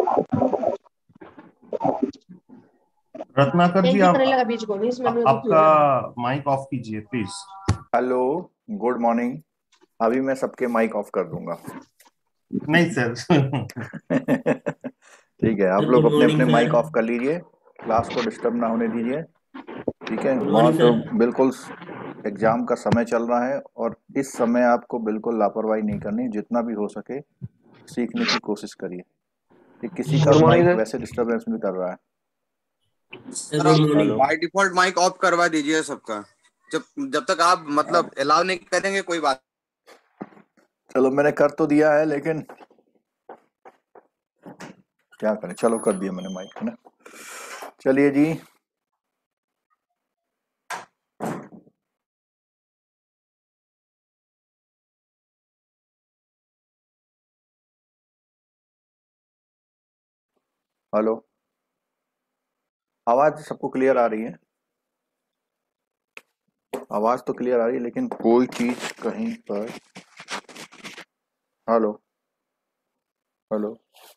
रत्नाकर जी, एक ही आप करेला का बीज को नहीं इसमें मैं दुखी आपका हो जाता। माइक ऑफ कीजिए प्लीज। Hello, good morning. अभी मैं सबके माइक ऑफ कर दूंगा। नहीं सर। ठीक है, आप सर लोग गुड अपने मॉर्निंग अपने सर। माइक ऑफ कर लीजिए। क्लास को डिस्टर्ब ना होने दीजिए। ठीक है, गुड मॉर्निंग बहुत सर। बिल्कुल एग्जाम का समय चल रहा है और इस समय आपको बिल्कुल लापरवाही नहीं करनी। जितना भी हो सके सीखने की कोशिश करिए। कि किसी का गुड मॉर्निंग माइक सर। वैसे डिस्टरबेंस भी कर रहा है। सर सर गुड आप morning. Hello, by default mic off करवा दीजिए सबका। जब जब तक आप मतलब अलाउ नहीं करेंगे कोई बात। चलो मैंने कर तो दिया है, लेकिन क्या करें। चलो कर दिया मैंने माइक, है ना। चलिए जी। हेलो, आवाज सबको क्लियर आ रही है? आवाज तो क्लियर आ रही है, लेकिन कोई चीज कहीं पर। Hello, hello.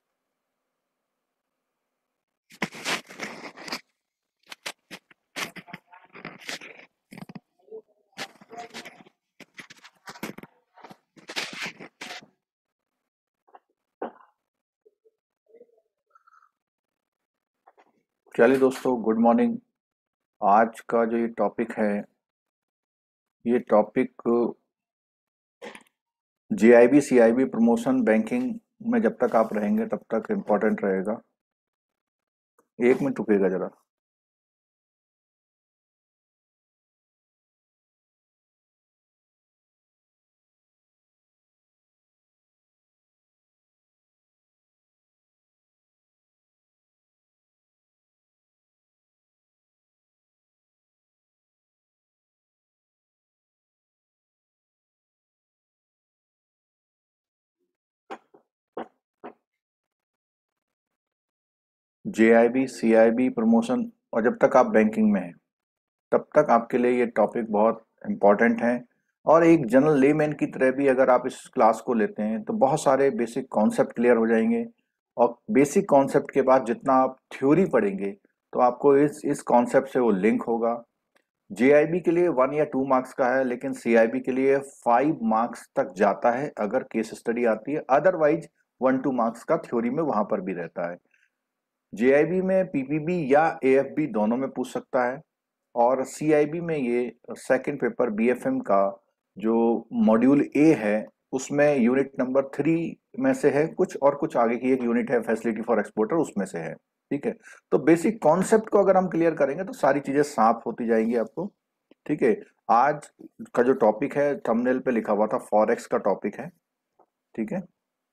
चलिए दोस्तों, गुड मॉर्निंग। आज का जो ये टॉपिक है, ये topic GIB CIB promotion banking में जब तक आप रहेंगे तब तक इम्पोर्टेंट रहेगा। एक मिनट रुकिएगा जरा। जेआईबी सीआईबी प्रमोशन, और जब तक आप बैंकिंग में हैं तब तक आपके लिए ये टॉपिक बहुत इम्पॉर्टेंट है। और एक जनरल लेमैन की तरह भी अगर आप इस क्लास को लेते हैं तो बहुत सारे बेसिक कॉन्सेप्ट क्लियर हो जाएंगे। और बेसिक कॉन्सेप्ट के बाद जितना आप थ्योरी पढ़ेंगे तो आपको इस कॉन्सेप्ट से वो लिंक होगा। जेआईबी के लिए 1 या 2 मार्क्स का है, लेकिन सीआईबी के लिए 5 मार्क्स तक जाता है अगर केस स्टडी आती है। अदरवाइज 1-2 मार्क्स का थ्योरी में वहां पर भी रहता है। जेआईबी में पीपीबी या एएफबी दोनों में पूछ सकता है। और सीआईबी में ये सेकंड पेपर बीएफएम का जो मॉड्यूल ए है उसमें यूनिट नंबर 3 में से है कुछ, और कुछ आगे की एक यूनिट है फैसिलिटी फॉर एक्सपोर्टर, उसमें से है। ठीक है, तो बेसिक कॉन्सेप्ट को अगर हम क्लियर करेंगे तो सारी चीजें साफ होती जाएंगी आपको। ठीक है, आज का जो टॉपिक है थंबनेल पे लिखा हुआ था, फॉरेक्स का टॉपिक है। ठीक है,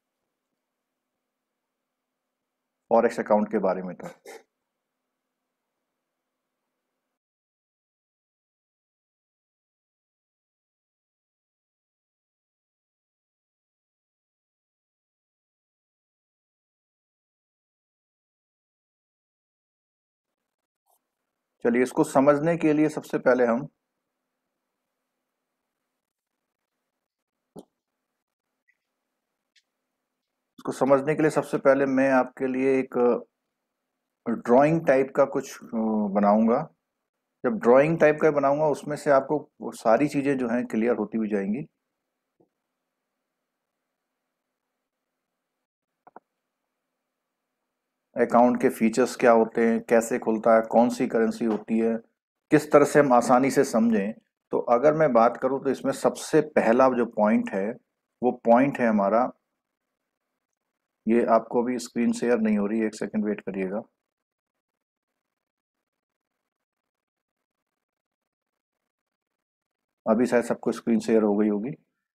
फॉरेक्स अकाउंट के बारे में था। चलिए, इसको समझने के लिए सबसे पहले हम इसको समझने के लिए सबसे पहले मैं आपके लिए एक ड्राइंग टाइप का कुछ बनाऊंगा। जब ड्राइंग टाइप का बनाऊंगा उसमें से आपको वो सारी चीजें जो हैं क्लियर होती हुई जाएंगी। अकाउंट के फीचर्स क्या होते हैं, कैसे खुलता है, कौन सी करेंसी होती है, किस तरह से हम आसानी से समझें। तो अगर मैं बात करूं तो इसमें सबसे पहला जो पॉइंट है वो पॉइंट है हमारा। ये आपको अभी स्क्रीन शेयर नहीं हो रही, एक सेकंड वेट करिएगा। अभी शायद सबको स्क्रीन शेयर हो गई होगी।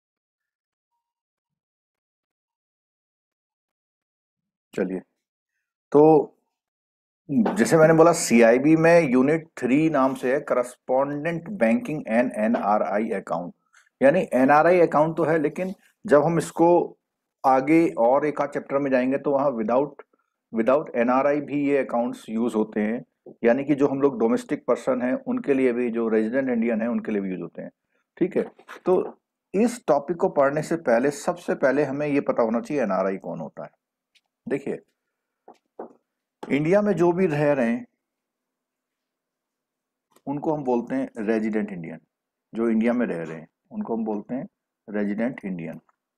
चलिए, तो जैसे मैंने बोला सीआईबी में यूनिट 3 नाम से है, correspondent banking and NRI account. यानी एनआरआई अकाउंट तो है, लेकिन जब हम इसको आगे और एक आध चैप्टर में जाएंगे तो वहाँ विदाउट विदाउट एनआरआई भी ये अकाउंट्स यूज होते हैं। यानी कि जो हम लोग डोमेस्टिक पर्सन हैं उनके लिए भी, जो रेजिडेंट इंडियन है उनके लिए भी यूज होते हैं। ठीक है, तो इस टॉपिक को पढ़ने से पहले सबसे पहले हमें ये पता होना चाहिए एनआरआई कौन होता है। देखिए, इंडिया में जो भी रह रहे हैं उनको हम बोलते हैं रेजिडेंट इंडियन। जो इंडिया में रह रहे हैं उनको हम बोलते हैं रेजिडेंट इंडियन।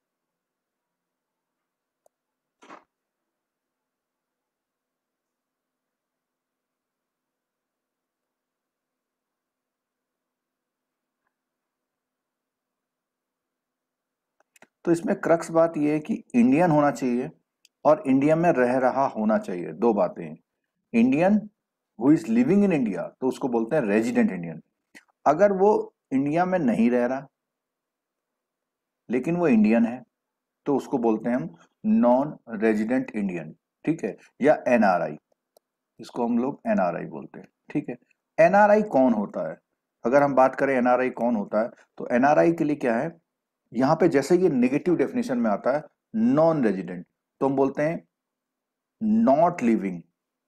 तो इसमें क्रक्स बात यह है कि इंडियन होना चाहिए और इंडिया में रह रहा होना चाहिए, दो बातें हैं। Indian who is living in India तो उसको बोलते हैं रेजिडेंट इंडियन। अगर वो इंडिया में नहीं रह रहा लेकिन वो इंडियन है तो उसको बोलते हैं हम नॉन रेजिडेंट इंडियन, ठीक है, या एनआरआई। इसको हम लोग एनआरआई बोलते हैं, ठीक है। एनआरआई कौन होता है? अगर हम बात करें एनआरआई कौन होता है तो एनआरआई के लिए क्या है, यहां पे जैसे ये नेगेटिव डेफिनेशन में आता है नॉन रेजिडेंट, तो हम बोलते हैं not living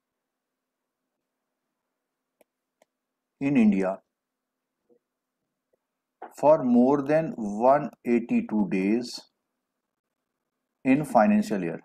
in India for more than 182 days in financial year.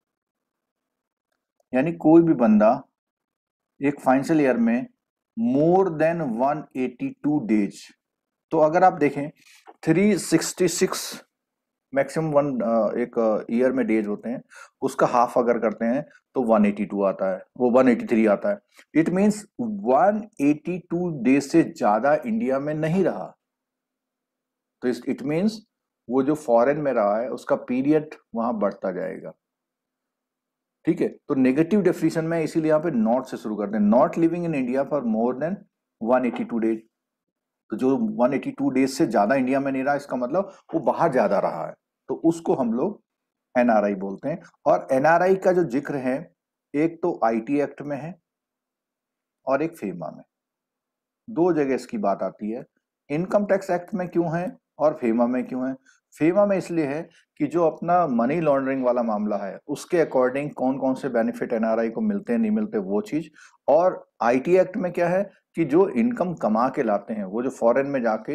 यानी कोई भी बंदा एक फाइनेंशियल ईयर में मोर देन 182 days, तो अगर आप देखें 366 मैक्सिमम वन एक ईयर में डेज होते हैं, उसका हाफ अगर करते हैं तो 182 आता है, वो 183 आता है। इट मींस 182 डेज से ज्यादा इंडिया में नहीं रहा, तो इट मींस वो जो फॉरेन में रहा है उसका पीरियड वहां बढ़ता जाएगा, ठीक है। तो नेगेटिव डेफिनेशन में इसीलिए यहाँ पे नॉट से शुरू करते हैं, not living in India for more than 182 days. तो जो 182 डेज से ज्यादा इंडिया में नहीं रहा इसका मतलब वो बाहर ज्यादा रहा है, तो उसको हम लोग एनआरआई बोलते हैं। और एनआरआई का जो जिक्र है एक तो आईटी एक्ट में है और एक फेमा में, दो जगह इसकी बात आती है। इनकम टैक्स एक्ट में क्यों है और फेमा में क्यों है? फेमा में इसलिए है कि जो अपना मनी लॉन्ड्रिंग वाला मामला है उसके अकॉर्डिंग कौन कौन से बेनिफिट एनआरआई को मिलते हैं नहीं मिलते वो चीज, और आईटी एक्ट में क्या है कि जो इनकम कमा के लाते हैं वो जो फॉरेन में जाके,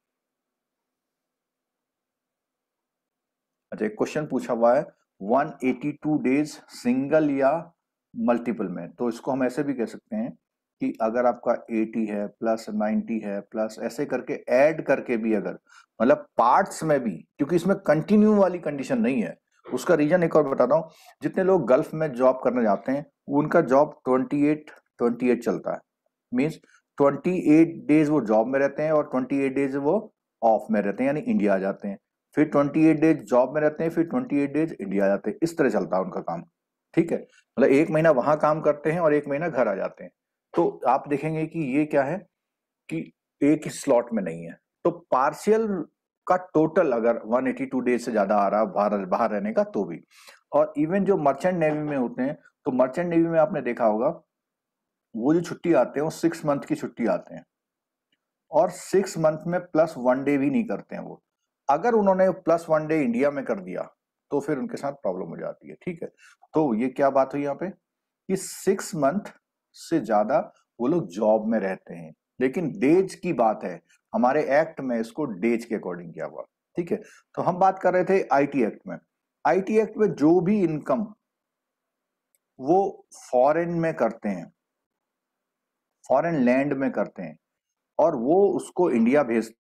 अच्छा एक क्वेश्चन पूछा हुआ है 182 डेज सिंगल या मल्टीपल में, तो इसको हम ऐसे भी कह सकते हैं कि अगर आपका 80 है प्लस 90 है प्लस ऐसे करके ऐड करके भी अगर मतलब पार्ट्स में भी, क्योंकि इसमें कंटिन्यू वाली कंडीशन नहीं है। उसका रीजन एक और बताता हूँ, जितने लोग गल्फ में जॉब करने जाते हैं उनका जॉब 28 चलता है, मीन्स 28 डेज वो जॉब में रहते हैं और 28 डेज वो ऑफ में रहते हैं, यानी इंडिया आ जाते हैं, फिर 28 डेज जॉब में रहते हैं, फिर 28 डेज इंडिया आ जाते हैं। इस तरह चलता है उनका काम, ठीक है। मतलब एक महीना वहां काम करते हैं और एक महीना घर आ जाते हैं। तो आप देखेंगे कि ये क्या है कि एक ही स्लॉट में नहीं है, तो पार्शियल का टोटल अगर 182 डेज से ज्यादा आ रहा है बाहर बाहर रहने का तो भी। और इवन जो मर्चेंट नेवी में होते हैं, तो मर्चेंट नेवी में आपने देखा होगा वो जो छुट्टी आते हैं वो 6 मंथ की छुट्टी आते हैं और 6 मंथ में प्लस 1 डे भी नहीं करते हैं वो। अगर उन्होंने प्लस 1 डे इंडिया में कर दिया तो फिर उनके साथ प्रॉब्लम हो जाती है, ठीक है। तो ये क्या बात हुई यहाँ पे कि 6 मंथ से ज्यादा वो लोग जॉब में रहते हैं, लेकिन डेज की बात है, हमारे एक्ट में इसको डेज के अकॉर्डिंग किया हुआ, ठीक है। तो हम बात कर रहे थे आईटी एक्ट में। आईटी एक्ट में जो भी इनकम वो फॉरेन में करते हैं, फॉरेन लैंड में करते हैं और वो उसको इंडिया भेजते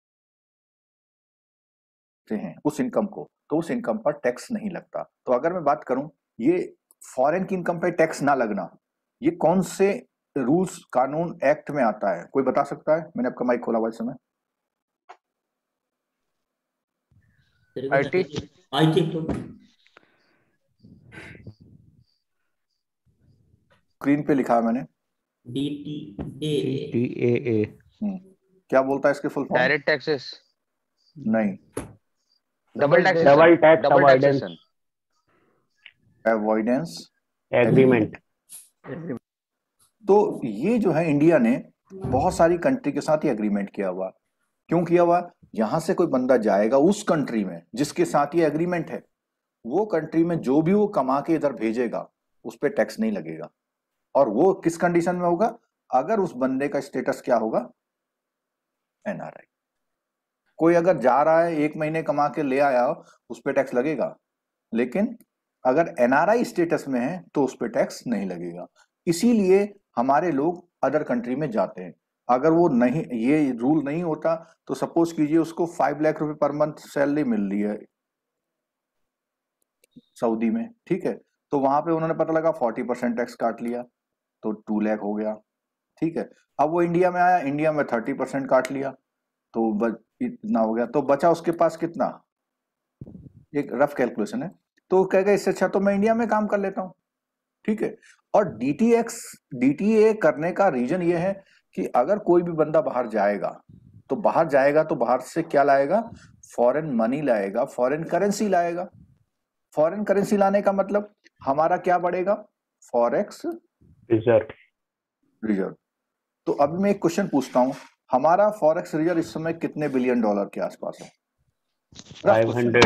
हैं उस इनकम को, तो उस इनकम पर टैक्स नहीं लगता। तो अगर मैं बात करूं ये फॉरेन की इनकम पे टैक्स ना लगना, ये कौन से रूल्स कानून एक्ट में आता है, कोई बता सकता है? मैंने आपका माइक खोला हुआ इस समय। आईटी स्क्रीन पे लिखा है मैंने DTA क्या बोलता है इसके फुल फॉर्म? डायरेक्ट टैक्सेस नहीं, double tax avoidance avoidance agreement. तो ये जो है इंडिया ने बहुत सारी कंट्री के साथ ही एग्रीमेंट किया हुआ। क्यों किया हुआ? यहां से कोई बंदा जाएगा उस कंट्री में जिसके साथ ये एग्रीमेंट है, वो कंट्री में जो भी वो कमा के इधर भेजेगा उस पर टैक्स नहीं लगेगा। और वो किस कंडीशन में होगा? अगर उस बंदे का स्टेटस क्या होगा? एनआरआई। कोई अगर जा रहा है 1 महीने कमा के ले आया उस पर टैक्स लगेगा, लेकिन अगर एनआरआई स्टेटस में है तो उस पर टैक्स नहीं लगेगा। इसीलिए हमारे लोग अदर कंट्री में जाते हैं। अगर वो नहीं, ये रूल नहीं होता तो सपोज कीजिए उसको 5 लाख रुपए पर मंथ सैलरी मिल रही है सऊदी में, ठीक है, तो वहां पे उन्होंने पता लगा 40% टैक्स काट लिया तो 2 लाख हो गया, ठीक है। अब वो इंडिया में आया, इंडिया में 30% काट लिया तो इतना हो गया, तो बचा उसके पास कितना, एक रफ कैलकुलेशन है, तो कहेगा इससे अच्छा तो मैं इंडिया में काम कर लेता हूं, ठीक है। और डीटीए करने का रीजन ये है कि अगर कोई भी बंदा बाहर जाएगा तो बाहर से क्या लाएगा, फॉरेन मनी लाएगा, फॉरेन करेंसी लाएगा। फॉरेन करेंसी लाने का मतलब हमारा क्या बढ़ेगा, फॉरेक्स रिजर्व। तो अब मैं एक क्वेश्चन पूछता हूं, हमारा फॉरेक्स रिजर्व इस समय कितने बिलियन डॉलर के आसपास है? 500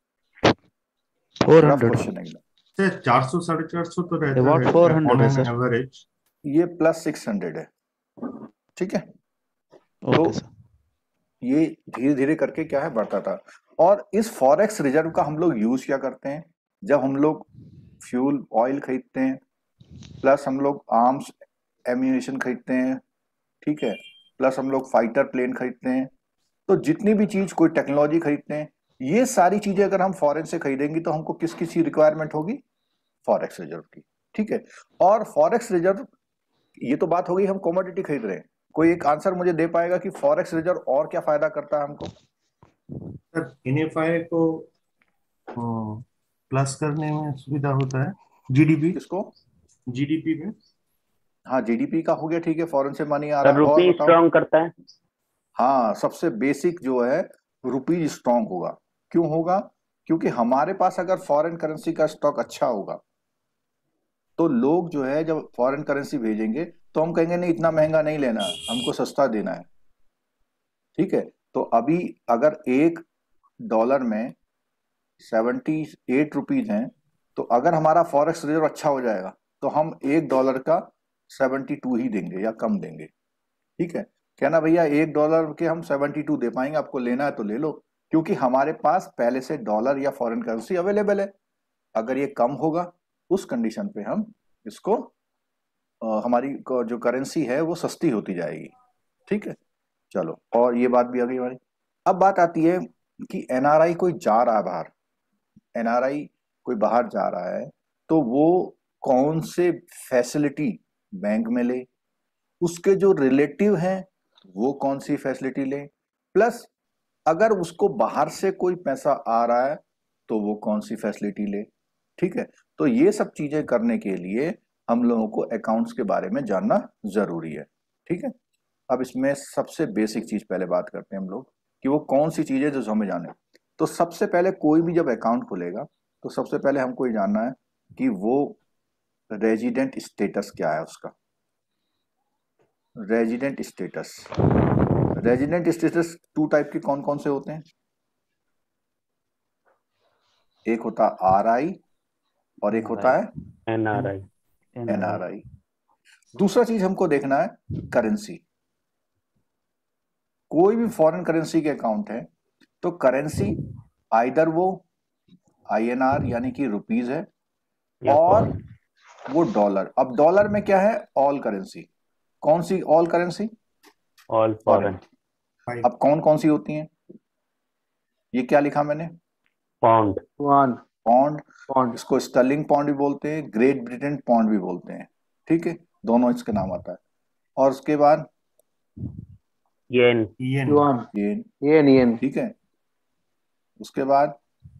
400 क्वेश्चन एकदम। 400 450 तो रहता About है 400 on है an सर। average। ये प्लस 600 है, ठीक है। ओके तो सर। ये धीरे धीरे करके क्या है बढ़ता था। और इस फॉरेक्स रिजर्व का हम लोग यूज क्या करते हैं, जब हम लोग फ्यूल ऑयल खरीदते हैं, प्लस हम लोग आर्म्स एम्यूनेशन खरीदते हैं, ठीक है, प्लस हम लोग फाइटर प्लेन खरीदते हैं, तो जितनी भी चीज कोई टेक्नोलॉजी खरीदते हैं, ये सारी चीजें अगर हम फॉरेन से खरीदेंगे तो हमको किस किस की रिक्वायरमेंट होगी, फॉरेक्स रिजर्व की, ठीक है। और फॉरेक्स रिजर्व, ये तो बात हो गई हम कमोडिटी खरीद रहे हैं, कोई एक आंसर मुझे दे पाएगा कि फॉरेक्स रिजर्व और क्या फायदा करता है हमको? सर NFI को प्लस करने में सुविधा होता है, जीडीपी, किसको? जीडीपी में। हाँ, जीडीपी का हो गया, ठीक है, फॉरेन से मनी आ सर रहा है। और रुपी बताओ। स्ट्रॉन्ग करता है। हाँ, सबसे बेसिक जो है रुपीज स्ट्रांग होगा। क्यों होगा? क्योंकि हमारे पास अगर फॉरेन करेंसी का स्टॉक अच्छा होगा तो लोग जो है जब फॉरेन करेंसी भेजेंगे तो हम कहेंगे नहीं इतना महंगा नहीं लेना है, हमको सस्ता देना है, ठीक है। तो अभी अगर $1 में 78 रुपीज हैं, तो अगर हमारा फॉरेक्स रिजर्व अच्छा हो जाएगा तो हम $1 का 72 ही देंगे या कम देंगे, ठीक है। कहना भैया $1 के हम 72 दे पाएंगे, आपको लेना है तो ले लो, क्योंकि हमारे पास पहले से डॉलर या फॉरेन करेंसी अवेलेबल है। अगर ये कम होगा उस कंडीशन पे हम इसको हमारी जो करेंसी है वो सस्ती होती जाएगी, ठीक है। चलो, और ये बात भी आ गई हमारी। अब बात आती है कि एनआरआई कोई जा रहा है बाहर, एनआरआई कोई बाहर जा रहा है तो वो कौन से फैसिलिटी बैंक में ले, उसके जो रिलेटिव हैं वो कौन सी फैसिलिटी ले, प्लस अगर उसको बाहर से कोई पैसा आ रहा है तो वो कौन सी फैसिलिटी ले, ठीक है। तो ये सब चीजें करने के लिए हम लोगों को अकाउंट्स के बारे में जानना जरूरी है, ठीक है। अब इसमें सबसे बेसिक चीज पहले बात करते हैं हम लोग कि वो कौन सी चीजें जो हमें जाने। तो सबसे पहले कोई भी जब अकाउंट खुलेगा तो सबसे पहले हमको ये जानना है कि वो रेजिडेंट स्टेटस क्या है उसका। Resident status, resident status 2 type के कौन कौन से होते हैं? एक होता है RI और एक होता है NRI। दूसरा चीज हमको देखना है करेंसी। कोई भी फॉरेन करेंसी के अकाउंट है तो करेंसी आइदर वो INR यानी कि रुपीज है और वो डॉलर। अब डॉलर में क्या है? All currency. कौन सी ऑल करेंसी? All foreign. अब कौन कौन सी होती हैं? ये क्या लिखा मैंने? पाउंड। पौंड, इसको स्टर्लिंग पौंड भी बोलते हैं, ग्रेट ब्रिटेन पौंड भी बोलते हैं, ठीक है, दोनों इसका नाम आता है। और उसके बाद येन, ठीक है। उसके बाद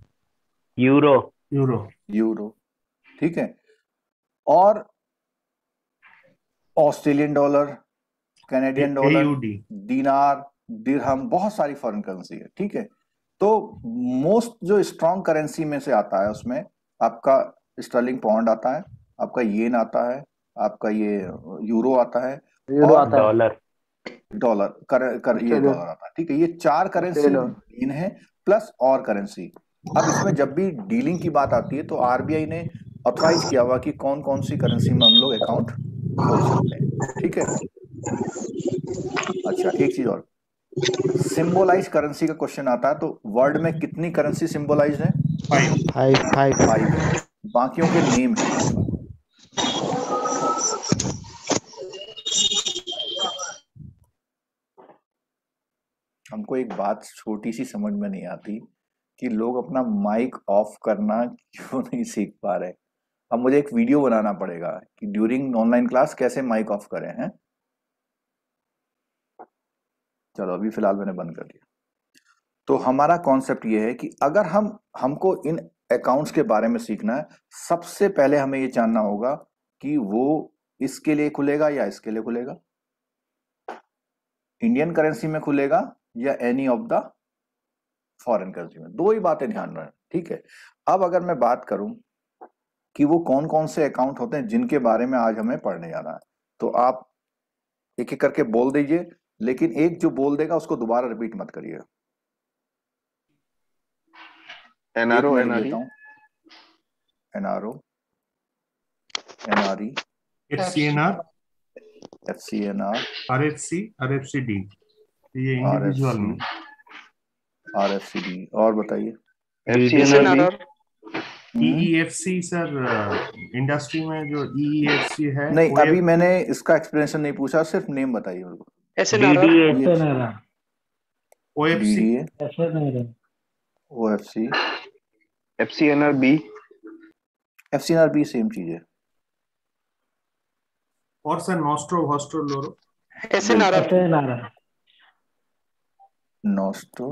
यूरो, ठीक है। और ऑस्ट्रेलियन डॉलर, कैनेडियन डॉलर, दिनार, दिरहम, बहुत सारी फॉरेन करेंसी है, ठीक है। तो मोस्ट जो स्ट्रॉन्ग करेंसी में से आता है उसमें आपका स्टर्लिंग पाउंड आता है, आपका येन आता है, आपका ये यूरो आता है, और डॉलर ये डॉलर आता है, ठीक है। ये 4 करेंसी इन है प्लस और करेंसी। अब इसमें जब भी डीलिंग की बात आती है तो RBI ने ऑथराइज किया हुआ कि कौन कौन सी करेंसी में हम लोग अकाउंट खोल सकते हैं, ठीक है। अच्छा, एक चीज और, सिंबलाइज करेंसी का क्वेश्चन आता है तो वर्ल्ड में कितनी करेंसी सिंबलाइज है? 5 बाकियों के नेम है। हमको एक बात छोटी सी समझ में नहीं आती कि लोग अपना माइक ऑफ करना क्यों नहीं सीख पा रहे। अब मुझे एक वीडियो बनाना पड़ेगा कि ड्यूरिंग ऑनलाइन क्लास कैसे माइक ऑफ करें हैं। चलो अभी फिलहाल मैंने बंद कर दिया। तो हमारा कॉन्सेप्ट ये है कि अगर हमको इन अकाउंट्स के बारे में सीखना है, सबसे पहले हमें ये जानना होगा कि वो इसके लिए खुलेगा या इसके लिए खुलेगा, इंडियन करेंसी में खुलेगा या any of the foreign currency में। दो ही बातें ध्यान रखें, ठीक है। अब अगर मैं बात करूं कि वो कौन कौन से अकाउंट होते हैं जिनके बारे में आज हमें पढ़ने जाना है, तो आप एक एक करके बोल दीजिए, लेकिन एक जो बोल देगा उसको दोबारा रिपीट मत करिएगा। एनआरओ, मैं एनआरई, लेता हूं NRO, NRE, FCNR, FCNR, RFC, RFCD, ये इंडिविजुअल में। आरएफसीडी, और बताइए। एफसीएनआर, EEFC सर, इंडस्ट्री में जो EEFC है नहीं, वो अभी मैंने इसका एक्सप्लेनेशन नहीं पूछा, सिर्फ नेम बताइए मेरे को। DDA, OFC, DDA, OFC, FCNR B, FCNR भी सेम चीज है। और sir nostro, vostro, loro. Nostro,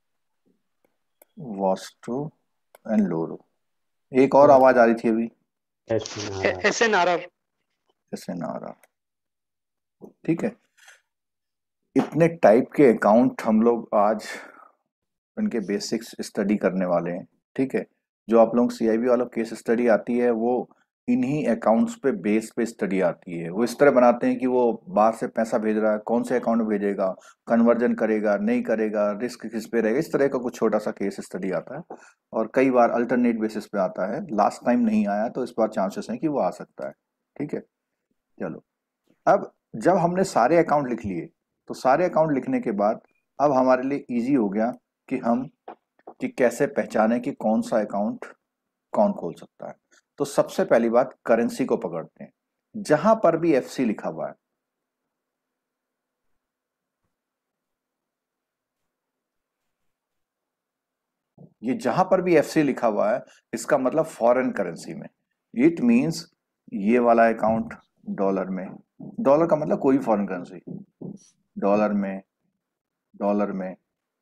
vostro and loro. एक और आवाज आ रही थी अभी, SNRR, एसएनआरआर। ठीक है, इतने टाइप के अकाउंट हम लोग आज उनके बेसिक्स स्टडी करने वाले हैं। ठीक है, जो आप लोग सीआईबी वालों केस स्टडी आती है वो इन्हीं अकाउंट्स पे बेस पे स्टडी आती है। वो इस तरह बनाते हैं कि वो बाहर से पैसा भेज रहा है, कौन से अकाउंट में भेजेगा, कन्वर्जन करेगा नहीं करेगा, रिस्क किस पे रहेगा, इस तरह का कुछ छोटा सा केस स्टडी आता है। और कई बार अल्टरनेट बेसिस पे आता है। लास्ट टाइम नहीं आया तो इस बार चांसेस हैं कि वो आ सकता है। ठीक है, चलो अब जब हमने सारे अकाउंट लिख लिए, तो सारे अकाउंट लिखने के बाद अब हमारे लिए इजी हो गया कि कैसे पहचाने कि कौन सा अकाउंट कौन खोल सकता है। तो सबसे पहली बात, करेंसी को पकड़ते हैं। जहां पर भी एफसी लिखा हुआ है, ये जहां पर भी एफसी लिखा हुआ है इसका मतलब फॉरेन करेंसी में। इट मींस ये वाला अकाउंट डॉलर में, डॉलर का मतलब कोई फॉरेन करेंसी, डॉलर में, डॉलर में,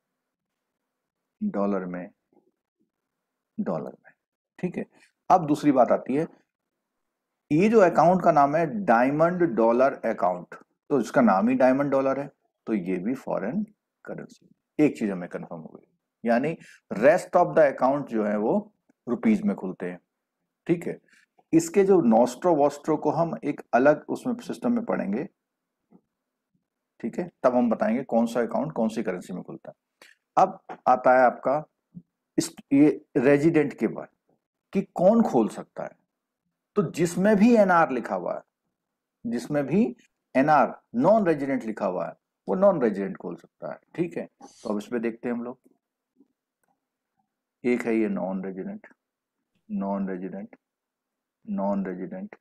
डॉलर में, डॉलर में। ठीक है, अब दूसरी बात आती है, ये जो अकाउंट का नाम है डायमंड डॉलर अकाउंट, तो इसका नाम ही डायमंड डॉलर है, तो ये भी फॉरेन करेंसी। एक चीज हमें कंफर्म हो गई, यानी रेस्ट ऑफ द अकाउंट जो है वो रुपीज में खुलते हैं। ठीक है, इसके जो नॉस्ट्रो वॉस्ट्रो को हम एक अलग उसमें सिस्टम में पढ़ेंगे। ठीक है, तब हम बताएंगे कौन सा अकाउंट कौन सी करेंसी में खुलता है। अब आता है आपका ये रेजिडेंट के बाद कि कौन खोल सकता है। तो जिसमें भी एनआर लिखा हुआ है, जिसमें भी एनआर नॉन रेजिडेंट लिखा हुआ है, वो नॉन रेजिडेंट खोल सकता है। ठीक है, तो अब इसमें देखते हैं हम लोग। एक है ये non resident, non resident, non resident,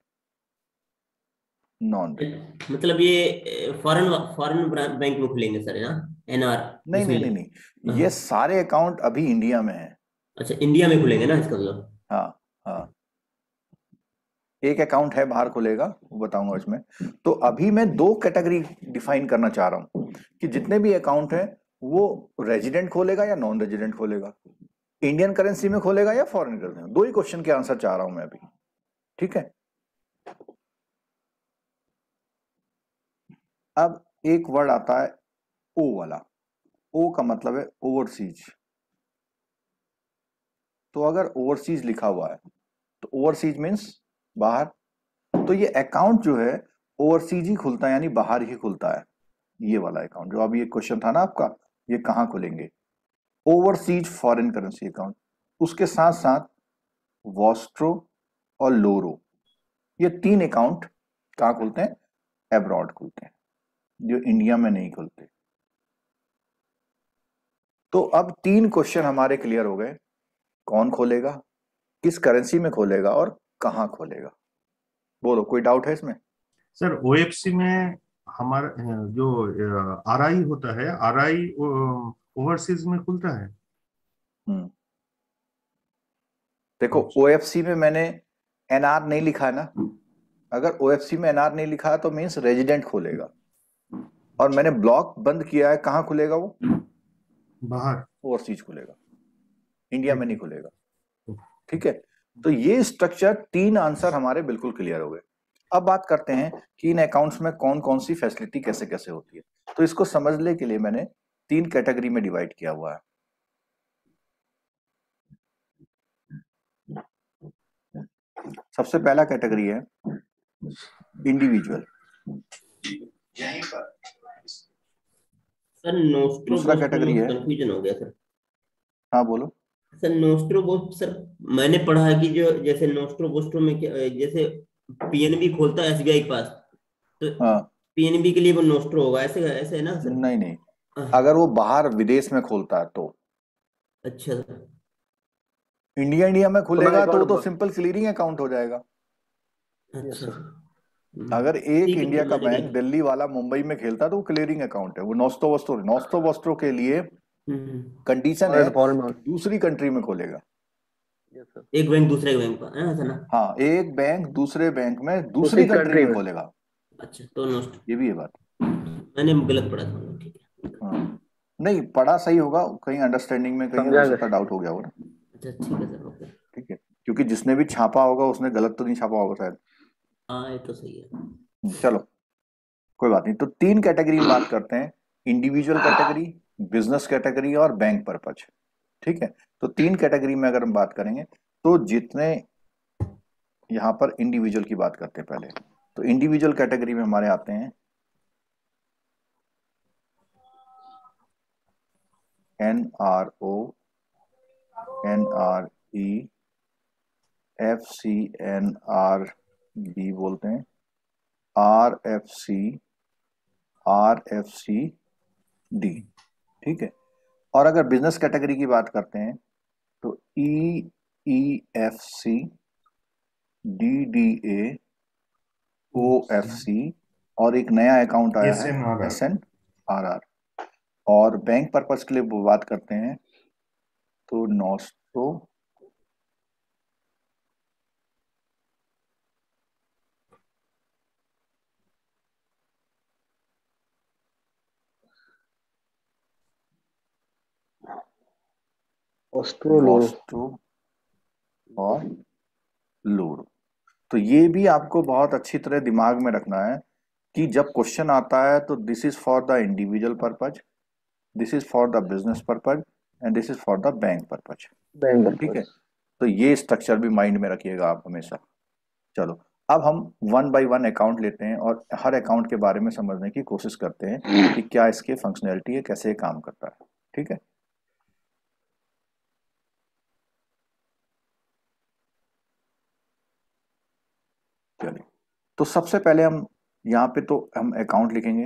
non resident. मतलब ये फॉरेन फॉरेन बैंक में खुलेंगे सर, यहाँ एनआर? नहीं नहीं नहीं नहीं, ये सारे अकाउंट अभी इंडिया में है। अच्छा, इंडिया में खुलेंगे ना इसका मतलब? हाँ हाँ, एक अकाउंट है बाहर खुलेगा, वो बताऊंगा इसमें। तो अभी मैं दो कैटेगरी डिफाइन करना चाह रहा हूं कि जितने भी अकाउंट हैं वो रेजिडेंट खोलेगा या नॉन रेजिडेंट खोलेगा, इंडियन करेंसी में खोलेगा या फॉरेन करेंसी में। दो ही क्वेश्चन के आंसर चाह रहा हूं मैं अभी। ठीक है, अब एक वर्ड आता है ओ वाला। ओ का मतलब है ओवरसीज। तो अगर ओवरसीज लिखा हुआ है तो ओवरसीज मीन्स बाहर, तो ये अकाउंट जो है ओवरसीज ही खुलता है, यानी बाहर ही खुलता है। ये वाला अकाउंट जो अभी ये क्वेश्चन था ना आपका, ये कहां खुलेंगे? Overseas foreign currency account. उसके साथ साथ वॉस्ट्रो और लोरो, ये तीन अकाउंट कहां खुलते हैं? एब्रॉड खुलते हैं, जो इंडिया में नहीं खुलते। तो अब तीन क्वेश्चन हमारे क्लियर हो गए, कौन खोलेगा, किस करेंसी में खोलेगा और कहाँ खोलेगा। बोलो, कोई डाउट है इसमें? सर ओएफसी में हमारा जो आरआई होता है, आरआई ओवरसीज में खुलता है। देखो ओएफसी में मैंने एनआर नहीं लिखा है ना। अगर ओएफसी में एनआर नहीं लिखा है तो मीन्स रेजिडेंट खोलेगा, और मैंने ब्लॉक बंद किया है, कहाँ खुलेगा वो? बाहर ओवरसीज खुलेगा, इंडिया में नहीं खुलेगा। ठीक है, तो ये स्ट्रक्चर, 3 आंसर हमारे बिल्कुल क्लियर हो गए। अब बात करते हैं कि इन अकाउंट्स में कौन कौन सी फैसिलिटी कैसे कैसे होती है। तो इसको समझने के लिए मैंने 3 कैटेगरी में डिवाइड किया हुआ है। सबसे पहला कैटेगरी है इंडिविजुअल। सर नोस्ट्रो दूसरा बोस्ट कैटेगरी में है, कंफ्यूजन हो गया सर। हाँ बोलो। सर नोस्ट्रो बोस्ट सर, मैंने पढ़ा है कि जो जैसे नोस्ट्रो बोस्टो में जैसे पीएनबी खोलता है एसबीआई के पास, तो हाँ, पीएनबी के लिए वो नोस्ट्रो होगा, ऐसे ऐसे है ना सर? नहीं नहीं, अगर वो बाहर विदेश में खोलता है तो। अच्छा सर। इंडिया में खुलेगा तो वो तो सिंपल क्लियरिंग अकाउंट हो जाएगा। अच्छा अगर एक ठीक है, इंडिया तो का मैंने बैंक दिल्ली वाला मुंबई में खेलता है तो वो क्लियरिंग अकाउंट है। वो नॉस्टो वोस्ट्रो के लिए कंडीशन है कि दूसरी कंट्री में खोलेगा। एक बैंक दूसरे बैंक पर है ना? हाँ, एक बैंक दूसरे बैंक में दूसरी कंट्री में खोलेगा। अच्छा, तो नोस्ट्रो, ये भी है बात। मैंने गलत पढ़ा था। ठीक है, हाँ, नहीं पढ़ा सही होगा, कहीं अंडरस्टैंडिंग में कहीं हो सकता डाउट हो गया होगा। अच्छा ठीक है सर, ओके। ठीक है, क्योंकि जिसने भी छापा होगा उसने गलत तो नहीं छापा होगा शायद। हाँ ये तो सही है। चलो कोई बात नहीं। तो 3 कैटेगरी में बात करते हैं, इंडिविजुअल कैटेगरी, बिजनेस कैटेगरी और बैंक पर्पज। ठीक है, तो 3 कैटेगरी में अगर हम बात करेंगे तो जितने यहां पर इंडिविजुअल की बात करते हैं पहले, तो इंडिविजुअल कैटेगरी में हमारे आते हैं NRO, NRE, FCNRB बोलते हैं, RFC, RFCD। ठीक है, और अगर बिजनेस कैटेगरी की बात करते हैं तो EEFC, DDA, OFC, और एक नया अकाउंट आया है SNRR। और बैंक पर्पस के लिए वो बात करते हैं तो नॉस्ट्रो, और लूडो। तो ये भी आपको बहुत अच्छी तरह दिमाग में रखना है कि जब क्वेश्चन आता है तो this is for the individual purpose, this is for the business purpose, and this is for the bank purpose. ठीक है, तो ये स्ट्रक्चर भी माइंड में रखिएगा आप हमेशा। चलो अब हम 1 बाय 1 अकाउंट लेते हैं और हर अकाउंट के बारे में समझने की कोशिश करते हैं कि क्या इसके फंक्शनैलिटी है, कैसे काम करता है। ठीक है, चलिए तो सबसे पहले हम यहाँ पे तो हम अकाउंट लिखेंगे।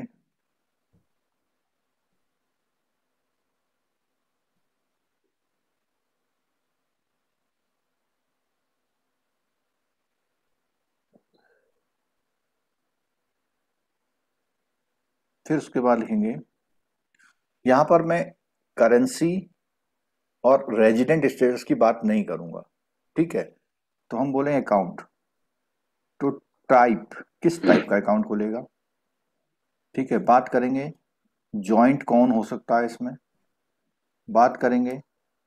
फिर उसके बाद लिखेंगे, यहां पर मैं करेंसी और रेजिडेंट स्टेटस की बात नहीं करूंगा। ठीक है, तो हम बोले अकाउंट, तो टाइप, किस टाइप का अकाउंट खुलेगा। ठीक है, बात करेंगे जॉइंट कौन हो सकता है इसमें, बात करेंगे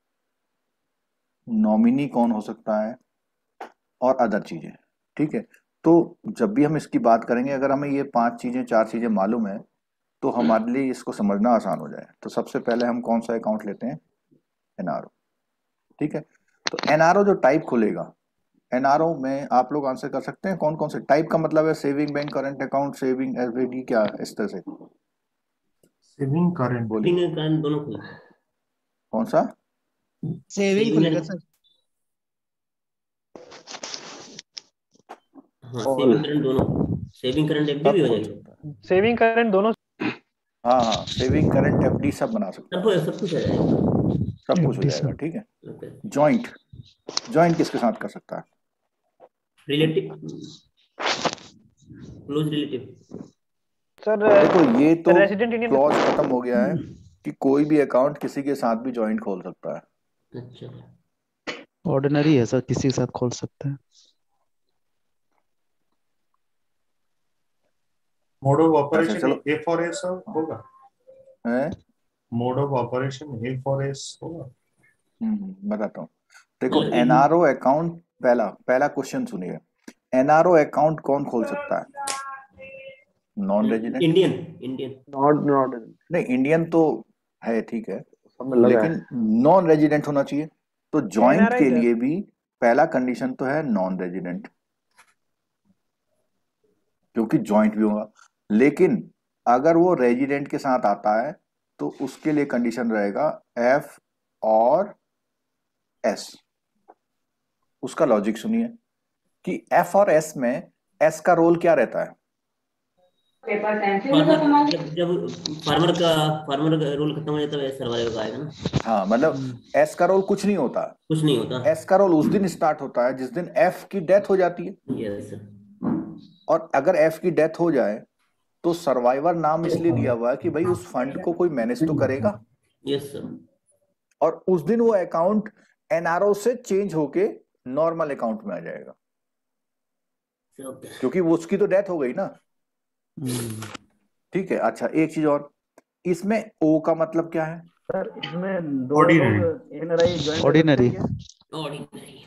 नॉमिनी कौन हो सकता है, और अदर चीजें। ठीक है, तो जब भी हम इसकी बात करेंगे, अगर हमें ये 5 चीजें 4 चीजें मालूम है तो हमारे लिए इसको समझना आसान हो जाए। तो सबसे पहले हम कौन सा अकाउंट लेते हैं, एनआरओ। ठीक है, तो एनआरओ जो टाइप खुलेगा, एनआरओ में आप लोग आंसर कर सकते हैं कौन कौन से टाइप का मतलब है, saving bank, current account, saving, FD, क्या इस तरह से? सेविंग करंट, सेविंग करंट दोनों खुलेगा। कौन सा? सेविंग खुलेगा सर। हाँ सेविंग करंट दोनों, सेविंग करंट एफडी भी हो जाएगा। सेविंग करंट दोनों। हाँ हाँ, सेविंग करंट एफडी सब बना सकते हैं, सब कुछ आ जाएगा। सब कुछ हो जाएगा। ठीक है, ओके। जॉइंट, ज्वाइंट किसके साथ कर सकता है? Relative, close relative. सर देखो ये तो रेसिडेंट इंडियन क्लॉज खत्म हो गया है कि कोई भी अकाउंट किसी के साथ भी ज्वाइंट खोल सकता है। अच्छा, ऑर्डिनरी है सर, किसी के साथ खोल सकते हैं। मोड ऑफ अच्छा ऑपरेशन चलो, ए फॉर एस होगा, है mode of operation A for S होगा। बताता हूँ। देखो मतलब एनआरओ अकाउंट, पहला क्वेश्चन सुनिए, एनआरओ अकाउंट कौन खोल सकता है? Non resident. Indian, Indian not नहीं, इंडियन तो है, ठीक है, सब में लगा है। लेकिन नॉन रेजिडेंट होना चाहिए। तो ज्वाइंट एनआरआई के सर। लिए भी पहला कंडीशन तो है नॉन रेजिडेंट, क्योंकि ज्वाइंट भी होगा। लेकिन अगर वो रेजिडेंट के साथ आता है तो उसके लिए कंडीशन रहेगा एफ और एस। उसका लॉजिक सुनिए कि एफ और एस में एस का रोल क्या रहता है? फार्मर, जब फार्मर का रोल खत्म हो जाता है सर्वाइवर का आएगा ना। हाँ, मतलब एस का रोल कुछ नहीं होता। कुछ नहीं होता। एस का रोल उस दिन स्टार्ट होता है जिस दिन एफ की डेथ हो जाती है। Yes sir. और अगर एफ की डेथ हो जाए तो सर्वाइवर नाम इसलिए दिया हुआ है कि भाई उस फंड को कोई मैनेज तो करेगा। Yes sir. और उस दिन वो अकाउंट एनआरओ से चेंज होके नॉर्मल अकाउंट में आ जाएगा, क्योंकि वो उसकी तो डेथ हो गई ना। ठीक है। अच्छा, एक चीज और, इसमें ओ का मतलब क्या है? सर इसमें दो Ordinary. लोग एनआरआई ज्वाइन ऑर्डिनरी। ऑर्डिनरी।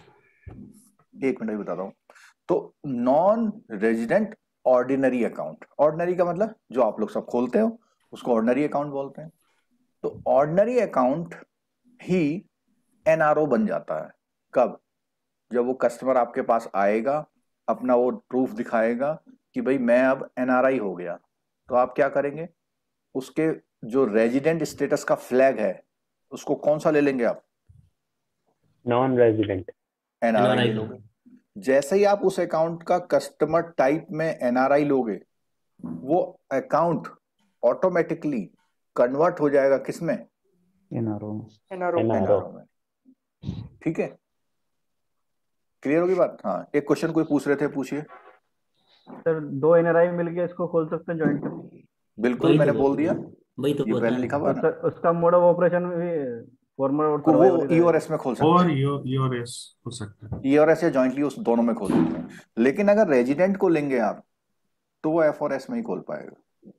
एक मिनट बताता हूं। तो non resident ordinary account, ordinary का मतलब जो आप लोग सब खोलते हो उसको ऑर्डिनरी अकाउंट बोलते हैं। तो ऑर्डिनरी अकाउंट ही एनआरओ बन जाता है। कब? जब वो कस्टमर आपके पास आएगा, अपना वो प्रूफ दिखाएगा कि भाई मैं अब एनआरआई हो गया, तो आप क्या करेंगे? उसके जो रेजिडेंट स्टेटस का फ्लैग है उसको कौन सा ले लेंगे आप? Non resident. एनआरआई ले एनआरआई लोगे। जैसे ही आप उस अकाउंट का कस्टमर टाइप में एनआरआई लोगे, वो अकाउंट ऑटोमेटिकली कन्वर्ट हो जाएगा किसमें? एनआरओ। एनआरओ में। ठीक है, क्लियर होगी बात? हाँ, एक क्वेश्चन कोई पूछ रहे थे, पूछिए। सर दो एनआरआई मिलके इसको खोल सकते हैं ज्वाइंट में? बिल्कुल, मैंने बोल दिया, वही तो ये बता पहले रहे लिखा हैं। हुआ तो ना। सर उसका मोड ऑफ ऑपरेशन भी फॉर्मर और को सर्वाइवर वो ही ई रहेगा। और एस में खोल सकते और हैं, योर एस हो सकता है। ई और एस या जॉइंटली उस दोनों में खोल सकते हैं। लेकिन अगर रेजिडेंट को लेंगे आप तो वो एफ और एस में ही खोल पाएगा।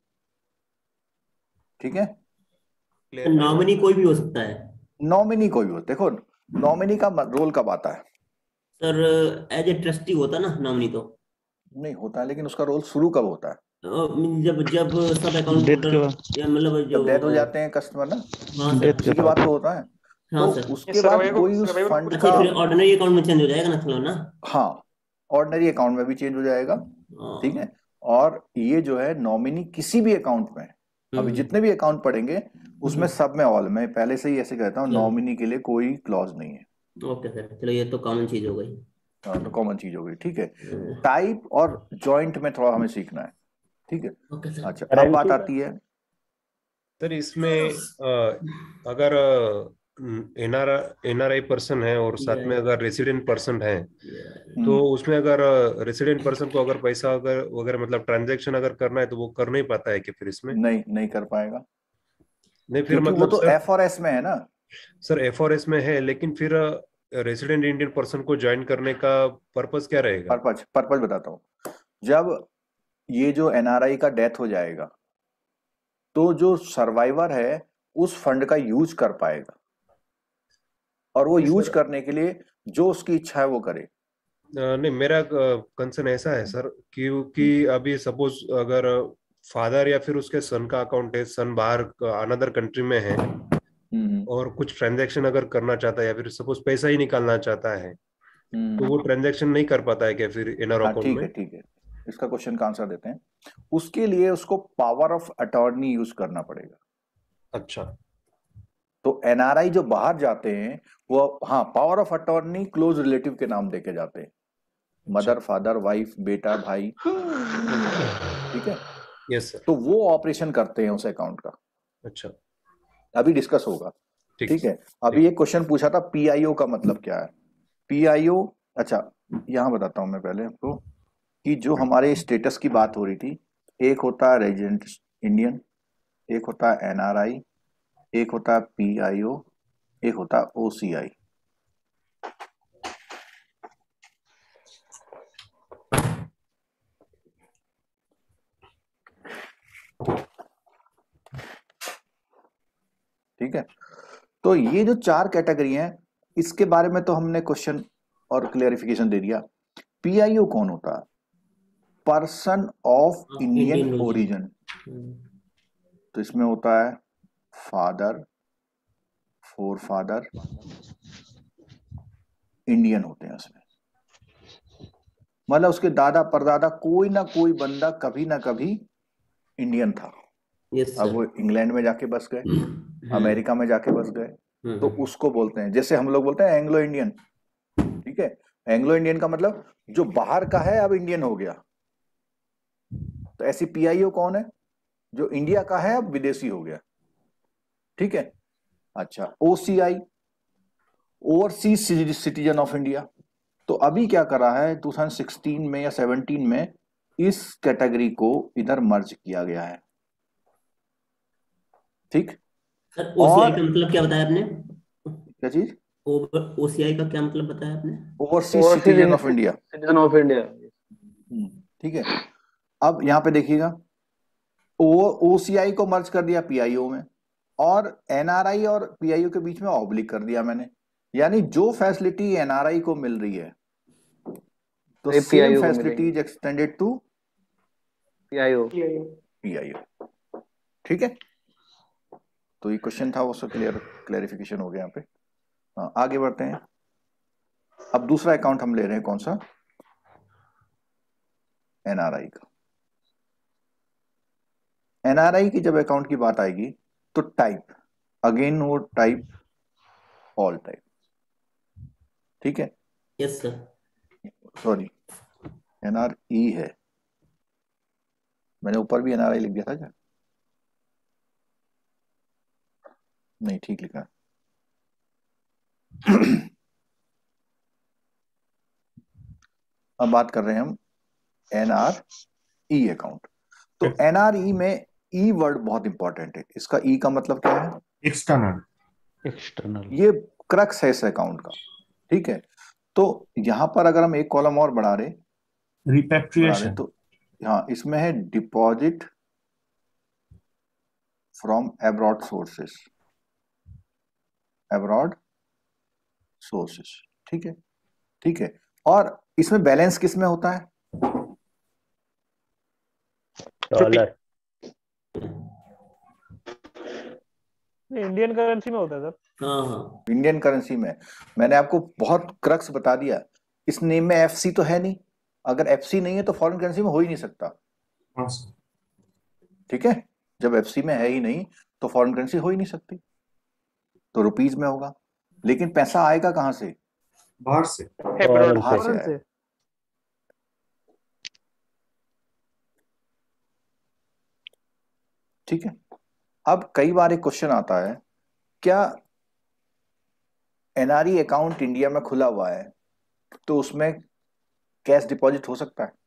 ठीक है। नॉमिनी कोई भी हो सकता है नॉमिनी कोई हो, देखो नॉमिनी का रोल कब आता है? सर। एज ए ट्रस्टी होता है ना नॉमिनी, तो नहीं होता है, लेकिन उसका रोल शुरू कब होता है? जब जब सब अकाउंट डेथ के होल्डर, बाद। या मतलब जब जो, डेथ हो जाते हैं कस्टमर ना, हाँ सर, डेथ उसी के के बाद बाद। तो होता है। हाँ तो सर। उसके बाद कोई उस फंड अच्छा, का, फिर ऑर्डिनरी अकाउंट में चेंज हो जाएगा ना थोड़ा ना। हाँ, ऑर्डिनरी अकाउंट में भी चेंज हो जाएगा। ठीक है। और ये जो है नॉमिनी किसी भी अकाउंट में, अभी जितने भी अकाउंट पढ़ेंगे उसमें सब में ऑल में पहले से ही ऐसे कहता हूँ, नॉमिनी के लिए कोई क्लॉज नहीं है। ओके सर, चलो ये तो कॉमन चीज हो गई। हाँ, तो कॉमन चीज हो गई। ठीक है। टाइप और जॉइंट में थोड़ा हमें सीखना है। ठीक है। Okay sir. अच्छा, अब बात आती है, सर इसमें अगर एनआरआई पर्सन है और साथ में अगर रेसिडेंट पर्सन है, तो उसमें अगर रेसिडेंट पर्सन को अगर पैसा अगर वगैरह मतलब ट्रांजैक्शन अगर करना है तो वो कर नहीं पाता है कि फिर इसमें? नहीं कर पाएगा, नहीं, फिर क्योंकि मतलब वो तो सर, एफ और एस में है ना। सर एफ और एस में है, लेकिन फिर रेसिडेंट इंडियन पर्सन को ज्वाइन करने का पर्पस क्या रहेगा? पर्पज बताता हूँ। जब ये जो एनआरआई का डेथ हो जाएगा तो जो सर्वाइवर है उस फंड का यूज कर पाएगा, और वो यूज करने के लिए जो उसकी इच्छा है वो करे। नहीं, मेरा कंसर्न ऐसा है सर, क्योंकि अभी सपोज अगर फादर या फिर उसके सन का अकाउंट है, सन बाहर अनदर कंट्री में है और कुछ ट्रांजैक्शन अगर करना चाहता है या फिर सपोज पैसा ही निकालना चाहता है, तो वो ट्रांजैक्शन नहीं कर पाता है क्या फिर एनआर अकाउंट में? ठीक है, इसका क्वेश्चन का आंसर देते हैं। उसके लिए उसको पावर ऑफ अटॉर्नी यूज करना पड़ेगा। अच्छा, तो एनआरआई जो बाहर जाते हैं वो, हाँ, power of attorney close relative के नाम देके जाते हैं, मदर, फादर, वाइफ, बेटा, भाई। ठीक है। Yes sir. तो वो ऑपरेशन करते हैं उस अकाउंट का। अच्छा, अभी डिस्कस होगा। ठीक है। अभी एक क्वेश्चन पूछा था, पीआईओ का मतलब क्या है? PIO, अच्छा यहाँ बताता हूँ मैं पहले आपको कि जो हमारे स्टेटस की बात हो रही थी, एक होता है रेजिडेंट इंडियन, एक होता है NRI, एक होता है PIO, एक होता है OCI। ठीक है, तो ये जो 4 कैटेगरी हैं, इसके बारे में तो हमने क्वेश्चन और क्लियरिफिकेशन दे दिया। PIO कौन होता है? Person of Indian origin. तो इसमें होता है फादर, फोर फादर इंडियन होते हैं उसमें, मतलब उसके दादा परदादा कोई ना कोई बंदा कभी ना कभी इंडियन था। अब वो इंग्लैंड में जाके बस गए, अमेरिका में जाके बस गए, तो उसको बोलते हैं, जैसे हम लोग बोलते हैं एंग्लो इंडियन। ठीक है, एंग्लो इंडियन का मतलब जो बाहर का है अब इंडियन हो गया। तो ऐसी PIO कौन है? जो इंडिया का है अब विदेशी हो गया। ठीक है, अच्छा OCI, overseas citizen of India. तो अभी क्या करा है 2016 में या 17 में इस कैटेगरी को इधर मर्ज किया गया है। ठीक, सर OCI का मतलब क्या बताया आपने? क्या चीज? OCI का क्या मतलब बताया आपने? Overseas citizen of India. Citizen of India. ठीक है, अब यहाँ पे देखिएगा, OCI को मर्ज कर दिया PIO में, और NRI और PIO के बीच में ऑब्लिक कर दिया मैंने, यानी जो फैसिलिटी NRI को मिल रही है तो same facility is extended to PIO। ठीक है, तो ये क्वेश्चन था, उसका क्लियरिफिकेशन हो गया यहाँ पे। हाँ, आगे बढ़ते हैं। अब दूसरा अकाउंट हम ले रहे हैं, कौन सा? NRI का। NRI की जब अकाउंट की बात आएगी तो टाइप, अगेन वो टाइप, ऑल टाइप। ठीक है, यस सर, सॉरी NRE है, मैंने ऊपर भी NRI लिख दिया था क्या? नहीं, ठीक लिखा। अब बात कर रहे हैं हम NRE अकाउंट। तो NRE में E वर्ड बहुत इंपॉर्टेंट है। इसका E का मतलब क्या है? एक्सटर्नल। ये क्रक्स है इस अकाउंट का। ठीक है, तो यहां पर अगर हम एक कॉलम और बढ़ा रहे, रिपैट्रिएशन, तो हाँ, इसमें है deposit from abroad sources, abroad sources. ठीक है, ठीक है, और इसमें बैलेंस किस में होता है? डॉलर। इंडियन करेंसी में होता है सर। हाँ हाँ, इंडियन करेंसी में। मैंने आपको बहुत क्रक्स बता दिया, इस नेम में FC तो है नहीं, अगर FC नहीं है तो फॉरेन करेंसी में हो ही नहीं सकता। ठीक है, जब FC में है ही नहीं तो फॉरेन करेंसी हो ही नहीं सकती, तो रुपीज में होगा। लेकिन पैसा आएगा कहां से? बाहर से। बाहर से आएगा। ठीक है, अब कई बार एक क्वेश्चन आता है, क्या NRE अकाउंट इंडिया में खुला हुआ है तो उसमें कैश डिपॉजिट हो सकता है?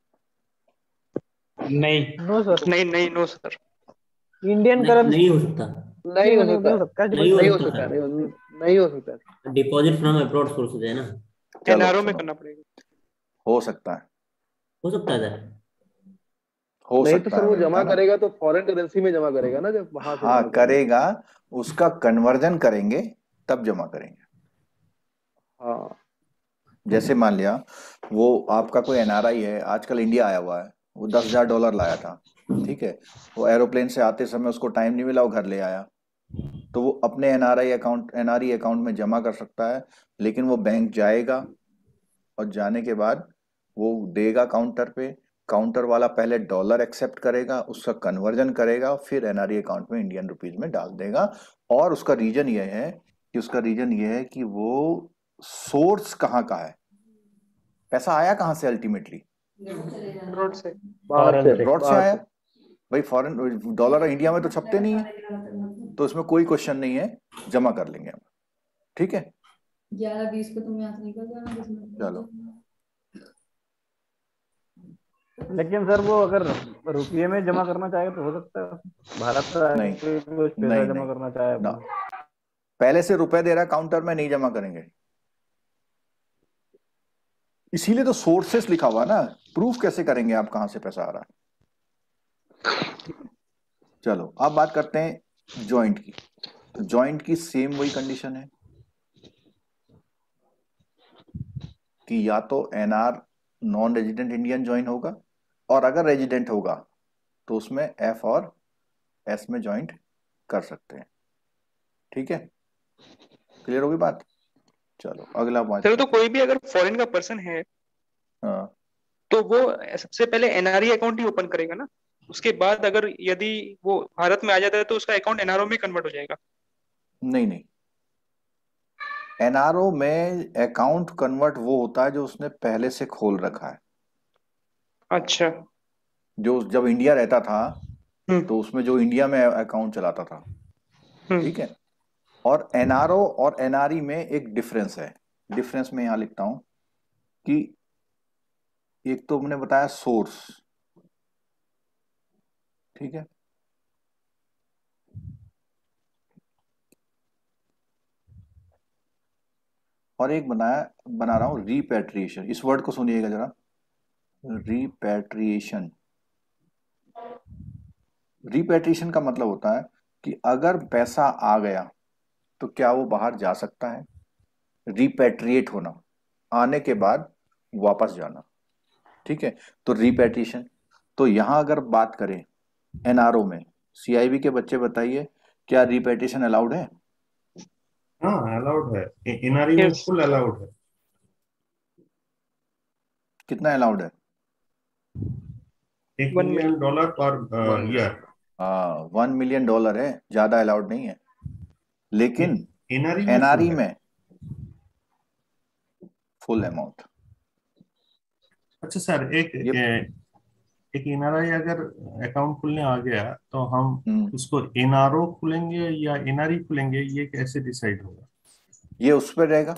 नहीं, नो सर। नहीं नो सर, इंडियन करेंसी नहीं हो सकता, नहीं हो सकता, नहीं हो सकता, नहीं हो सकता। डिपॉजिट फ्रॉम अब्रॉड सोर्सेज है ना। NRO में करना पड़ेगा। हो सकता है, हो सकता है सर, हो नहीं सकता तो सर है, वो मैंने जमा कहा ना। करेगा तो फॉरेन करेंसी में जमा करेगा ना, जब वहां से हाँ जमा करेगा। करेगा, उसका कन्वर्जन करेंगे तब जमा करेंगे। हाँ, जैसे मान लिया वो आपका कोई NRI है, आजकल इंडिया आया हुआ है, वो $10,000 लाया था। ठीक है, वो एरोप्लेन से आते समय उसको टाइम नहीं मिला, वो घर ले आया, तो वो अपने NRE अकाउंट में जमा कर सकता है। लेकिन वो बैंक जाएगा और जाने के बाद वो देगा काउंटर पे, काउंटर वाला पहले डॉलर एक्सेप्ट करेगा, उसका कन्वर्जन करेगा, फिर NRE अकाउंट में इंडियन रुपीज में डाल देगा। और उसका रीजन ये है कि वो सोर्स कहाँ का है, पैसा आया कहां से अल्टीमेटली? रोड से। रॉड से आया भाई। फॉरेन डॉलर इंडिया में तो छपते नहीं है, तो इसमें कोई क्वेश्चन नहीं है, जमा कर लेंगे हम। ठीक है, 11:20 पे तुम यहाँ से निकल जाना 10 मिनट में। चलो लेकिन सर वो अगर रुपये में जमा करना चाहे तो हो सकता है, भारत से नहीं कुछ पैसा नहीं जमा नहीं करना चाहे ना, अपना। पहले से रुपए दे रहा काउंटर में, नहीं जमा करेंगे। इसीलिए तो सोर्सेस लिखा हुआ ना, प्रूफ कैसे करेंगे आप कहां से पैसा आ रहा है। चलो अब बात करते हैं जॉइंट की। तो जॉइंट की सेम वही कंडीशन है कि या तो NR non resident Indian join होगा, और अगर रेजिडेंट होगा तो उसमें एफ और एस में ज्वाइंट कर सकते हैं। ठीक है, क्लियर होगी बात। चलो अगला बात। चलो, तो कोई भी अगर फॉरेन का पर्सन है हाँ तो वो सबसे पहले एनआरई अकाउंट ही ओपन करेगा ना, उसके बाद अगर यदि वो भारत में आ जाता है तो उसका अकाउंट एनआरओ में कन्वर्ट हो जाएगा। नहीं नहीं, एनआरओ में अकाउंट कन्वर्ट वो होता है जो उसने पहले से खोल रखा है। अच्छा। जो जब इंडिया रहता था तो उसमें जो इंडिया में अकाउंट चलाता था, ठीक है। और एनआरओ और एनआरई में एक डिफरेंस है। डिफरेंस में यहां लिखता हूं कि एक तो हमने बताया सोर्स, ठीक है, और एक बना रहा हूं रिपैट्रिएशन। इस वर्ड को सुनिएगा जरा, रिपैट्रिएशन। रिपैट्रिएशन का मतलब होता है कि अगर पैसा आ गया तो क्या वो बाहर जा सकता है। रिपैट्रिएट होना, आने के बाद वापस जाना, ठीक है। तो रिपैट्रिएशन, तो यहां अगर बात करें एनआरओ में, सीआईबी के बच्चे बताइए क्या रिपैट्रिएशन अलाउड है। हाँ अलाउड है, एनआरई में फुल अलाउड है। कितना अलाउड है? $1 मिलियन पर ईयर। हाँ, $1 मिलियन है, ज्यादा अलाउड नहीं है। लेकिन एनआरई में फुल अमाउंट। अच्छा सर, एक एनआरआई अगर अकाउंट खुलने आ गया तो हम उसको एनआरओ खुलेंगे या एनआरई खुलेंगे, ये कैसे डिसाइड होगा? ये उस पर रहेगा।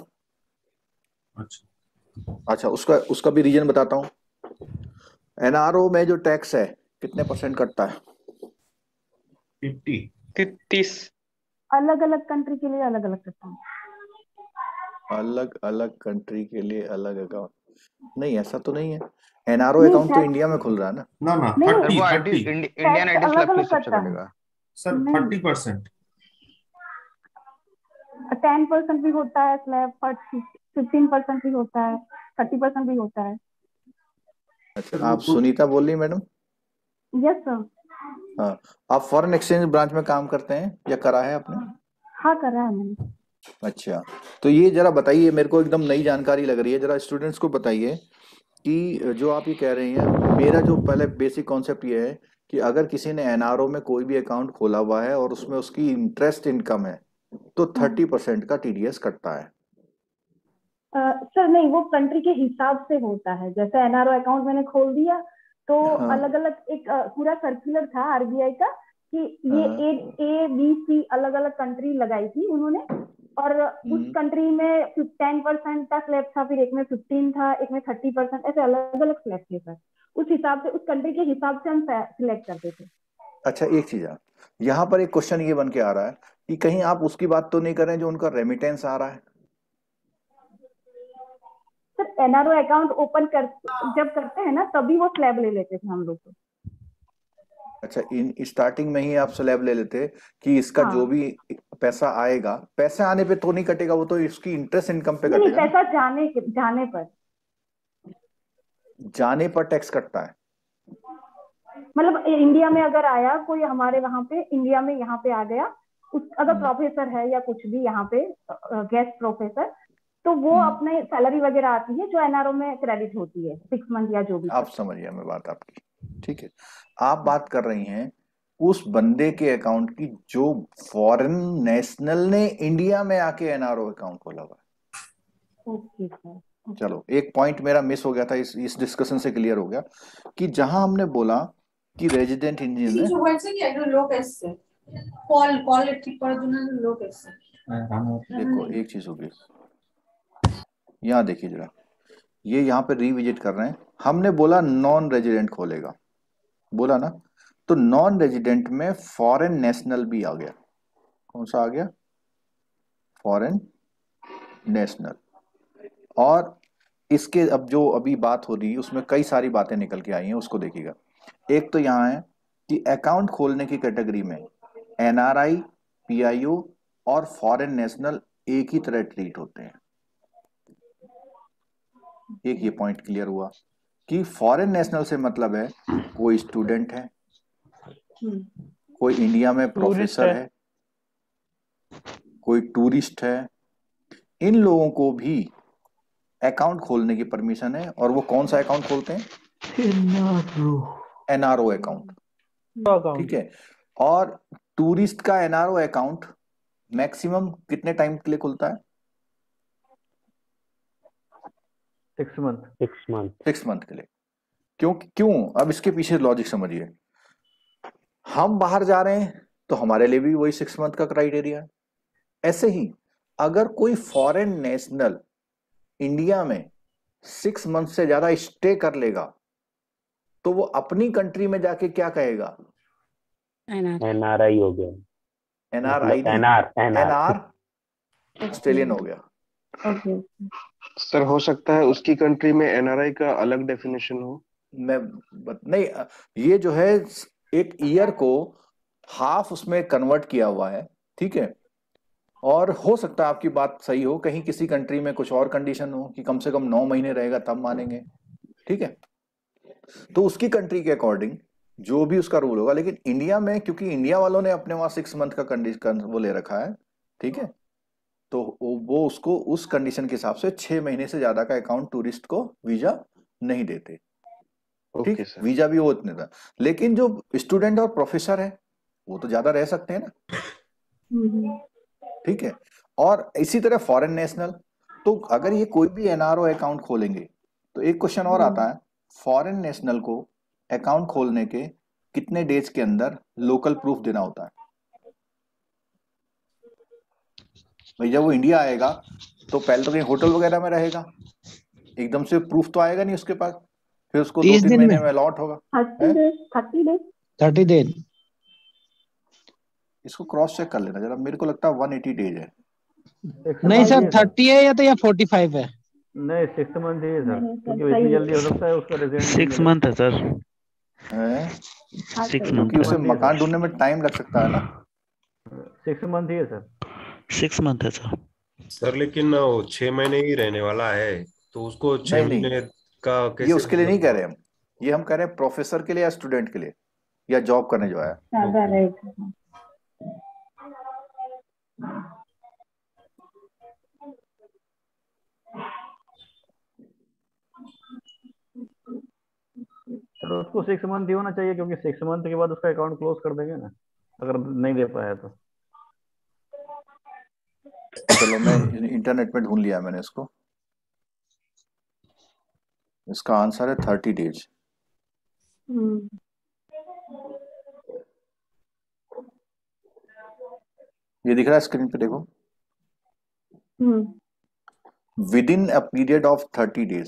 अच्छा, उसका उसका भी रीजन बताता हूँ। एनआरओ में जो टैक्स है कितने % कटता है? 30। अलग अलग कंट्री के लिए अलग अलग करता हूँ। अलग अलग कंट्री के लिए अलग अकाउंट? नहीं, ऐसा तो नहीं है। एनआरओ अकाउंट तो इंडिया में खुल रहा है ना। ना ना, 30 इंडियन आईडी स्लैब फीस सबसे कटेगा सर। 30%, 10% भी होता है स्लैब, 15% भी होता है, 30% भी होता है। अच्छा, आप सुनीता बोल रही मैडम? Yes sir. हाँ, आप फॉरेन एक्सचेंज ब्रांच में काम करते हैं या करा है आपने? हाँ करा है मैंने। अच्छा, तो ये जरा बताइए, मेरे को एकदम नई जानकारी लग रही है, जरा स्टूडेंट्स को बताइए कि जो आप ये कह रही हैं। मेरा जो पहले बेसिक कॉन्सेप्ट ये है कि अगर किसी ने एनआरओ में कोई भी अकाउंट खोला हुआ है और उसमें उसकी इंटरेस्ट इनकम है तो 30% का टीडीएस कटता है। सर नहीं, वो कंट्री के हिसाब से होता है। जैसे एनआरओ अकाउंट मैंने खोल दिया तो अलग अलग एक पूरा सर्कुलर था आरबीआई का कि ये ए बी सी अलग अलग कंट्री लगाई थी उन्होंने, और उस कंट्री में 10% का स्लैब था, फिर एक में 15 था, एक में 30%, ऐसे अलग अलग स्लैब थे सर। उस हिसाब से, उस कंट्री के हिसाब से हम सिलेक्ट करते थे। अच्छा, एक चीज है यहाँ पर, एक क्वेश्चन ये बन के आ रहा है कि कहीं आप उसकी बात तो नहीं कर रहे हैं जो उनका रेमिटेंस आ रहा है? सर एनआरओ अकाउंट ओपन जब करते हैं ना तभी वो स्लैब ले लेते थे हम लोग तो। अच्छा, इन स्टार्टिंग में ही आप स्लैब ले लेते कि इसका जो भी पैसा आएगा, पैसे आने पे तो नहीं कटेगा, वो तो इसकी इंटरेस्ट इनकम पे नहीं, कटेगा। पैसा जाने पर टैक्स कटता है। मतलब इंडिया में अगर आया कोई, हमारे वहां पे इंडिया में यहाँ पे आ गया, अगर प्रोफेसर है या कुछ भी यहाँ पे गेस्ट प्रोफेसर, तो वो अपने सैलरी वगैरह आती है जो एनआरओ में क्रेडिट होती है 6 मंथ या जो भी। आप समझिए मैं बात आपकी, ठीक है। आप बात कर रही हैं उस बंदे के अकाउंट की जो फॉरेन नेशनल ने इंडिया में आके एनआरओ अकाउंट खोला हुआ है। Okay sir. चलो, एक पॉइंट मेरा मिस हो गया था, इस डिस्कशन से क्लियर हो गया कि जहां हमने बोला कि रेजिडेंट इंडियन है। देखो देखो एक चीज होगी, यहाँ देखिए जरा, ये यहाँ पे रिविजिट कर रहे हैं। हमने बोला नॉन रेजिडेंट खोलेगा, बोला ना, तो नॉन रेजिडेंट में फॉरेन नेशनल भी आ गया। कौन सा आ गया? Foreign national. और इसके अब जो अभी बात हो रही है उसमें कई सारी बातें निकल के आई हैं, उसको देखिएगा। एक तो यहाँ है कि अकाउंट खोलने की कैटेगरी में एनआरआई, पीआईओ और फॉरेन नेशनल एक ही तरह ट्रीट होते हैं। एक ये पॉइंट क्लियर हुआ कि फॉरेन नेशनल से मतलब है कोई स्टूडेंट है, कोई इंडिया में प्रोफेसर है, कोई टूरिस्ट है, इन लोगों को भी अकाउंट खोलने की परमिशन है। और वो कौन सा अकाउंट खोलते हैं? एनआरओ अकाउंट, ठीक है। और टूरिस्ट का एनआरओ अकाउंट मैक्सिमम कितने टाइम के लिए खुलता है? 6 मंथ के लिए। क्यों? अब इसके पीछे लॉजिक समझिए। हम बाहर जा रहे हैं तो हमारे लिए भी वही 6 मंथ का क्राइटेरिया है। ऐसे ही अगर कोई फॉरेन नेशनल इंडिया में 6 मंथ से ज्यादा स्टे कर लेगा तो वो अपनी कंट्री में जाके क्या कहेगा? एनआरआई हो गया, एनआरआई, एनआर ऑस्ट्रेलियन हो गया। सर हो सकता है उसकी कंट्री में एनआरआई का अलग डेफिनेशन हो। नहीं, ये जो है एक ईयर को हाफ उसमें कन्वर्ट किया हुआ है, ठीक है। और हो सकता है आपकी बात सही हो, कहीं किसी कंट्री में कुछ और कंडीशन हो कि कम से कम 9 महीने रहेगा तब मानेंगे, ठीक है। तो उसकी कंट्री के अकॉर्डिंग जो भी उसका रूल होगा। लेकिन इंडिया में, क्योंकि इंडिया वालों ने अपने वहां 6 मंथ का कंडीशन वो ले रखा है, ठीक है, तो वो उसको उस कंडीशन के हिसाब से 6 महीने से ज्यादा का अकाउंट टूरिस्ट को वीजा नहीं देते, ठीक है। वीजा भी वो इतने था। लेकिन जो स्टूडेंट और प्रोफेसर है वो तो ज्यादा रह सकते हैं ना, ठीक है। और इसी तरह फॉरेन नेशनल, तो अगर ये कोई भी एनआरओ अकाउंट खोलेंगे तो एक क्वेश्चन और आता है, फॉरेन नेशनल को अकाउंट खोलने के कितने डेज के अंदर लोकल प्रूफ देना होता है? भाई जब वो इंडिया आएगा तो पहले तो कहीं होटल वगैरह में रहेगा, एकदम से प्रूफ तो आएगा नहीं उसके पास, फिर उसको 2-3 महीने में अलॉट होगा। 30 डेज। इसको क्रॉस चेक कर लेना जरा, मेरे को लगता है 180 डेज है। नहीं सर 30 है या तो या 45 है। नहीं 6 मंथ ही है सर, क्योंकि इतनी जल्दी हो सकता है उसका रिजल्ट। 6 मंथ है सर, 6 मंथ, क्योंकि उसे मकान ढूंढने में टाइम लग सकता है ना। 6 मंथ ही है सर, 6 मंथ है सर। सर लेकिन 6 महीने ही रहने वाला है तो उसको 6 महीने का कैसे? ये उसके लिए नहीं कह रहे हम, ये हम कह रहे हैं प्रोफेसर के लिए या स्टूडेंट के लिए या जॉब करने जो आया। तो उसको 6 मंथ ही होना चाहिए, क्योंकि 6 मंथ के बाद उसका अकाउंट क्लोज कर देंगे ना अगर नहीं दे पाया तो। चलो मैं इंटरनेट पे ढूंढ लिया मैंने इसको, इसका आंसर है 30 डेज। ये दिख रहा है स्क्रीन पे, देखो। Within a period of 30 days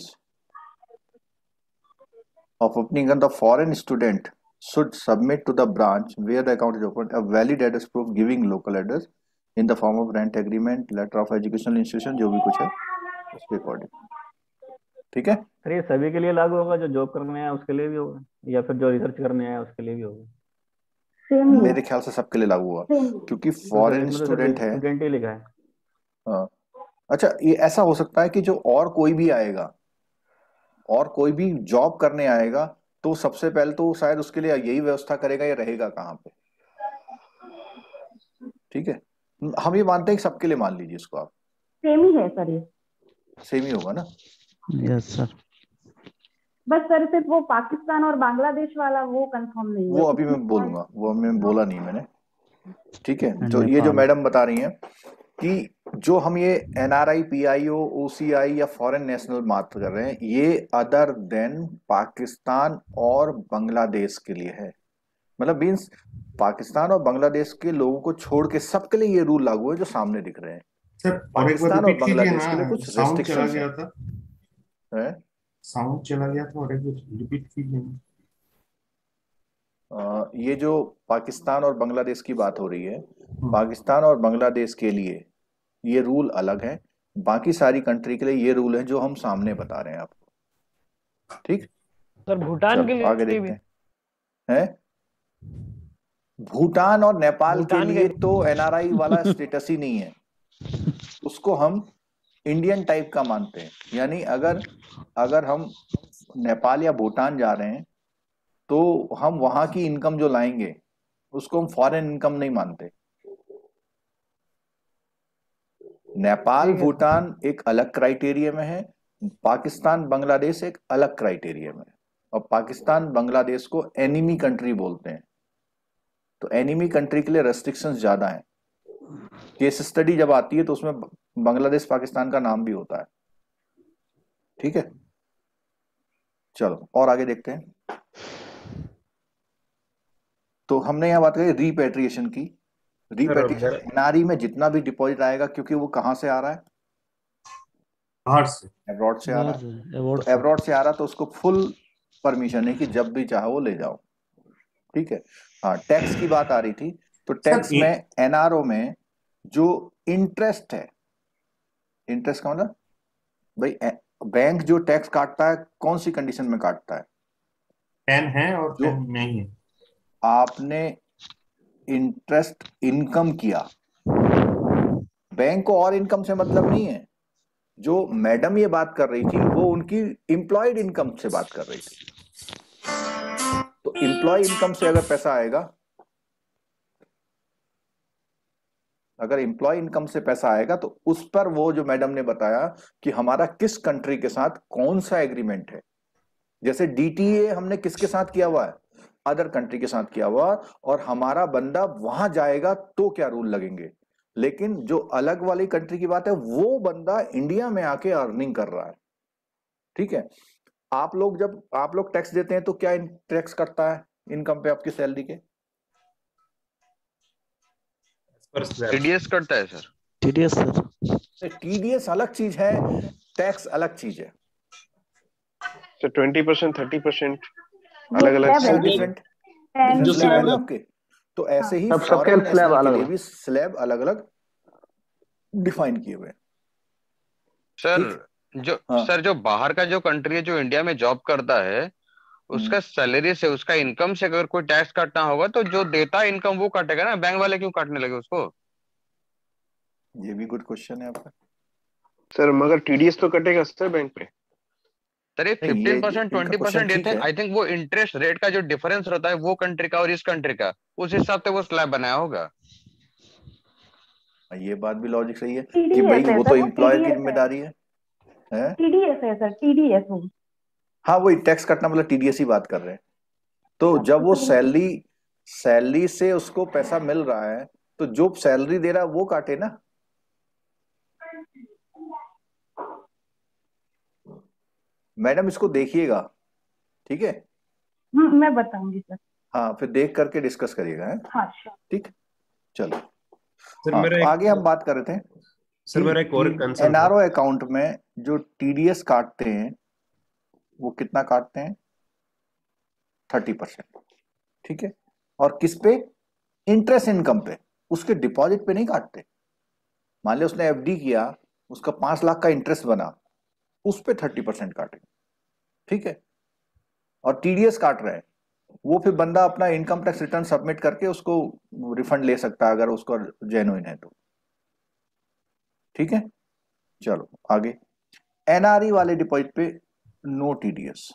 of opening, the foreign student should submit to the branch where the account is opened a valid address proof giving local address in the form of rent agreement, letter of educational institution, जो भी कुछ है उसके according, ठीक है। Sir ये सभी के लिए लागू होगा, जो जॉब करने आया उसके लिए भी होगा या फिर जो रिसर्च करने आया उसके लिए भी होगा? मेरे ख्याल से सबके लिए लागू हुआ, क्योंकि फॉरेन स्टूडेंट है। स्टूडेंट ही लिखा है। हाँ, अच्छा, ये ऐसा हो सकता है कि जो और कोई भी आएगा और कोई भी जॉब करने आएगा तो सबसे पहले तो शायद उसके लिए यही व्यवस्था करेगा, या रहेगा कहाँ पे, ठीक है। हम ये मानते हैं कि सबके लिए मान लीजिए इसको आप। सेम ही है सर, ये सेम ही होगा ना? Yes sir. बस सर सिर्फ वो पाकिस्तान और बांग्लादेश वाला वो कंफर्म नहीं है। वो अभी मैं बोलूंगा, वो मैं बोला नहीं मैंने, ठीक है। जो ये जो मैडम बता रही हैं कि जो हम ये एनआरआई, पीआईओ, ओसीआई या फॉरेन नेशनल बात कर रहे हैं, ये अदर देन पाकिस्तान और बांग्लादेश के लिए है। मतलब मीन्स पाकिस्तान और बांग्लादेश के लोगों को छोड़ के सबके लिए ये रूल लागू है जो सामने दिख रहे हैं। सर और एक बार पाकिस्तान और रिपीट कीजिए बांग्लादेश के लिए ना, कुछ साउंड चला रेस्ट्रिक्शंस गया हैं। था, साउंड चला गया था, और एक बार रिपीट कीजिए ना। ये जो पाकिस्तान और बांग्लादेश की बात हो रही है, पाकिस्तान और बांग्लादेश के लिए ये रूल अलग है, बाकी सारी कंट्री के लिए ये रूल है जो हम सामने बता रहे हैं आपको। ठीक सर भूटान के लिए आगे देखते हैं। भूटान और नेपाल के लिए तो एनआरआई वाला स्टेटस ही नहीं है, उसको हम इंडियन टाइप का मानते हैं। यानी अगर हम नेपाल या भूटान जा रहे हैं तो हम वहां की इनकम जो लाएंगे उसको हम फॉरेन इनकम नहीं मानते। नेपाल भूटान एक अलग क्राइटेरिया में है, पाकिस्तान बांग्लादेश एक अलग क्राइटेरिया में है, और पाकिस्तान बांग्लादेश को एनिमी कंट्री बोलते हैं। तो एनिमी कंट्री के लिए रेस्ट्रिक्शंस ज्यादा हैं। केस स्टडी जब आती है तो उसमें बांग्लादेश पाकिस्तान का नाम भी होता है। ठीक है, चलो और आगे देखते हैं। तो हमने यहां बात करी रीपेट्रिएशन की। रीपेट्रिएशन एनआरई में जितना भी डिपॉजिट आएगा, क्योंकि वो कहां से आ रहा है, बाहर से, एब्रॉड से आ रहा है, तो एब्रॉड से आ रहा तो उसको फुल परमिशन है कि जब भी चाहो वो ले जाओ। ठीक है। हाँ, टैक्स की बात आ रही थी, तो टैक्स में एनआरओ में जो इंटरेस्ट है, इंटरेस्ट का मतलब भाई बैंक जो टैक्स काटता है कौन सी कंडीशन में काटता है, 10 है और 10 नहीं है। आपने इंटरेस्ट इनकम किया, बैंक को और इनकम से मतलब नहीं है। जो मैडम ये बात कर रही थी वो उनकी एम्प्लॉयड इनकम से बात कर रही थी। तो एम्प्लॉय इनकम से अगर पैसा आएगा, अगर एम्प्लॉय इनकम से पैसा आएगा तो उस पर वो जो मैडम ने बताया कि हमारा किस कंट्री के साथ कौन सा एग्रीमेंट है। जैसे डीटीए हमने किसके साथ किया हुआ है, अदर कंट्री के साथ किया हुआ, और हमारा बंदा वहां जाएगा तो क्या रूल लगेंगे। लेकिन जो अलग वाली कंट्री की बात है, वो बंदा इंडिया में आके अर्निंग कर रहा है। ठीक है। आप लोग जब आप लोग टैक्स देते हैं तो क्या टैक्स कटता है इनकम पे आपकी सैलरी के? टीडीएस कटता है सर। टीडीएस सर, टीडीएस अलग चीज है, टैक्स अलग चीज है। तो 20% 30% अलग अलग डिफरेंट है ना आपके। तो ऐसे ही सबके स्लैब अलग भी स्लैब अलग अलग डिफाइन किए हुए। सर जो बाहर का जो कंट्री है जो इंडिया में जॉब करता है, उसका सैलरी से उसका इनकम से अगर कोई टैक्स काटना होगा तो जो देता है इनकम वो काटेगा ना, बैंक वाले क्यों काटने लगे उसको? ये भी गुड क्वेश्चन है आपका सर। मगर टीडीएस तो कटेगा सर बैंक पे। सर ये 15% 20% देते हैं। आई थिंक वो इंटरेस्ट रेट का जो डिफरेंस रहता है वो कंट्री का और इस कंट्री का, उस हिसाब से वो स्लैब बनाया होगा। ये बात भी लॉजिक सही है कि भाई वो तो एम्प्लॉयर की जिम्मेदारी है। टीडीएस है सर, टीडीएस। हाँ, वही टैक्स कटना मतलब टीडीएस ही बात कर रहे हैं। तो जब वो सैलरी से उसको पैसा मिल रहा है तो जो सैलरी दे रहा है वो काटे ना। मैडम इसको देखिएगा, ठीक है? मैं बताऊंगी सर। हाँ, फिर देख करके डिस्कस करिएगा। हाँ, ठीक, चलो। सर तो आगे हम बात कर रहे थे सर, मेरा एक और कंसर्न, एनआरओ अकाउंट में जो टीडीएस काटते हैं वो कितना काटते हैं? 30%। ठीक है। और किस पे? इंटरेस्ट इनकम पे, उसके डिपॉजिट पे नहीं काटते। मान लिया उसने एफडी किया, उसका 5 लाख का इंटरेस्ट बना, उस पे 30% काटेंगे। ठीक है। और टीडीएस काट रहे हैं, वो फिर बंदा अपना इनकम टैक्स रिटर्न सबमिट करके उसको रिफंड ले सकता है अगर उसको जेन्युइन है तो। ठीक है, चलो आगे। एनआरई वाले डिपॉजिट पे नो टीडीएस।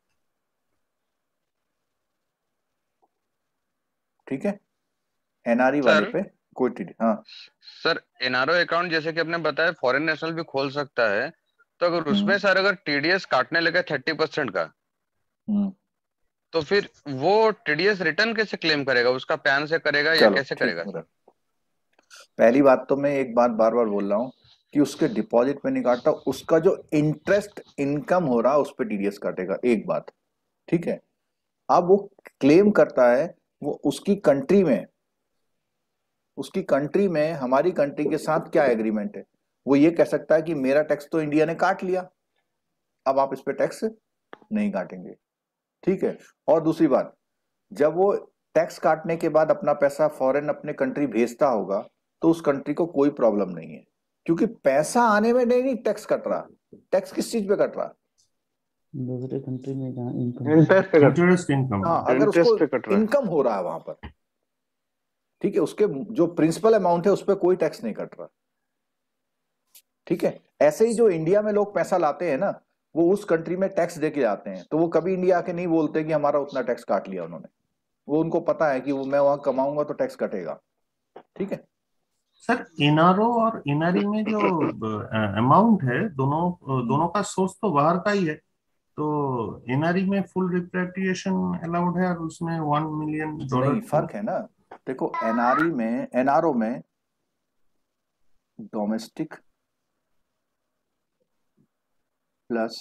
ठीक है, एनआरई वाले पे कोई टीडीएस। हाँ सर, एनआरओ अकाउंट जैसे कि आपने बताया फॉरेन नेशनल भी खोल सकता है, तो अगर उसमें सर अगर टीडीएस काटने लगे 30% का, तो फिर वो टीडीएस रिटर्न कैसे क्लेम करेगा? उसका पैन से करेगा या कैसे करेगा? पहली बात तो मैं एक बात बार बार बोल रहा हूँ कि उसके डिपॉजिट पे नहीं काटता, उसका जो इंटरेस्ट इनकम हो रहा है उस पर टीडीएस काटेगा। एक बात, ठीक है। अब वो क्लेम करता है, वो उसकी कंट्री में हमारी कंट्री के साथ क्या एग्रीमेंट है, वो ये कह सकता है कि मेरा टैक्स तो इंडिया ने काट लिया, अब आप इस पे टैक्स नहीं काटेंगे, ठीक है। और दूसरी बात, जब वो टैक्स काटने के बाद अपना पैसा फॉरेन अपने कंट्री भेजता होगा तो उस कंट्री को कोई प्रॉब्लम नहीं है, क्योंकि पैसा आने में नहीं टैक्स कट रहा। टैक्स किस चीज पे कट रहा? दूसरे कंट्री में जहाँ इंटरेस्ट इनकम, हाँ, अगर उसको इनकम हो रहा है वहां पर, ठीक है, उसके जो प्रिंसिपल अमाउंट है उस पर कोई टैक्स नहीं कट रहा, ठीक है। ऐसे ही जो इंडिया में लोग पैसा लाते हैं ना, वो उस कंट्री में टैक्स दे के आते हैं, तो वो कभी इंडिया आके नहीं बोलते कि हमारा उतना टैक्स काट लिया उन्होंने। वो उनको पता है कि वो मैं वहां कमाऊंगा तो टैक्स कटेगा, ठीक है। सर एनआरओ और एनआरई में जो अमाउंट है, दोनों का सोर्स तो बाहर का ही है, तो एनआरई में फुल रिपेट्रिएशन अलाउड है और उसमें $1 मिलियन नहीं, फर्क है ना। देखो, एनआरओ में डोमेस्टिक प्लस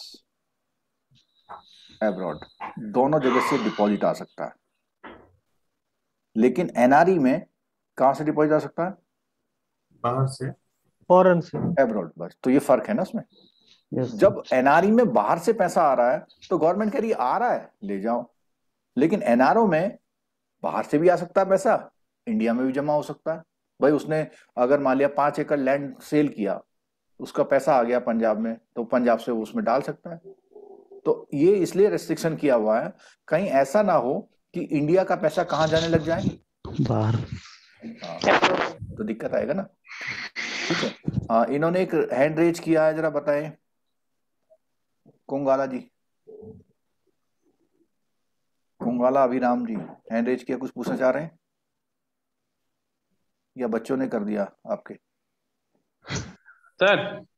एब्रॉड दोनों जगह से डिपॉजिट आ सकता है, लेकिन एनआरई में कहां से डिपॉजिट आ सकता है? बाहर से, फॉरेन से, एब्रॉड। बस, तो ये फर्क है ना उसमें। जब एनआरई में बाहर से पैसा आ रहा है तो गवर्नमेंट कह रही है आ रहा है ले जाओ, लेकिन एनआरओ में बाहर से भी आ सकता है पैसा, इंडिया में भी जमा हो सकता है। भाई उसने अगर मान लिया 5 एकड़ लैंड सेल किया, उसका पैसा आ गया पंजाब में, तो पंजाब से वो उसमें डाल सकता है। तो ये इसलिए रेस्ट्रिक्शन किया हुआ है, कहीं ऐसा ना हो कि इंडिया का पैसा कहाँ जाने लग जाए, बाहर। तो दिक्कत आएगा ना, ठीक है। इन्होंने एक हैंड रेज किया है, जरा बताएं कुंगाला जी, कुंगाला अभिराम जी, हैंड रेज किया, कुछ पूछना चाह रहे हैं या बच्चों ने कर दिया आपके? सर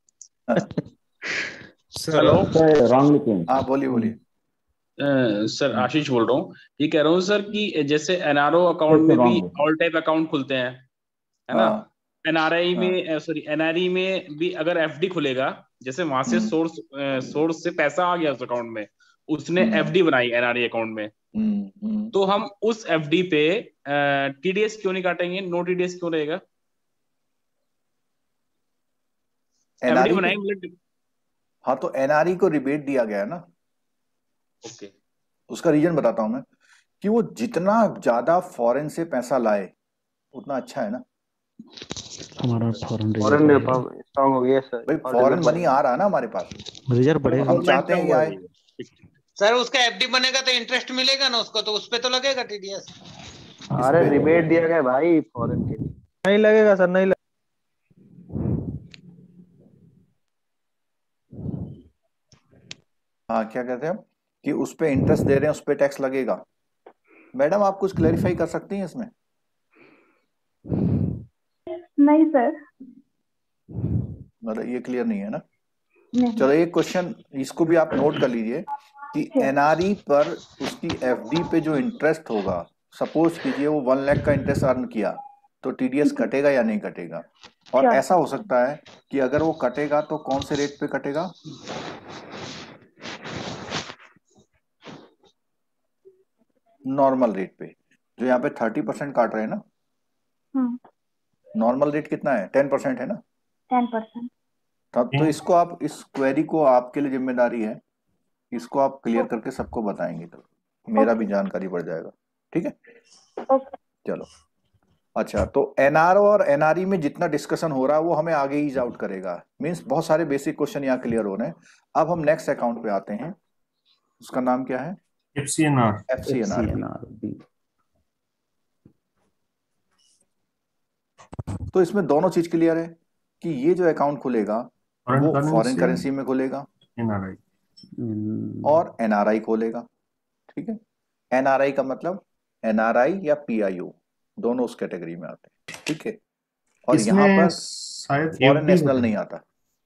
हेलो सर, रॉन्ग लिखे। हाँ बोलिए। सर आशीष बोल रहा हूँ। ये कह रहा हूँ सर कि जैसे एनआरओ अकाउंट में भी ऑल टाइप अकाउंट खुलते हैं, है ना? एनआरआई में सॉरी एनआरई में भी अगर एफडी खुलेगा, जैसे वहां से सोर्स से पैसा आ गया उस अकाउंट में, उसने एफडी बनाई एनआरई अकाउंट में, तो हम उस एफडी पे टीडीएस क्यों नहीं काटेंगे? नो टीडीएस क्यों रहेगा? एफडी बनाई मतलब। हाँ, तो एनआरई को रिबेट दिया गया है ना। ओके, उसका रीजन बताता हूं मैं, कि वो जितना ज्यादा फॉरेन से पैसा लाए उतना अच्छा है ना। हमारा फॉरेन स्ट्रांग हो गया सर, भाई फॉरेन मनी आ रहा है ना हमारे पास, रिजर्व बढ़ेगा, हम चाहते हैं आए। सर उसका एफडी बनेगा तो इंटरेस्ट मिलेगा ना उसको, तो उस पे तो लगेगा टीडीएस। अरे रिबेट दिया गया भाई फॉरेन के, नहीं लगेगा सर, नहीं लगेगा। हाँ, क्या कहते हैं कि उस पे इंटरेस्ट दे रहे हैं, उस पे टैक्स लगेगा। मैडम आप कुछ क्लैरिफाई कर सकती हैं इसमें? नहीं सर, मतलब ये क्लियर नहीं है ना। चलो एक क्वेश्चन इसको भी आप नोट कर लीजिए कि एनआरई पर उसकी एफडी पे जो इंटरेस्ट होगा, सपोज कीजिए वो 1 लाख का इंटरेस्ट अर्न किया, तो टीडीएस कटेगा या नहीं कटेगा? और ऐसा हो सकता है कि अगर वो कटेगा तो कौन से रेट पे कटेगा? नॉर्मल रेट पे, जो यहाँ पे 30% काट रहे हैं ना। नॉर्मल रेट कितना है? 10% है ना। 10%। तो इसको आप, इस क्वेरी को आपके लिए जिम्मेदारी है, इसको आप क्लियर करके सबको बताएंगे तो मेरा भी जानकारी बढ़ जाएगा, ठीक है। चलो अच्छा, तो एनआरओ और एनआरई में जितना डिस्कशन हो रहा है वो हमें आगे ईज आउट करेगा। मींस बहुत सारे बेसिक क्वेश्चन यहाँ क्लियर हो रहे हैं। अब हम नेक्स्ट अकाउंट पे आते हैं, उसका नाम क्या है? एफसीएनआर। तो इसमें दोनों चीज क्लियर है कि ये जो अकाउंट खुलेगा वो फॉरेन करेंसी में खुलेगा और एनआरआई खोलेगा, ठीक है। एनआरआई का मतलब एनआरआई या पीआईओ दोनों उस कैटेगरी में आते हैं, ठीक है। और यहाँ पर फॉरेन नेशनल नहीं आता।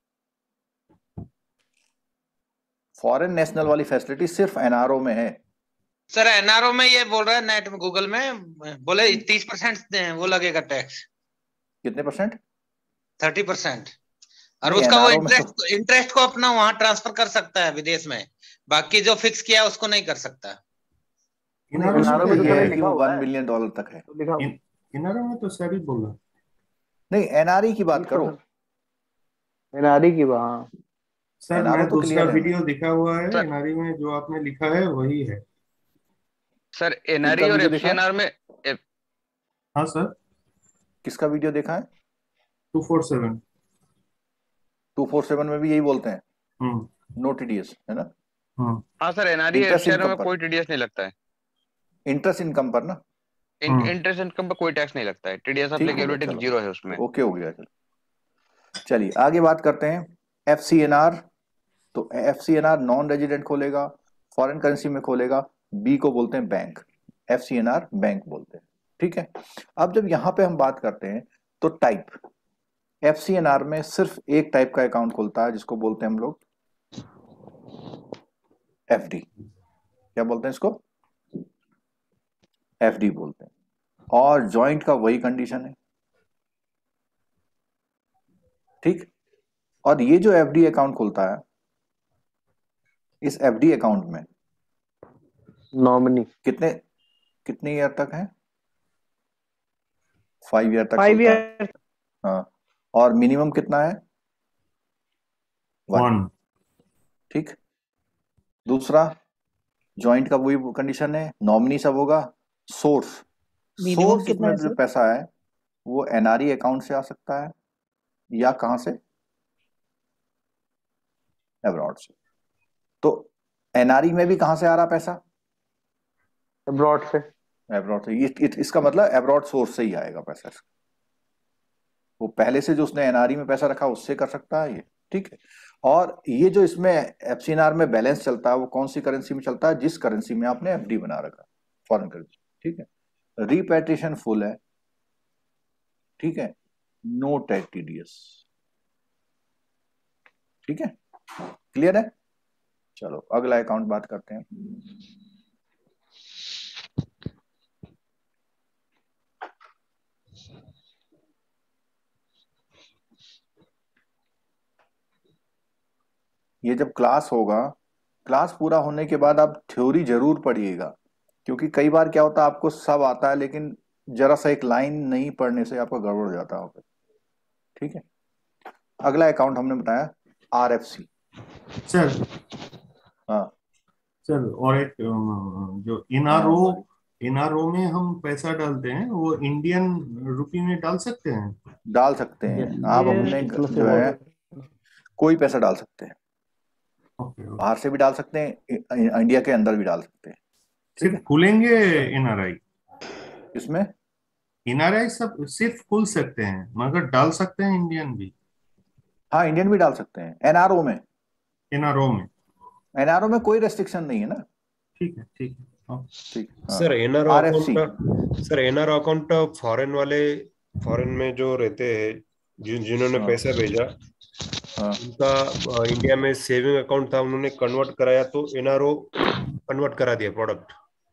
फॉरेन नेशनल वाली फैसिलिटी सिर्फ एनआरओ में है। सर एनआरओ में ये बोल रहा है नेट में, गूगल में बोले 30% वो लगेगा टैक्स। कितने परसेंट? 30%। और उसका वो इंटरेस्ट को अपना वहां ट्रांसफर कर सकता है विदेश में, बाकी जो फिक्स किया उसको नहीं कर सकता। इनारो में तो $1 मिलियन तक है। इनारो में तो सर ही बोल रहा। नहीं, एनआरई की बात करो। एनआरई की वहाँ सर एनआरओ मैं तो दूसरा क्लियर है वीडियो दिखा हुआ है, सर एनआरई में जो आपने लिखा है वही है। सर किनका एनआरई और वीडियो देखा है? एफसीएनआर में हाँ सर, किसका वीडियो देखा है? 247। 247 में भी यही बोलते हैं, हम्म नो टीडीएस, है ना? हाँ सर एनआरई और इंटरेस्ट एफसीएनआर इनकम में पर, कोई टीडीएस नहीं लगता है। इंटरेस्ट इनकम पर ना, इंटरेस्ट इनकम पर कोई टैक्स नहीं लगता है, टीडीएस ठीक हो गया, एप्लीकेबिलिटी चलो जीरो है उसमें। ओके हो गया। चलो चलिए आगे बात करते हैं एफसीएनआर। तो एफसीएनआर नॉन रेजिडेंट खोलेगा, फॉरेन करेंसी में खोलेगा, बी को बोलते हैं बैंक, एफसीएनआर बैंक बोलते हैं, ठीक है। अब जब यहां पे हम बात करते हैं तो टाइप, एफसीएनआर में सिर्फ एक टाइप का अकाउंट खुलता है जिसको बोलते हैं हम लोग एफडी। क्या बोलते हैं इसको? एफडी बोलते हैं। और जॉइंट का वही कंडीशन है, ठीक। और ये जो एफडी अकाउंट खुलता है, इस एफडी अकाउंट में नॉमिनी कितने ईयर तक है? 5 ईयर तक 5 खुलता है। ईयर। हाँ, और मिनिमम कितना है? 1, ठीक। दूसरा, जॉइंट का वही कंडीशन है, नॉमिनी सब होगा। सोर्स कितना में है जो सर? पैसा है वो एनआरई अकाउंट से आ सकता है या कहां से? अब्रॉड से। तो एनआरई में भी कहां से आ रहा पैसा? अब्रॉड से। इसका मतलब अब्रॉड सोर्स से ही आएगा पैसा। वो पहले से जो उसने एनआरई में पैसा रखा उससे कर सकता है ये, ठीक है। और ये जो इसमें एफसीएनआर में बैलेंस चलता है वो कौन सी करेंसी में चलता है? जिस करेंसी में आपने एफडी बना रखा, फॉरेन करेंसी, ठीक है। रिपैट्रिएशन फुल है, ठीक है, नो टैक्स टीडीएस, ठीक है, क्लियर है। चलो अगला अकाउंट बात करते हैं। ये जब क्लास होगा, क्लास पूरा होने के बाद आप थ्योरी जरूर पढ़िएगा, क्योंकि कई बार क्या होता है आपको सब आता है लेकिन जरा सा एक लाइन नहीं पढ़ने से आपका गड़बड़ हो जाता होगा, ठीक है। अगला अकाउंट हमने बताया आरएफसी। सर हाँ सर, और एक जो एनआरओ में हम पैसा डालते हैं वो इंडियन रुपी में डाल सकते हैं? डाल सकते हैं आप, हमने जो है कोई पैसा डाल सकते हैं, बाहर से भी डाल सकते हैं, इंडिया के अंदर भी डाल सकते हैं। सिर्फ खुलेंगे एनआरआई? इसमें एनआरआई सब सिर्फ खुल सकते हैं मगर डाल सकते हैं इंडियन भी? हाँ इंडियन भी डाल सकते हैं एनआरओ में। एनआरओ में कोई रेस्ट्रिक्शन नहीं है ना, ठीक है ठीक है ठीक। सर एनआरओ अकाउंट फॉरेन में जो रहते हैं जिन्होंने पैसा भेजा, उनका इंडिया में सेविंग अकाउंट था, उन्होंने कन्वर्ट कराया तो एनआरओ कन्वर्ट करा दिया प्रोडक्ट।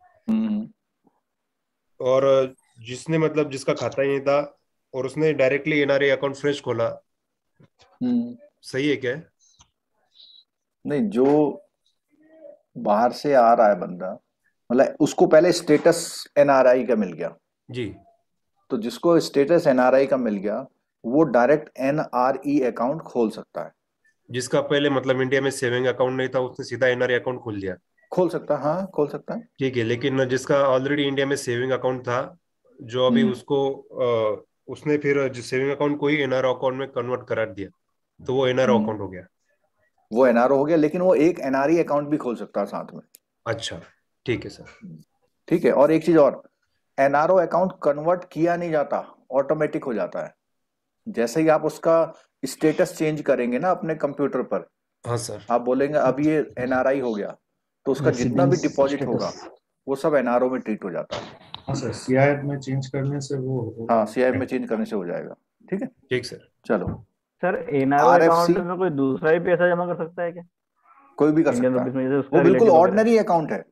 और जिसने मतलब जिसका खाता ही नहीं था और उसने डायरेक्टली एनआरए अकाउंट फ्रेश खोला, सही है क्या? नहीं, जो बाहर से आ रहा है बंदा, मतलब उसको पहले स्टेटस एनआरआई का मिल गया जी, तो जिसको स्टेटस एनआरआई का मिल गया वो डायरेक्ट एनआरई अकाउंट खोल सकता है। जिसका पहले मतलब इंडिया में सेविंग अकाउंट नहीं था उसने सीधा एनआरई अकाउंट खोल लिया, खोल सकता है, हाँ खोल सकता है, ठीक है। लेकिन जिसका ऑलरेडी इंडिया में सेविंग अकाउंट था, जो अभी उसको उसने फिर सेविंग अकाउंट को ही एनआरओ अकाउंट में कन्वर्ट करा दिया तो वो एनआरओ अकाउंट हो गया। वो एनआरओ हो गया, लेकिन वो एक एनआरई अकाउंट भी खोल सकता है साथ में। अच्छा ठीक है सर, ठीक है। और एक चीज और, एनआरओ अकाउंट कन्वर्ट किया नहीं जाता, ऑटोमेटिक हो जाता है। जैसे ही आप उसका स्टेटस चेंज करेंगे ना अपने कंप्यूटर पर, हाँ सर, आप बोलेंगे अब ये एनआरआई हो गया तो उसका जितना भी डिपॉजिट होगा वो सब एनआरओ में ट्रीट हो जाता है। हाँ सर, सीआईएफ में चेंज करने से वो हाँ सीआईएफ में चेंज करने से हो जाएगा, ठीक है। ठीक सर। चलो सर एनआरओ अकाउंट में कोई दूसरा भी पैसा जमा कर सकता है क्या? कोई भी कर सकता है, वो बिल्कुल ऑर्डिनरी अकाउंट है,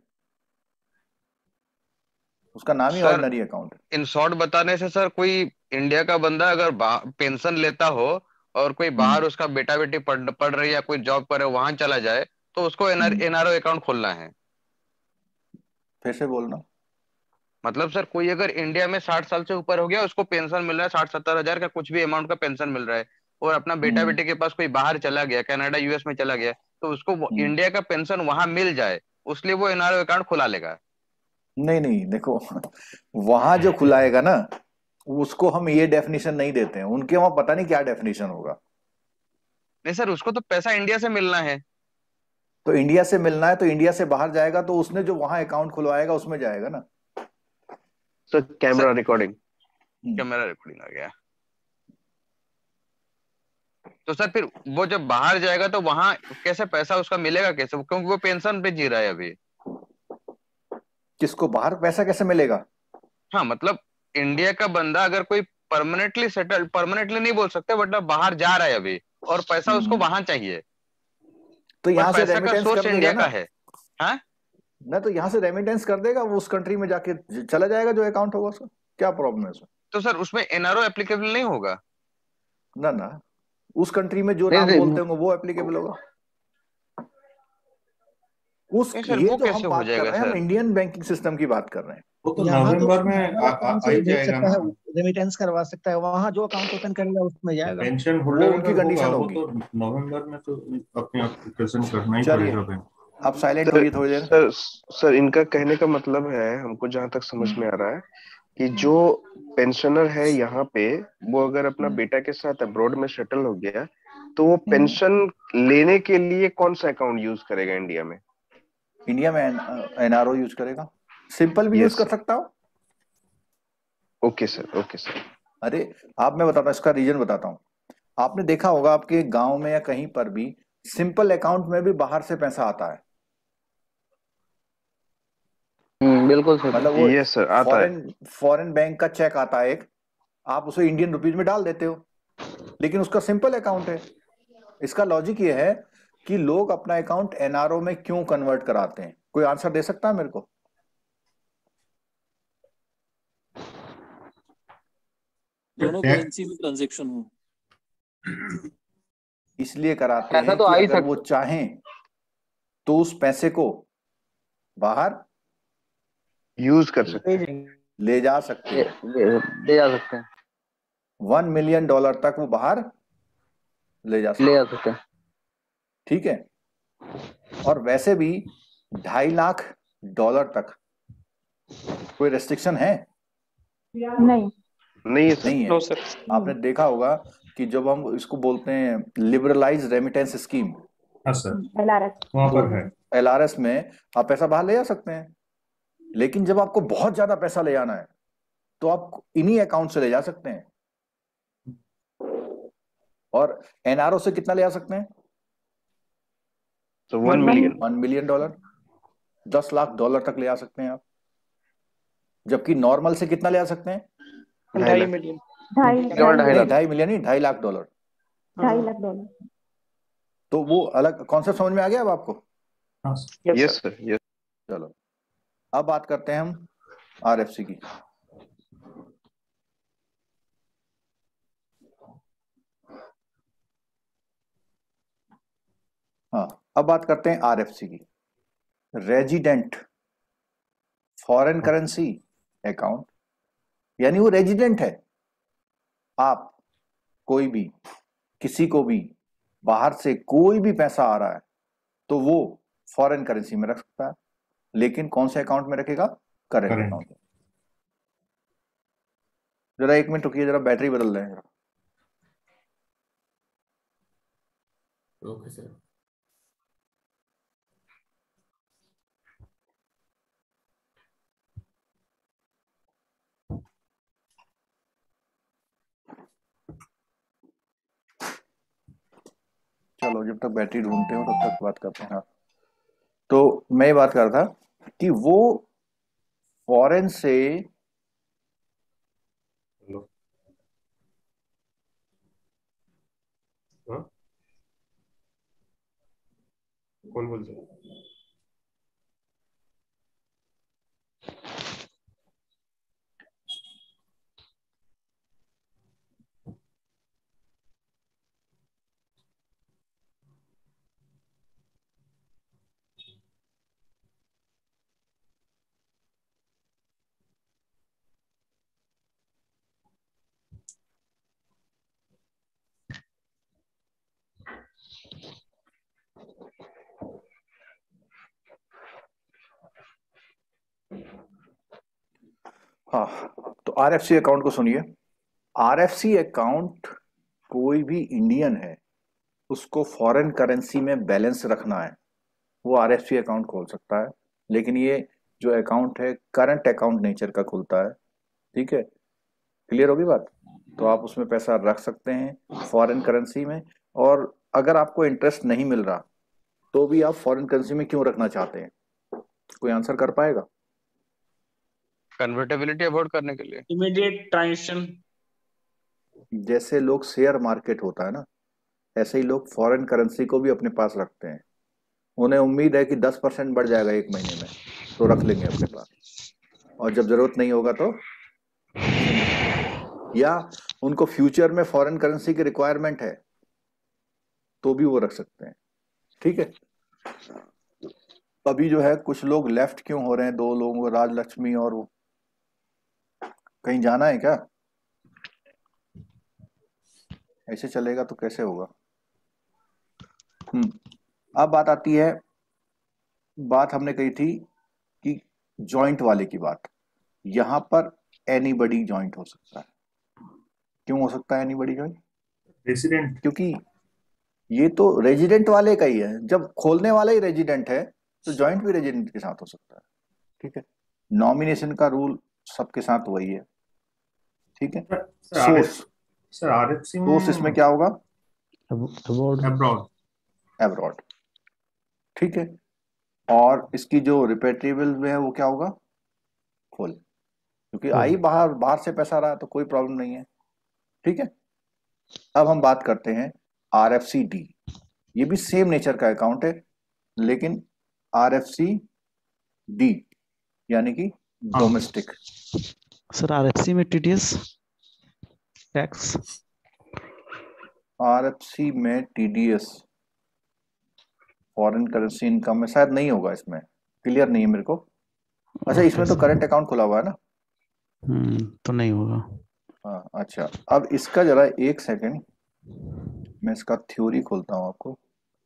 उसका नाम ही ऑर्डिनरी अकाउंट है। इन शॉर्ट बताने से सर, कोई इंडिया का बंदा अगर पेंशन लेता हो और कोई बाहर उसका बेटा बेटी पढ़ रही है या कोई जॉब करे वहां चला जाए तो उसको एनआरओ अकाउंट खोलना है। फिर से बोलना। मतलब सर कोई अगर इंडिया में 60 साल से ऊपर हो गया, उसको पेंशन मिल रहा है 60-70 हजार का, कुछ भी अमाउंट का पेंशन मिल रहा है, और अपना बेटा बेटे के पास कोई बाहर चला गया, कनाडा यूएस में चला गया, तो उसको इंडिया का पेंशन वहां मिल जाए, उसलिए वो एनआरओ अकाउंट खुला लेगा। नहीं नहीं, देखो वहां जो खुलाएगा ना, उसको हम ये डेफिनेशन नहीं देते हैं, उनके वहां पता नहीं क्या डेफिनेशन होगा। नहीं सर, उसको तो पैसा इंडिया से मिलना है। तो इंडिया से मिलना है तो इंडिया से बाहर जाएगा, तो उसने जो वहां अकाउंट खुलवाएगा उसमें जाएगा ना। Sir camera recording, camera recording आ गया। तो सर फिर वो जब बाहर जाएगा तो वहां कैसे पैसा उसका मिलेगा कैसे, क्योंकि वो पेंशन पे जी रहा है अभी। किसको बाहर पैसा कैसे मिलेगा? हाँ मतलब इंडिया का बंदा अगर कोई परमानेंटली सेटल, परमानेंटली नहीं बोल सकते, बट बाहर जा रहा है अभी और पैसा उसको वहां चाहिए, तो यहाँ से पैसा का रेमिटेंस सोर्स कर देगा इंडिया ना। का है। हाँ ना, तो यहाँ से रेमिटेंस कर देगा, वो उस कंट्री में जाके चला जाएगा जो अकाउंट होगा उसका, क्या प्रॉब्लम है उसमें? तो सर उसमें एनआरओ एप्लीकेबल नहीं होगा? ना ना, उस कंट्री में जो नाम बोलते होंगे वो एप्लीकेबल होगा। उस सर ये वो जो कैसे हम हो बात कर जाएगा रहे हैं, हम सर? इंडियन बैंकिंग सिस्टम की बात कर रहे हैं। वो तो यहाँ नवंबर में अकाउंट आ से ही भेज जाएगा सकता ना। है, रेमिटेंस करवा सकता है, वहां जो अकाउंट ओपन करेगा उसमें जाएगा। पेंशन वो होल्डर उनकी अगर होगा कंडीशन वो होगी। तो नवंबर में तो अपने एप्लीकेशन करना ही चलिए, पड़ेगा बैंक। आप साइलेंट होइए थोड़ी देर। सर इनका कहने का मतलब है, हमको जहां तक समझ में आ रहा है कि जो पेंशनर है यहाँ पे, वो अगर अपना बेटा के साथ अब्रॉड में सेटल हो गया, तो वो पेंशन लेने के लिए कौन सा अकाउंट यूज करेगा इंडिया में? इंडिया में एनआरओ यूज करेगा, सिंपल भी यूज कर सकता हो। Okay sir, okay sir. अरे आप, मैं बताता हूँ इसका रीजन बताता हूँ। आपने देखा होगा आपके गांव में या कहीं पर भी सिंपल अकाउंट में भी बाहर से पैसा आता है। बिल्कुल सर। मतलब वो यस सर, आता है। फॉरेन बैंक का चेक आता है एक, आप उसे इंडियन रुपीज में डाल देते हो, लेकिन उसका सिंपल अकाउंट है। इसका लॉजिक ये है कि लोग अपना अकाउंट एनआरओ में क्यों कन्वर्ट कराते हैं। कोई आंसर दे सकता है मेरे को? दोनों करेंसी में ट्रांजैक्शन हो, इसलिए कराते हैं तो कि अगर वो चाहें तो उस पैसे को बाहर यूज कर सकते हैं, ले जा सकते हैं, ले जा सकते हैं। $1 मिलियन तक वो बाहर ले जा सकते हैं। ठीक है, और वैसे भी $2.5 लाख तक कोई रेस्ट्रिक्शन है? नहीं नहीं है। आपने देखा होगा कि जब हम इसको बोलते हैं लिबरलाइज रेमिटेंस स्कीम, वहां पर है एलआरएस में आप पैसा बाहर ले जा सकते हैं, लेकिन जब आपको बहुत ज्यादा पैसा ले जाना है तो आप इन्हीं अकाउंट से ले जा सकते हैं। और एनआरओ से कितना ले जा सकते हैं? तो $1 मिलियन, $1 मिलियन, $10 लाख तक ले जा सकते हैं आप। जबकि नॉर्मल से कितना ले जा सकते हैं? $2.5 मिलियन। $2.5 मिलियन नहीं, $2.5 लाख। $2.5 लाख। तो वो अलग कॉन्सेप्ट समझ में आ गया अब आपको? Yes sir, yes. चलो अब बात करते हैं हम आरएफसी की। हाँ, अब बात करते हैं आरएफसी की, रेजिडेंट फॉरेन करेंसी अकाउंट। यानी वो रेजिडेंट है, आप कोई भी किसी को भी बाहर से कोई भी पैसा आ रहा है तो वो फॉरेन करेंसी में रख सकता है, लेकिन कौन से अकाउंट में रखेगा? Current account. जरा 1 मिनट रुकिए, जरा बैटरी बदल रहे हैं। Okay sir. चलो जब तक बैटरी ढूंढते हो तब तक बात करते हैं। तो मैं ये बात कर रहा था कि वो फॉरेन से कौन बोल रहा है? हाँ, तो आरएफसी अकाउंट को सुनिए। आरएफसी अकाउंट कोई भी इंडियन है उसको फॉरेन करेंसी में बैलेंस रखना है, वो आरएफसी अकाउंट खोल सकता है। लेकिन ये जो अकाउंट है करंट अकाउंट नेचर का खुलता है, ठीक है, क्लियर होगी बात। तो आप उसमें पैसा रख सकते हैं फॉरेन करेंसी में, और अगर आपको इंटरेस्ट नहीं मिल रहा तो भी आप फॉरेन करेंसी में क्यों रखना चाहते हैं, कोई आंसर कर पाएगा? कन्वर्टेबिलिटी अवॉइड करने के लिए, इमीडिएट ट्रांजेक्शन। जैसे लोग शेयर मार्केट होता है ना, ऐसे ही लोग फॉरेन करेंसी को भी अपने पास रखते हैं। उन्हें उम्मीद है कि 10% बढ़ जाएगा एक महीने में, तो रख लेंगे अपने पास, और जब जरूरत नहीं होगा तो, या उनको फ्यूचर में फॉरेन करेंसी की रिक्वायरमेंट है तो भी वो रख सकते हैं, ठीक है। अभी जो है कुछ लोग लेफ्ट क्यों हो रहे हैं, 2 लोगों को, राजलक्ष्मी और वो, कहीं जाना है क्या? ऐसे चलेगा तो कैसे होगा? अब बात आती है, बात हमने कही थी कि जॉइंट वाले की बात, यहां पर एनीबडी जॉइंट हो सकता है। क्यों हो सकता है एनीबडी जॉइंट? रेजिडेंट, क्योंकि ये तो रेजिडेंट वाले का ही है, जब खोलने वाला ही रेजिडेंट है तो जॉइंट भी रेजिडेंट के साथ हो सकता है, ठीक है। नॉमिनेशन का रूल सबके साथ वही है, ठीक है। सोर्स, सर आरएफसी में सोर्स इसमें क्या होगा? अब्रॉड, अब्रॉड, ठीक है। और इसकी जो रिपेट्रेबल है वो क्या होगा? फुल, क्योंकि आई बाहर से पैसा रहा तो कोई प्रॉब्लम नहीं है, ठीक है। अब हम बात करते हैं आरएफसी डी। ये भी सेम नेचर का अकाउंट है, लेकिन आरएफसी डी यानी कि डोमेस्टिक। सर आरएफसी में टीडीएस टैक्स, आरएफसी में टीडीएस फॉरेन करेंसी इनकम में शायद नहीं होगा, इसमें क्लियर नहीं है मेरे को। अच्छा, इसमें तो करंट अकाउंट खुला हुआ है ना? तो नहीं होगा। हाँ, अच्छा, अब इसका जरा एक सेकंड, मैं इसका थ्योरी खोलता हूं आपको।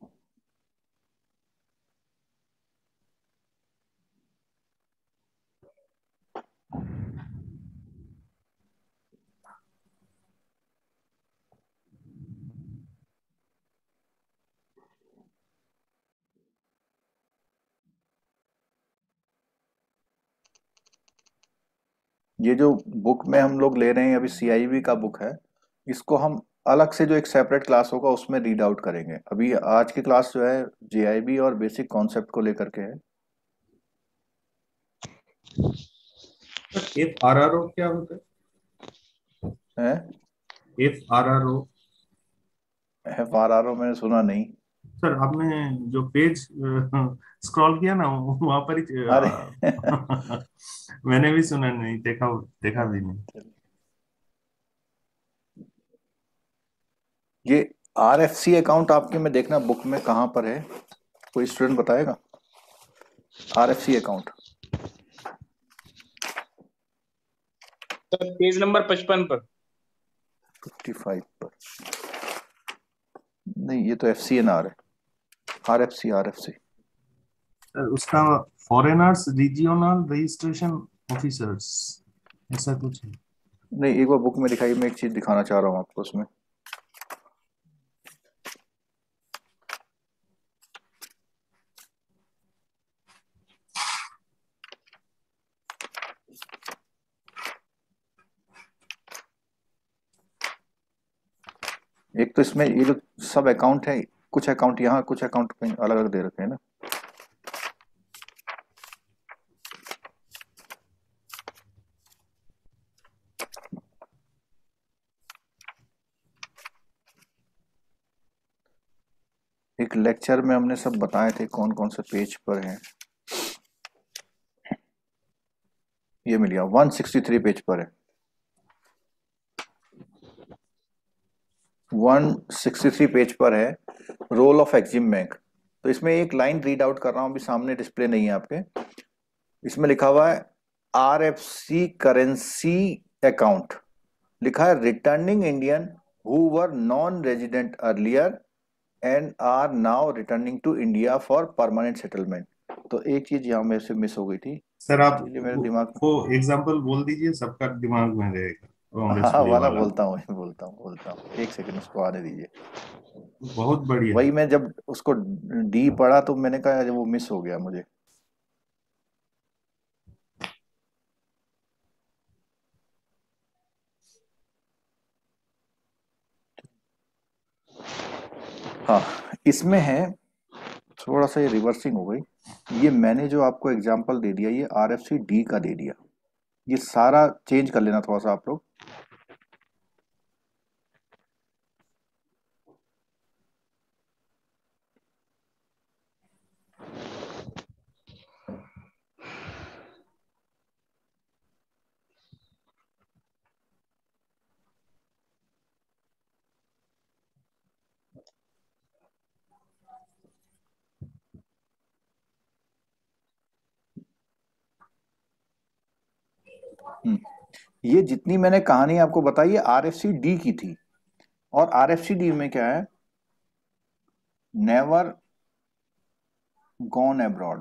ये जो बुक में हम लोग ले रहे हैं अभी सीआईबी का बुक है, इसको हम अलग से जो एक सेपरेट क्लास होगा उसमें रीड आउट करेंगे। अभी आज की क्लास जो है जेआईबी और बेसिक कॉन्सेप्ट को लेकर के है। एफआरआरओ क्या होता है? एफआरआरओ, एफआरआरओ मैंने सुना नहीं सर। आपने जो पेज स्क्रॉल किया ना वहां पर ही अरे मैंने भी सुना नहीं, देखा भी नहीं। ये आरएफसी अकाउंट आपके में देखना बुक में कहां पर है, कोई स्टूडेंट बताएगा? आरएफसी अकाउंट पेज नंबर 55 पर, 55 पर नहीं, ये तो एफसीएनआर है। आरएफसी, आरएफसी उसका फॉरेनर्स रीजियोनल रजिस्ट्रेशन ऑफिसर्स ऐसा कुछ है। नहीं, एक बार बुक में दिखाई, मैं एक चीज दिखाना चाह रहा हूँ आपको उसमें। एक तो इसमें ये जो सब अकाउंट है, कुछ अकाउंट यहाँ, कुछ अकाउंट कहीं अलग अलग दे रखे हैं ना। एक लेक्चर में हमने सब बताए थे कौन कौन से पेज पर हैं। ये मिल गया, 163 पेज पर है। 163 पेज पर है रोल ऑफ एक्जिम बैंक। तो इसमें एक लाइन रीड आउट कर रहा हूं, अभी सामने डिस्प्ले नहीं है आपके। इसमें लिखा हुआ है आरएफसी करेंसी अकाउंट, लिखा है returning Indian who were non resident earlier and are now returning to India for permanent settlement. तो एक चीज यहां में से मिस हो गई थी, सर आप मेरे दिमाग वो एग्जांपल बोल दीजिए, सबका दिमाग में रहेगा। हाँ वाला बोलता हूँ एक सेकंड उसको आने दीजिए। बहुत बढ़िया। वही मैं जब उसको डी पढ़ा तो मैंने कहा वो मिस हो गया मुझे। हाँ इसमें है थोड़ा सा ये रिवर्सिंग हो गई। ये मैंने जो आपको एग्जांपल दे दिया ये RFC डी का दे दिया, ये सारा चेंज कर लेना थोड़ा सा आप लोग। ये जितनी मैंने कहानी आपको बताई है RFC डी की थी, और RFC डी में क्या है, नेवर गॉन अब्रॉड।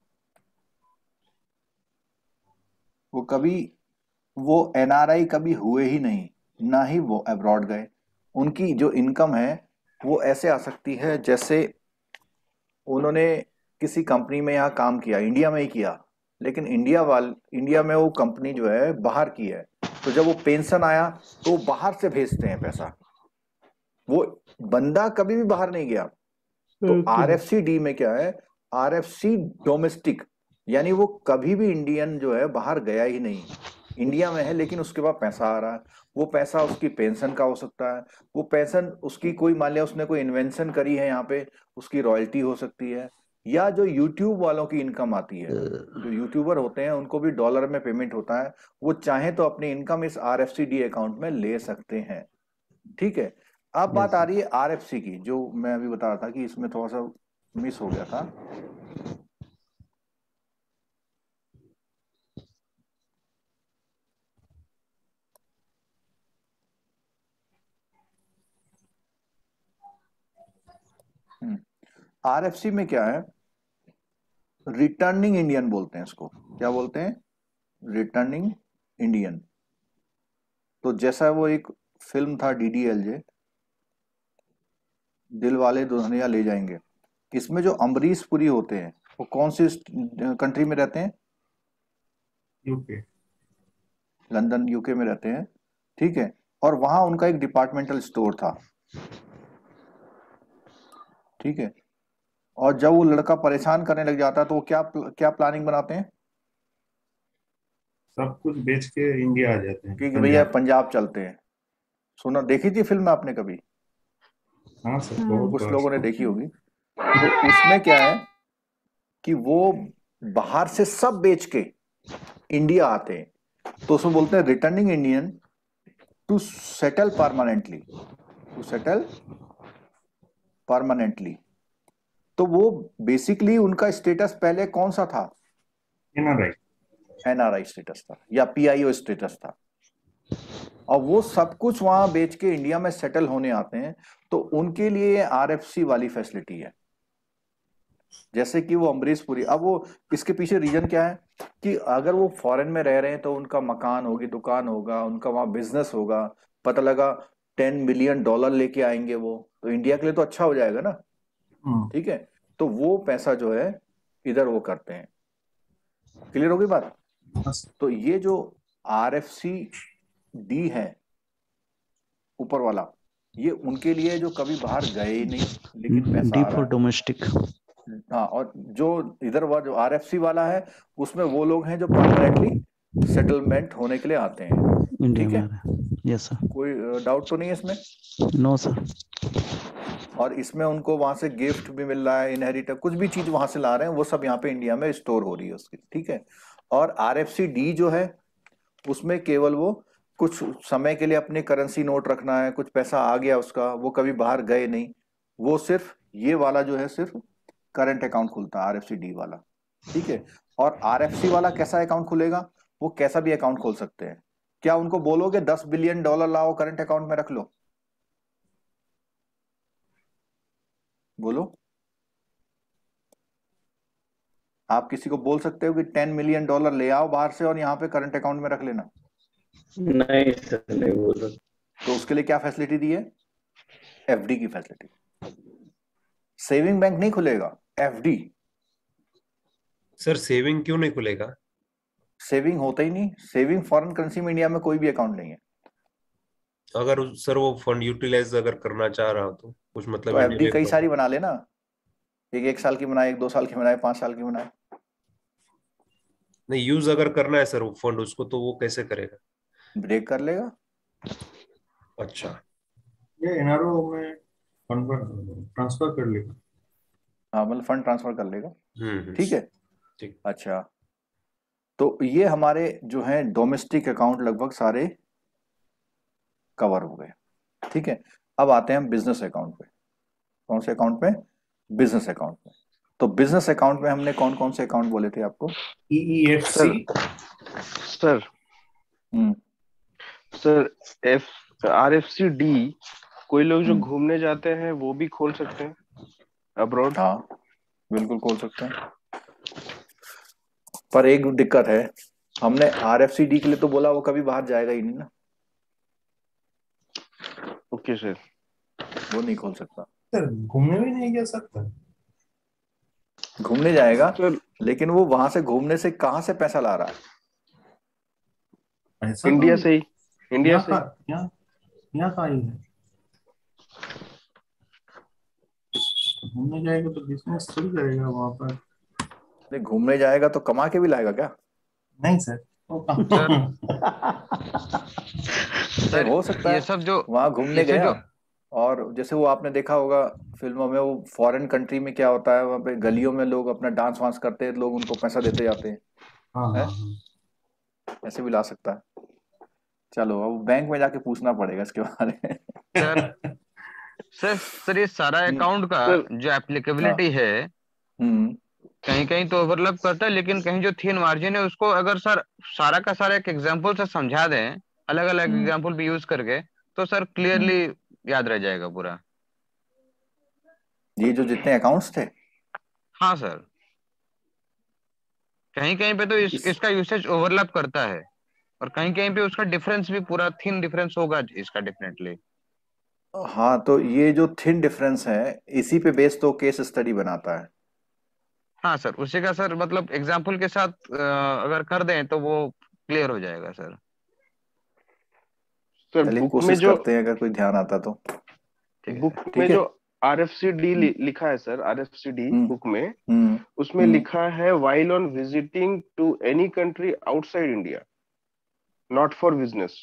वो कभी वो NRI कभी हुए ही नहीं, ना ही वो अब्रॉड गए। उनकी जो इनकम है वो ऐसे आ सकती है जैसे उन्होंने किसी कंपनी में यहाँ काम किया, इंडिया में ही किया, लेकिन इंडिया में वो कंपनी जो है बाहर की है, तो जब वो पेंशन आया तो वो बाहर से भेजते हैं पैसा, वो बंदा कभी भी बाहर नहीं गया। तो RFC डी में क्या है, RFC डोमेस्टिक, यानी वो कभी भी इंडियन जो है बाहर गया ही नहीं, इंडिया में है लेकिन उसके बाद पैसा आ रहा है। वो पैसा उसकी पेंशन का हो सकता है, वो पेंशन उसकी कोई मान लिया उसने कोई इन्वेंशन करी है यहाँ पे, उसकी रॉयल्टी हो सकती है, या जो यूट्यूब वालों की इनकम आती है, जो यूट्यूबर होते हैं उनको भी डॉलर में पेमेंट होता है, वो चाहे तो अपनी इनकम इस RFC डी अकाउंट में ले सकते हैं। ठीक है, अब बात आ रही है RFC की, जो मैं अभी बता रहा था कि इसमें थोड़ा सा मिस हो गया था। RFC में क्या है, रिटर्निंग इंडियन बोलते हैं इसको। क्या बोलते हैं? Returning Indian. तो जैसा वो एक फिल्म था DDLJ, दिल वाले दुल्हनिया ले जाएंगे, इसमें जो अमरीश पुरी होते हैं वो कौन सी कंट्री में रहते हैं? यूके, लंदन यूके में रहते हैं। ठीक है, और वहां उनका एक डिपार्टमेंटल स्टोर था। ठीक है, और जब वो लड़का परेशान करने लग जाता है तो वो क्या प्लानिंग बनाते हैं? सब कुछ बेच के इंडिया आ जाते हैं कि भैया पंजाब चलते हैं। सुना, देखी थी फिल्म आपने कभी? हाँ सर, कुछ लोगों ने देखी होगी। तो उसमें क्या है कि वो बाहर से सब बेच के इंडिया आते हैं, तो उसमें बोलते हैं returning Indian to settle permanently, to settle permanently. तो वो बेसिकली उनका स्टेटस पहले कौन सा था? NRI स्टेटस था या PIO स्टेटस था, और वो सब कुछ वहां बेच के इंडिया में सेटल होने आते हैं, तो उनके लिए RFC वाली फैसिलिटी है। जैसे कि वो अमरीश पुरी, अब वो इसके पीछे रीजन क्या है कि अगर वो फॉरेन में रह रहे हैं तो उनका मकान होगी, दुकान होगा, उनका वहां बिजनेस होगा, पता लगा $10 मिलियन लेके आएंगे वो, तो इंडिया के लिए तो अच्छा हो जाएगा ना। ठीक है, तो वो पैसा जो है इधर वो करते हैं। क्लियर होगी बात? तो ये जो RFC डी है ऊपर वाला, ये उनके लिए जो कभी बाहर गए ही नहीं लेकिन पैसा डी फॉर डोमेस्टिक। हाँ, और जो इधर वो जो RFC वाला है उसमें वो लोग हैं जो परमानेंटली सेटलमेंट होने के लिए आते हैं। ठीक है, यस सर। कोई डाउट तो नहीं है इसमें? No sir. और इसमें उनको वहां से गिफ्ट भी मिल रहा है, इनहेरिटेड कुछ भी चीज वहां से ला रहे हैं, वो सब यहाँ पे इंडिया में स्टोर हो रही है उसकी। ठीक है, और RFC डी जो है उसमें केवल वो कुछ समय के लिए अपने करेंसी नोट रखना है, कुछ पैसा आ गया उसका, वो कभी बाहर गए नहीं, वो सिर्फ ये वाला जो है सिर्फ करंट अकाउंट खुलता है RFC डी वाला। ठीक है, और RFC वाला कैसा अकाउंट खुलेगा? वो कैसा भी अकाउंट खोल सकते हैं। क्या उनको बोलोगे $10 बिलियन लाओ करंट अकाउंट में रख लो? बोलो। आप किसी को बोल सकते हो कि $10 मिलियन ले आओ बाहर से और यहाँ पे करंट अकाउंट में रख लेना? नहीं सर, नहीं बोल सकते। तो उसके लिए क्या फैसिलिटी दी है? एफडी की फैसिलिटी। सेविंग बैंक नहीं खुलेगा, एफडी। सर सेविंग क्यों नहीं खुलेगा? सेविंग होता ही नहीं। सेविंग फॉरेन करेंसी में इंडिया में कोई भी अकाउंट नहीं है। अगर सर वो फंड यूटिलाइज अगर करना चाह रहा हो तो कुछ मतलब तो एफडी कई सारी बना लेना, एक साल की बनाए, 2 साल की बनाए, 5 साल की बनाए। नहीं, यूज अगर करना है सर वो फंड उसको, तो वो कैसे करेगा? ब्रेक कर लेगा। अच्छा, ये एनआरओ में ट्रांसफर कर लेगा। हाँ, मतलब फंड ट्रांसफर कर लेगा। ठीक है, ठीक। अच्छा, तो ये हमारे जो है डोमेस्टिक अकाउंट लगभग सारे कवर हो गए। ठीक है, अब आते हैं हम बिजनेस अकाउंट पे। कौन से अकाउंट पे? बिजनेस अकाउंट पे। तो बिजनेस अकाउंट में हमने कौन कौन से अकाउंट बोले थे आपको? EEFC सर, सर RFCD कोई लोग जो घूमने जाते हैं वो भी खोल सकते हैं अब्रॉड? हाँ, बिल्कुल खोल सकते हैं, पर एक दिक्कत है, हमने RFCD के लिए तो बोला, वो कभी बाहर जाएगा ही नहीं ना। ओके सर, वो नहीं खोल सकता। सर घूमने भी नहीं जा सकता? घूमने जाएगा लेकिन वो वहां से घूमने से कहां से पैसा ला रहा है? इंडिया से ही। इंडिया से यहाँ का ही है। घूमने जाएगा तो बिजनेस थोड़ी करेगा वहां पर। नहीं, घूमने जाएगा तो कमा के भी लाएगा क्या? नहीं सर, सर हो सकता है, ये सब जो वहां घूमने गया और जैसे वो आपने देखा होगा फिल्मों में, वो फॉरेन कंट्री में क्या होता है, वहां पे गलियों में लोग अपना डांस वांस करते हैं, लोग उनको पैसा देते जाते हैं। हाँ, ऐसे भी ला सकता है। चलो, अब बैंक में जाके पूछना पड़ेगा इसके बारे में। सर ये सारा अकाउंट का जो एप्लीकेबिलिटी है कहीं कहीं तो ओवरलैप करता है, लेकिन कहीं जो थीन मार्जिन है उसको अगर सर सारा का सारा एक एग्जांपल से समझा दें, अलग अलग एग्जांपल भी यूज करके, तो सर क्लियरली याद रह जाएगा पूरा। ये जो जितने अकाउंट्स थे? हाँ सर, कहीं कहीं पे तो इसका यूसेज ओवरलैप करता है और कहीं कहीं पे उसका डिफरेंस भी पूरा थिन डिफरेंस होगा इसका डेफिनेटली। हाँ, तो ये जो थिन डिफरेंस है इसी पे बेस तो केस स्टडी बनाता है। हाँ सर, उसी का सर मतलब एग्जांपल के साथ अगर कर दें तो वो क्लियर हो जाएगा सर। चलिए कोशिश करते हैं अगर कोई ध्यान आता तो। बुक में जो RFCD लिखा है सर, RFCD बुक में उसमें लिखा है while on visiting to any country outside India, not for business,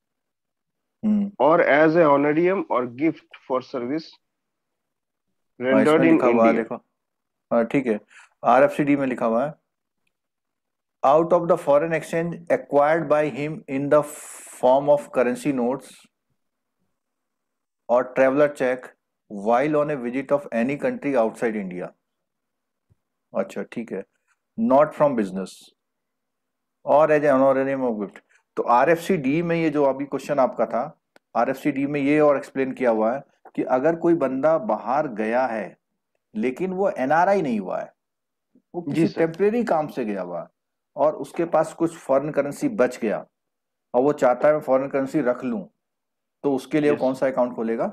or as a honorarium or gift for service rendered in India। देखो, ठीक है, RFCD में लिखा हुआ है out of the foreign exchange acquired by him in the form of currency notes or traveler check while on a visit of any country outside India। अच्छा, ठीक है, not from business or as an honorarium of gift। तो RFCD में ये जो अभी question आपका था, RFCD में ये और एक्सप्लेन किया हुआ है कि अगर कोई बंदा बाहर गया है लेकिन वो NRI नहीं हुआ है, वो किसी टेम्परेरी काम से गया हुआ है और उसके पास कुछ फॉरेन करेंसी बच गया और वो चाहता है मैं फॉरेन करेंसी रख लूं, तो उसके लिए कौन सा अकाउंट खोलेगा?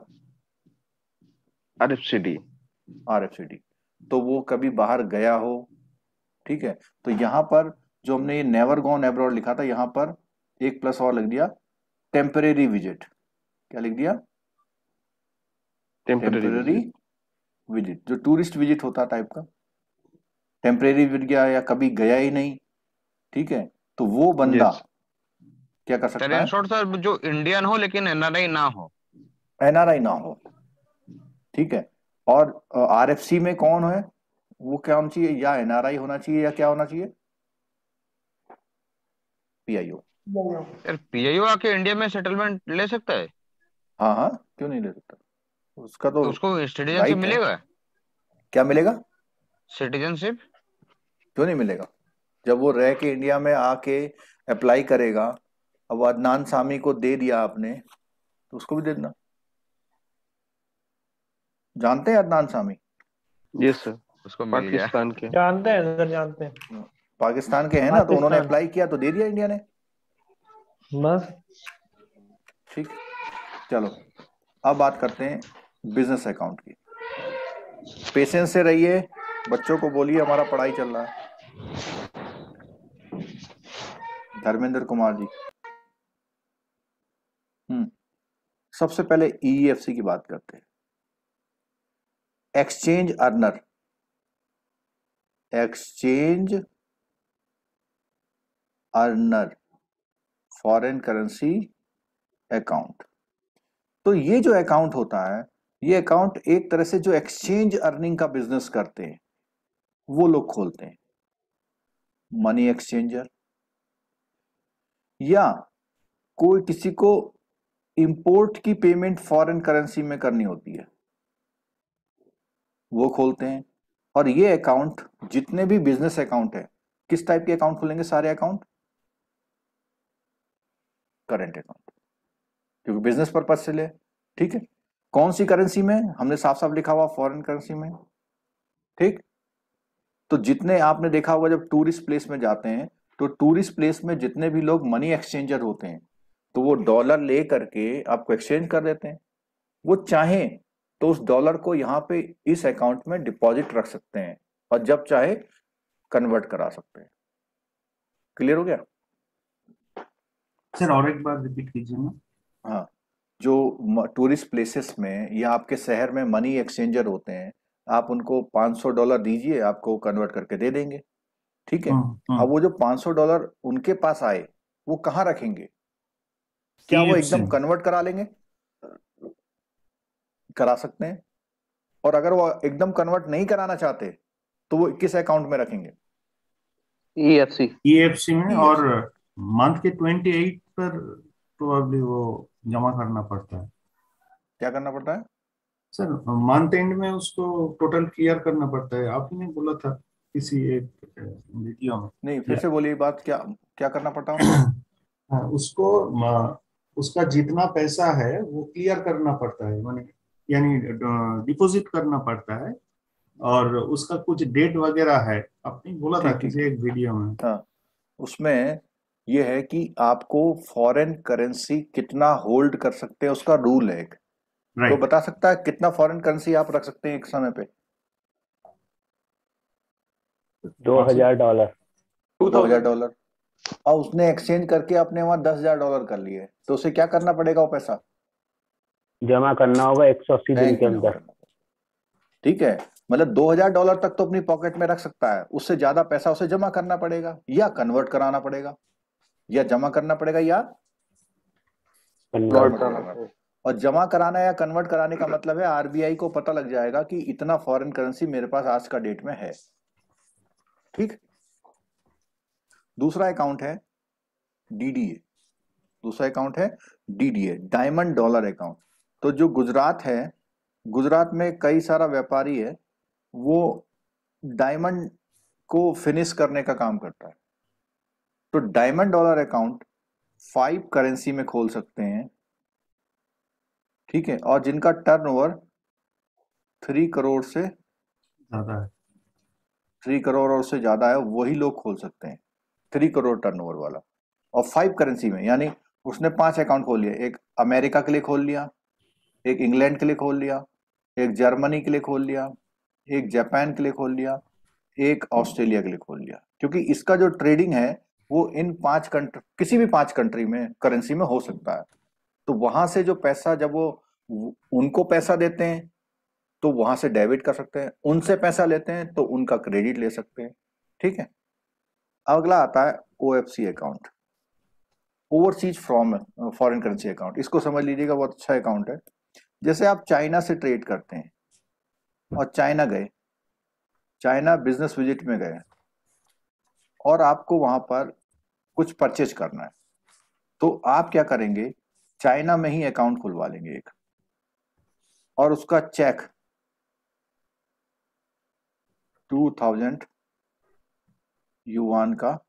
RFCD। तो वो कभी बाहर गया हो, ठीक है, तो यहां पर जो हमने ये नेवर गॉन अब्रॉड लिखा था, यहां पर एक प्लस और लिख दिया, टेम्परेरी विजिट। क्या लिख दिया? टेम्परेरी विजिट, जो टूरिस्ट विजिट होता टाइप का, टेम्परेरी विजिट गया या कभी गया ही नहीं, ठीक है, तो वो बंदा क्या कर सकता है? सर जो इंडियन हो लेकिन NRI ना हो। NRI ना हो, ठीक है, और RFC में कौन है वो क्या होना चाहिए? या NRI होना चाहिए या क्या होना चाहिए? PIO। यार PIO आके इंडिया में सेटलमेंट ले सकता है? हाँ हाँ, क्यों नहीं ले सकता? उसका तो उसको सिटीजनशिप मिलेगा? क्या मिलेगा? सिटीजनशिप क्यों नहीं मिलेगा? जब वो रह के इंडिया में आके अप्लाई करेगा, अब अदनान सामी को दे दिया आपने तो उसको भी दे देना। जानते हैं अदनान सामी? Yes sir. उसको मिल गया। पाकिस्तान के जानते हैं सर, जानते हैं। पाकिस्तान के हैं ना, तो उन्होंने पाकिस्तान। अप्लाई किया तो दे दिया इंडिया ने। बस ठीक, चलो अब बात करते हैं बिजनेस अकाउंट की। पेशेंस से रहिए, बच्चों को बोलिए हमारा पढ़ाई चल रहा है। धर्मेंद्र कुमार जी, सबसे पहले ईईएफसी की बात करते हैं। Exchange earner, exchange earner foreign currency account. तो ये जो अकाउंट होता है, ये अकाउंट एक तरह से जो एक्सचेंज अर्निंग का बिजनेस करते हैं वो लोग खोलते हैं। मनी एक्सचेंजर, या कोई किसी को इंपोर्ट की पेमेंट फॉरेन करेंसी में करनी होती है, वो खोलते हैं। और ये अकाउंट जितने भी बिजनेस अकाउंट है, किस टाइप के अकाउंट खोलेंगे? सारे अकाउंट करेंट अकाउंट, क्योंकि बिजनेस पर्पज से ले। ठीक है, कौन सी करेंसी में? हमने साफ साफ लिखा हुआ फॉरेन करेंसी में। ठीक, तो जितने आपने देखा होगा जब टूरिस्ट प्लेस में जाते हैं, तो टूरिस्ट प्लेस में जितने भी लोग मनी एक्सचेंजर होते हैं, तो वो डॉलर ले करके आपको एक्सचेंज कर देते हैं। वो चाहें तो उस डॉलर को यहाँ पे इस अकाउंट में डिपॉजिट रख सकते हैं और जब चाहे कन्वर्ट करा सकते हैं। क्लियर हो गया सर? और एक बार रिपीट कीजिए ना। हाँ, जो टूरिस्ट प्लेसेस में या आपके शहर में मनी एक्सचेंजर होते हैं, आप उनको $500 दीजिए, आपको कन्वर्ट करके दे देंगे। ठीक है, अब वो जो $500 उनके पास आए, वो कहाँ रखेंगे? क्या वो एकदम कन्वर्ट करा लेंगे? करा सकते हैं। और अगर वो एकदम कन्वर्ट नहीं कराना चाहते तो वो किस अकाउंट में रखेंगे? ईएफसी में। और मंथ के 28 पर प्रोबेबली वो जमा करना पड़ता है। क्या करना पड़ता है सर? मंथ एंड में उसको टोटल क्लियर करना पड़ता है। आपने बोला था किसी एक वीडियो में। नहीं, फिर से बोलिए बात। क्या क्या करना पड़ता है उसको? उसका जितना पैसा है वो क्लियर करना पड़ता है, माने यानी डिपॉजिट करना पड़ता है, और उसका कुछ डेट वगैरह है। आपने बोला था किसी एक वीडियो में। हाँ, उसमें यह है कि आपको फॉरेन करेंसी कितना होल्ड कर सकते हैं, उसका रूल है एक। तो बता सकता है कितना फॉरेन करेंसी आप रख सकते हैं एक समय पे? $2000। $2000। और उसने एक्सचेंज करके अपने वहां $10,000 कर लिए, तो उसे क्या करना पड़ेगा? वो पैसा जमा करना होगा 180 दिन के अंदर। ठीक है, मतलब $2000 तक तो अपनी पॉकेट में रख सकता है, उससे ज्यादा पैसा उसे जमा करना पड़ेगा, या कन्वर्ट कराना पड़ेगा, या जमा करना पड़ेगा, या कन्वर्ट कराना। और जमा कराना या कन्वर्ट कराने का मतलब है आरबीआई को पता लग जाएगा कि इतना फॉरेन करेंसी मेरे पास आज का डेट में है। ठीक, दूसरा अकाउंट है डीडीए। दूसरा अकाउंट है डीडीए, डायमंड डॉलर अकाउंट। तो जो गुजरात है, गुजरात में कई सारा व्यापारी है, वो डायमंड को फिनिश करने का काम करता है। तो डायमंड डॉलर अकाउंट 5 करेंसी में खोल सकते हैं। ठीक है, और जिनका टर्नओवर 3 करोड़ से ज्यादा है, 3 करोड़ और से ज्यादा है, वही लोग खोल सकते हैं 3 करोड़ टर्नओवर वाला। और 5 करेंसी में, यानी उसने 5 अकाउंट खोल लिए। एक अमेरिका के लिए खोल लिया, एक इंग्लैंड के लिए खोल लिया, एक जर्मनी के लिए खोल लिया, एक जापान के लिए खोल लिया, एक ऑस्ट्रेलिया के लिए खोल लिया। क्योंकि इसका जो ट्रेडिंग है वो इन 5 कंट्री, किसी भी 5 कंट्री में करेंसी में हो सकता है। तो वहां से जो पैसा, जब वो उनको पैसा देते हैं तो वहां से डेबिट कर सकते हैं, उनसे पैसा लेते हैं तो उनका क्रेडिट ले सकते हैं। ठीक है, अगला आता है OFC account, overseas from foreign currency account. इसको समझ लीजिएगा, बहुत अच्छा अकाउंट है। जैसे आप चाइना से ट्रेड करते हैं और चाइना गए, चाइना बिजनेस विजिट में गए, और आपको वहां पर कुछ परचेज करना है, तो आप क्या करेंगे? चाइना में ही अकाउंट खुलवा लेंगे एक, और उसका चेक 2000 युआन का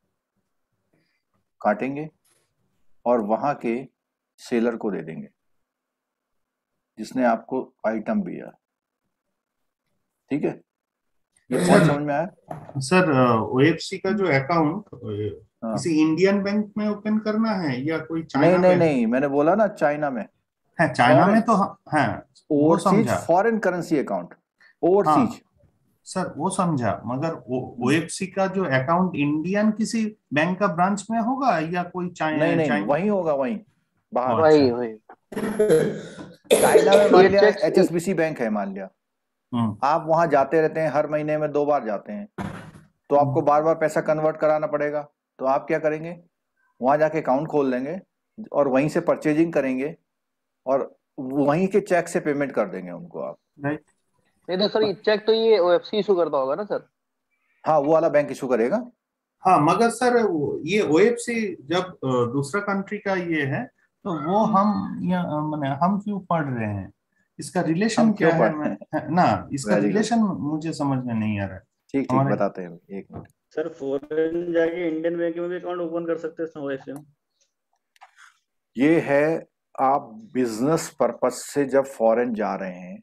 काटेंगे और वहां के सेलर को दे देंगे जिसने आपको आइटम दिया। ठीक है, ये पॉइंट समझ में आया? सर ओएफसी का जो अकाउंट किसी इंडियन बैंक में ओपन करना है या कोई चाइना नहीं, नहीं, मैंने बोला ना चाइना में है, चाइना में तो है overseas foreign currency account overseas. Sir वो समझा, मगर ओएफसी का जो अकाउंट इंडियन किसी बैंक का ब्रांच में होगा या कोई चाइना? नहीं, वही होगा, वहीं बाहर। वही चाइना में मान लिया एचएसबीसी बैंक है, मान लिया आप वहां जाते रहते हैं, हर महीने में 2 बार जाते हैं, तो आपको बार बार पैसा कन्वर्ट कराना पड़ेगा। तो आप क्या करेंगे, वहां जाके अकाउंट खोल लेंगे और वहीं से परचेजिंग करेंगे और वहीं के चेक से पेमेंट कर देंगे उनको आप। नहीं तो सर ये चेक तो ये ओएफसी इशू करता होगा ना सर? हाँ, वो वाला बैंक इशू करेगा। हाँ, मगर सर ये ओएफसी जब दूसरा कंट्री का ये है तो वो हम क्यों पढ़ रहे हैं, इसका रिलेशन क्या है ना? इसका रिलेशन मुझे समझ में नहीं आ रहा है। ठीक बताते हैं, एक मिनट। सर फॉरेन जाके इंडियन बैंक में भी अकाउंट ओपन कर सकते हैं ओएफसी में? ये है, आप बिजनेस पर्पस से जब फॉरेन जा रहे हैं,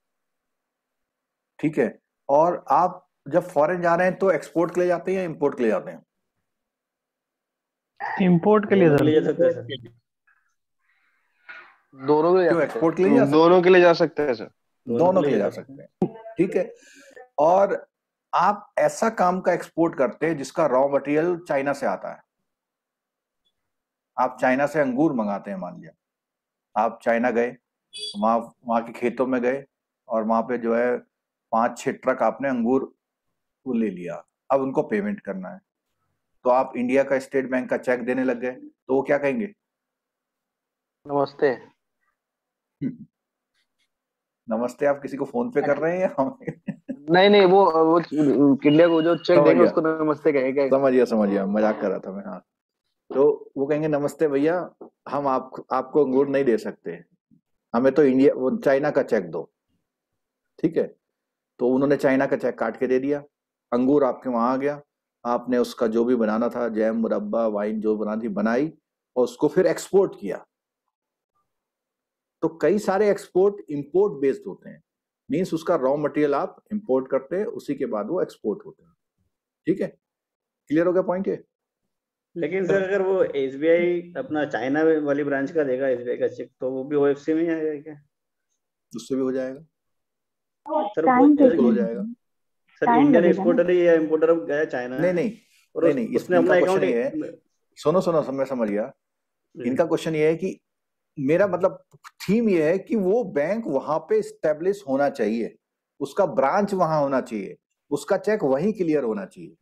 ठीक है, और आप जब फॉरेन जा रहे हैं तो एक्सपोर्ट के लिए जाते हैं या इंपोर्ट के लिए जाते हैं? इंपोर्ट के लिए जा सकते हैं सर। दोनों के लिए एक्सपोर्ट के लिए दोनों के लिए जा सकते हैं सर, दोनों के लिए जा सकते हैं, ठीक है। और आप ऐसा काम का एक्सपोर्ट करते हैं जिसका रॉ मटेरियल चाइना से आता है। आप चाइना से अंगूर मंगाते हैं, मान लिया आप चाइना गए, वहां के खेतों में गए और वहां पे जो है 5-6 ट्रक आपने अंगूर को ले लिया, अब उनको पेमेंट करना है, तो आप इंडिया का स्टेट बैंक का चेक देने लग गए, तो वो क्या कहेंगे? नमस्ते। नमस्ते आप किसी को फोन पे कर रहे हैं या नहीं, वो इंडिया को जो चेक देंगे उसको नमस्ते कहेंगे। समझ गया, मजाक कर रहा था मैं। हाँ, तो वो कहेंगे नमस्ते भैया, हम आपको अंगूर नहीं दे सकते, हमें तो चाइना का चेक दो, ठीक है। तो उन्होंने चाइना का चेक काट के दे दिया, अंगूर आपके वहां आ गया, आपने उसका जो भी बनाना था, जैम, मुरब्बा, वाइन जो बनानी थी बनाई और उसको फिर एक्सपोर्ट किया। तो कई सारे एक्सपोर्ट इंपोर्ट बेस्ड होते हैं, मींस उसका रॉ मटेरियल आप इंपोर्ट करते हैं, उसी के बाद वो एक्सपोर्ट होते हैं, ठीक है। क्लियर हो गया पॉइंट ये? लेकिन सर अगर वो एसबीआई अपना चाइना वाली ब्रांच का देगा एसबीआई का चेक, तो वो भी ओएफसी में ही आएगा क्या? उससे भी हो जाएगा सर, हो जाएगा सर। इंडियन एक्सपोर्टर या इंपोर्टर गया चाइना? नहीं, इसमें अपना अकाउंट है। सुनो, मैं समझ गया। इनका क्वेश्चन ये है कि मेरा मतलब थीम ये है कि वो बैंक वहां पे स्टेब्लिश होना चाहिए, उसका ब्रांच वहां होना चाहिए, उसका चेक वहीं क्लियर होना चाहिए।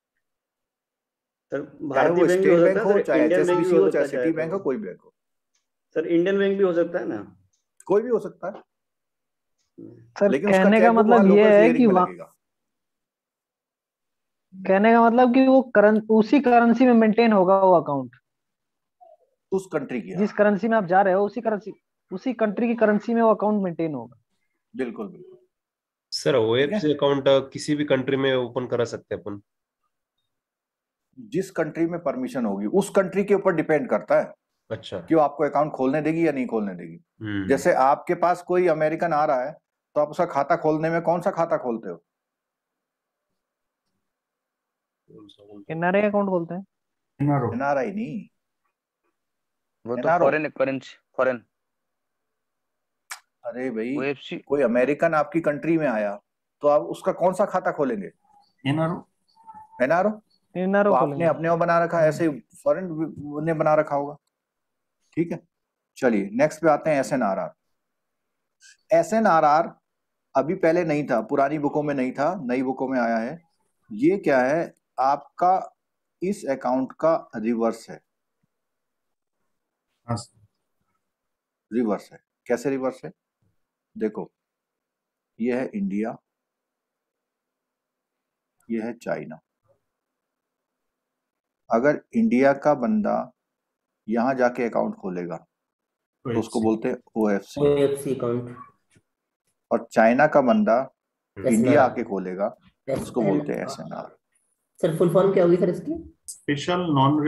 सर चाहे वो स्टेट बैंक हो, चाहे एचएसबीसी हो, चाहे सिटी बैंक हो, कोई बैंक हो। सर इंडियन बैंक भी हो सकता है ना? कोई भी हो सकता है सर। लेकिन कहने का मतलब ये है कि वो उसी करेंसी में मेंटेन होगा वो अकाउंट, उस कंट्री की, जिस करेंसी में आप जा रहे हो उसी कंट्री की करेंसी में वो अकाउंट मेंटेन होगा। बिल्कुल। सर ओएफसी अकाउंट किसी भी कंट्री में ओपन करा सकते हैं अपन? जिस कंट्री में परमिशन होगी उस कंट्री के ऊपर डिपेंड करता है। अच्छा, कि वो आपको अकाउंट खोलने देगी या नहीं खोलने देगी। जैसे आपके पास कोई अमेरिकन आ रहा है तो आप उसका खाता खोलने में कौन सा खाता खोलते हो? एनआरआई अकाउंट खोलते हैं। एनआरआई नहीं, वो तो फॉरेन करेंसी, फॉरेन। अरे भाई, कोई अमेरिकन आपकी कंट्री में आया तो आप उसका कौन सा खाता खोलेंगे? एनआरओ तो आपने अपने वो बना रखा है, ऐसे फॉरेन ने बना रखा होगा, ठीक है। चलिए नेक्स्ट पे आते हैं, एसएनआरआर। एसएनआरआर अभी पहले नहीं था, पुरानी बुकों में नहीं था, नई बुकों में आया है। ये क्या है? आपका इस अकाउंट का रिवर्स है। रिवर्स है, कैसे रिवर्स है? देखो, ये है इंडिया, ये है चाइना। अगर इंडिया का बंदा यहां जाके अकाउंट खोलेगा तो उसको बोलते हैं ओएफसी अकाउंट, और चाइना का बंदा इंडिया आके खोलेगा तो उसको बोलते हैं एसएनआर। सर फुल फॉर्म क्या होगी सर इसकी? Special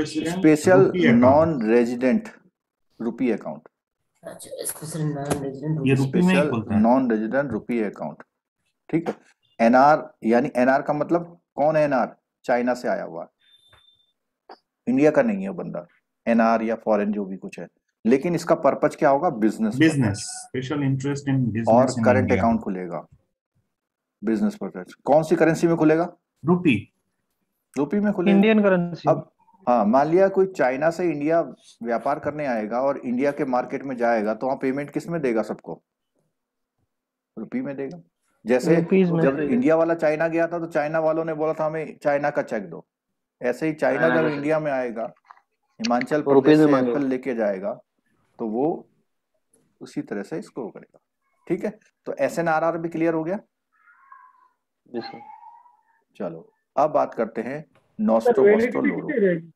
non resident rupee account. अच्छा, special non resident rupee account, ठीक है। एनआर यानी एनआर का मतलब कौन है? एनआर चाइना से आया हुआ, इंडिया का नहीं है बंदा, एनआर या फॉरेन जो भी कुछ है, लेकिन इसका पर्पज क्या होगा? Business special interest in business और इन करंट इंडिया। अकाउंट खुलेगा बिजनेस पर्पज। कौन सी करेंसी में खुलेगा? रुपी में खुलेगा, इंडियन करेंसी। अब हाँ, मान लिया कोई चाइना से इंडिया व्यापार करने आएगा और इंडिया के मार्केट में जाएगा, तो वहां पेमेंट किस में देगा? सबको रुपी में देगा। जैसे जब इंडिया वाला चाइना गया था तो चाइना वालों ने बोला था हमें चाइना का चेक दो, ऐसे ही चाइना जब इंडिया में आएगा, हिमाचल प्रदेश से एप्पल लेके जाएगा, तो वो उसी तरह से इसको करेगा। ठीक है, तो SNRR भी क्लियर हो गया। चलो अब बात करते हैं नॉस्ट्रो वोस्ट्रो लोरो।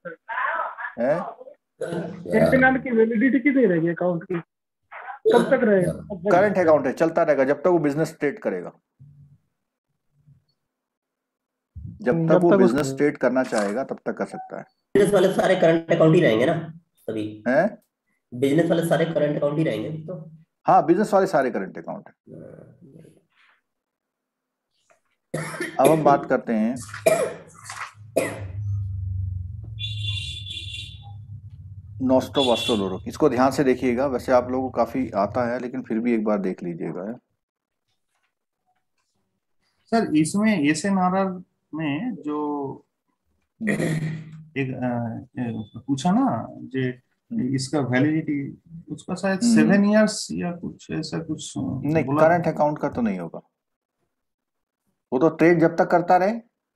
SNR की वैलिडिटी कितनी रहेगी अकाउंट की? कब तक रहेगा? करंट अकाउंट है, चलता रहेगा जब तक वो बिजनेस ट्रेड करेगा। जब तक वो बिजनेस ट्रेड करना चाहेगा तब तक कर सकता है। बिजनेस वाले सारे करंट अकाउंट ही रहेंगे ना सभी? हैं? बिजनेस वाले सारे करंट अकाउंट ही रहेंगे तो? हाँ, बिजनेस वाले सारे करंट अकाउंट है। अब हम बात करते हैं नॉस्ट्रो वोस्ट्रो लोरो। इसको ध्यान से देखिएगा, वैसे आप लोगों को काफी आता है लेकिन फिर भी एक बार देख लीजिएगा। सर इसमें SNRR में जो एक पूछा ना जे इसका वैलिडिटी, उसका शायद 7 इयर्स या कुछ ऐसा कुछ नहीं, करंट अकाउंट का तो नहीं होगा, वो तो ट्रेड जब तक करता रहे।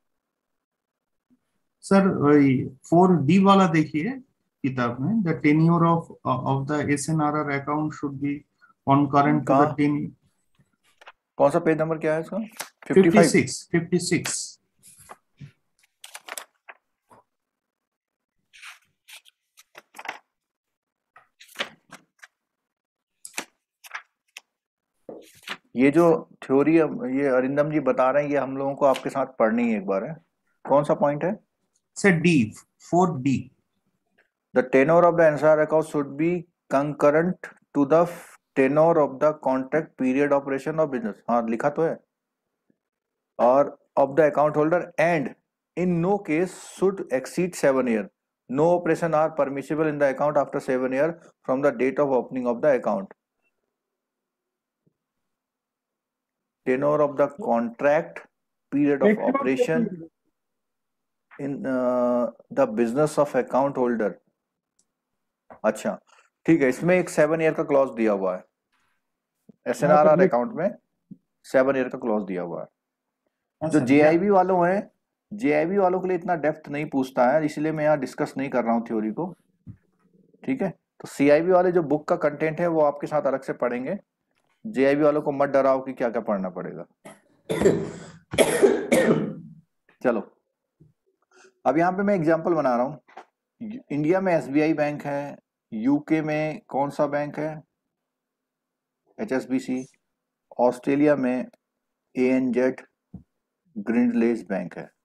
सर 4D वाला देखिए किताब में, the tenure of the SNRR account should be concurrent to the 10। कौन सा पेज नंबर क्या है इसका? 56। ये जो थ्योरी ये अरिंदम जी बता रहे हैं, ये हम लोगों को आपके साथ पढ़नी है एक बार है। कौन सा पॉइंट है? Sir 4D। The tenor of the NSR account should be concurrent to the tenor of the contract period operation of business। हाँ, लिखा तो है। और of the account holder and in no case should exceed 7 years। No operation are permissible in the account after 7 years from the date of opening of the account। Tenor of the contract period of operation in the business of account holder। अच्छा ठीक है, इसमें एक 7 year का clause दिया हुआ है, SNRR account में 7 ईयर का क्लॉज दिया हुआ है। जो JIB वालों हैं, JIB वालों के लिए इतना डेप्थ नहीं पूछता है, इसलिए मैं यहाँ डिस्कस नहीं कर रहा हूँ थ्योरी को। ठीक है, तो CIB वाले जो बुक का कंटेंट है वो आपके साथ अलग से पढ़ेंगे। JIB वालों को मत डराओ कि क्या क्या पढ़ना पड़ेगा। चलो अब यहाँ पे मैं एग्जांपल बना रहा हूँ। इंडिया में SBI बैंक है, यूके में कौन सा बैंक है? HSBC। ऑस्ट्रेलिया में ANZ ग्रिंडलेज बैंक है।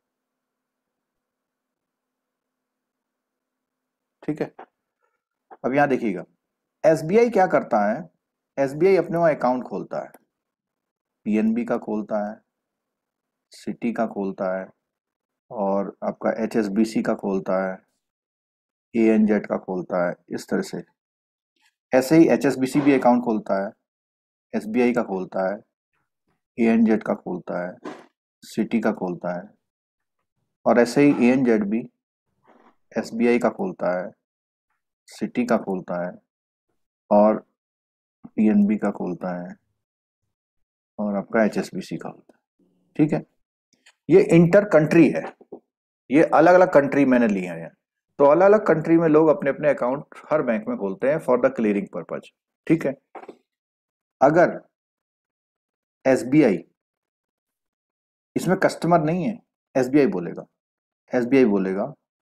ठीक है, अब यहां देखिएगा SBI क्या करता है। SBI अपने वहां अकाउंट खोलता है, PNB का खोलता है, सिटी का खोलता है, और आपका HSBC का खोलता है, ANZ का खोलता है, इस तरह से। ऐसे ही HSBC भी अकाउंट खोलता है, SBI का खोलता है, ANZ का खोलता है, सिटी का खोलता है, और ऐसे ही ANZ भी SBI का खोलता है, सिटी का खोलता है, और PNB का खोलता है, और आपका HSBC का होता है। ठीक है, ये इंटर कंट्री है, ये अलग अलग कंट्री मैंने लिए हैं। तो अलग अलग कंट्री में लोग अपने अपने अकाउंट हर बैंक में खोलते हैं फॉर द क्लियरिंग पर्पज। ठीक है, अगर SBI इसमें कस्टमर नहीं है, SBI बोलेगा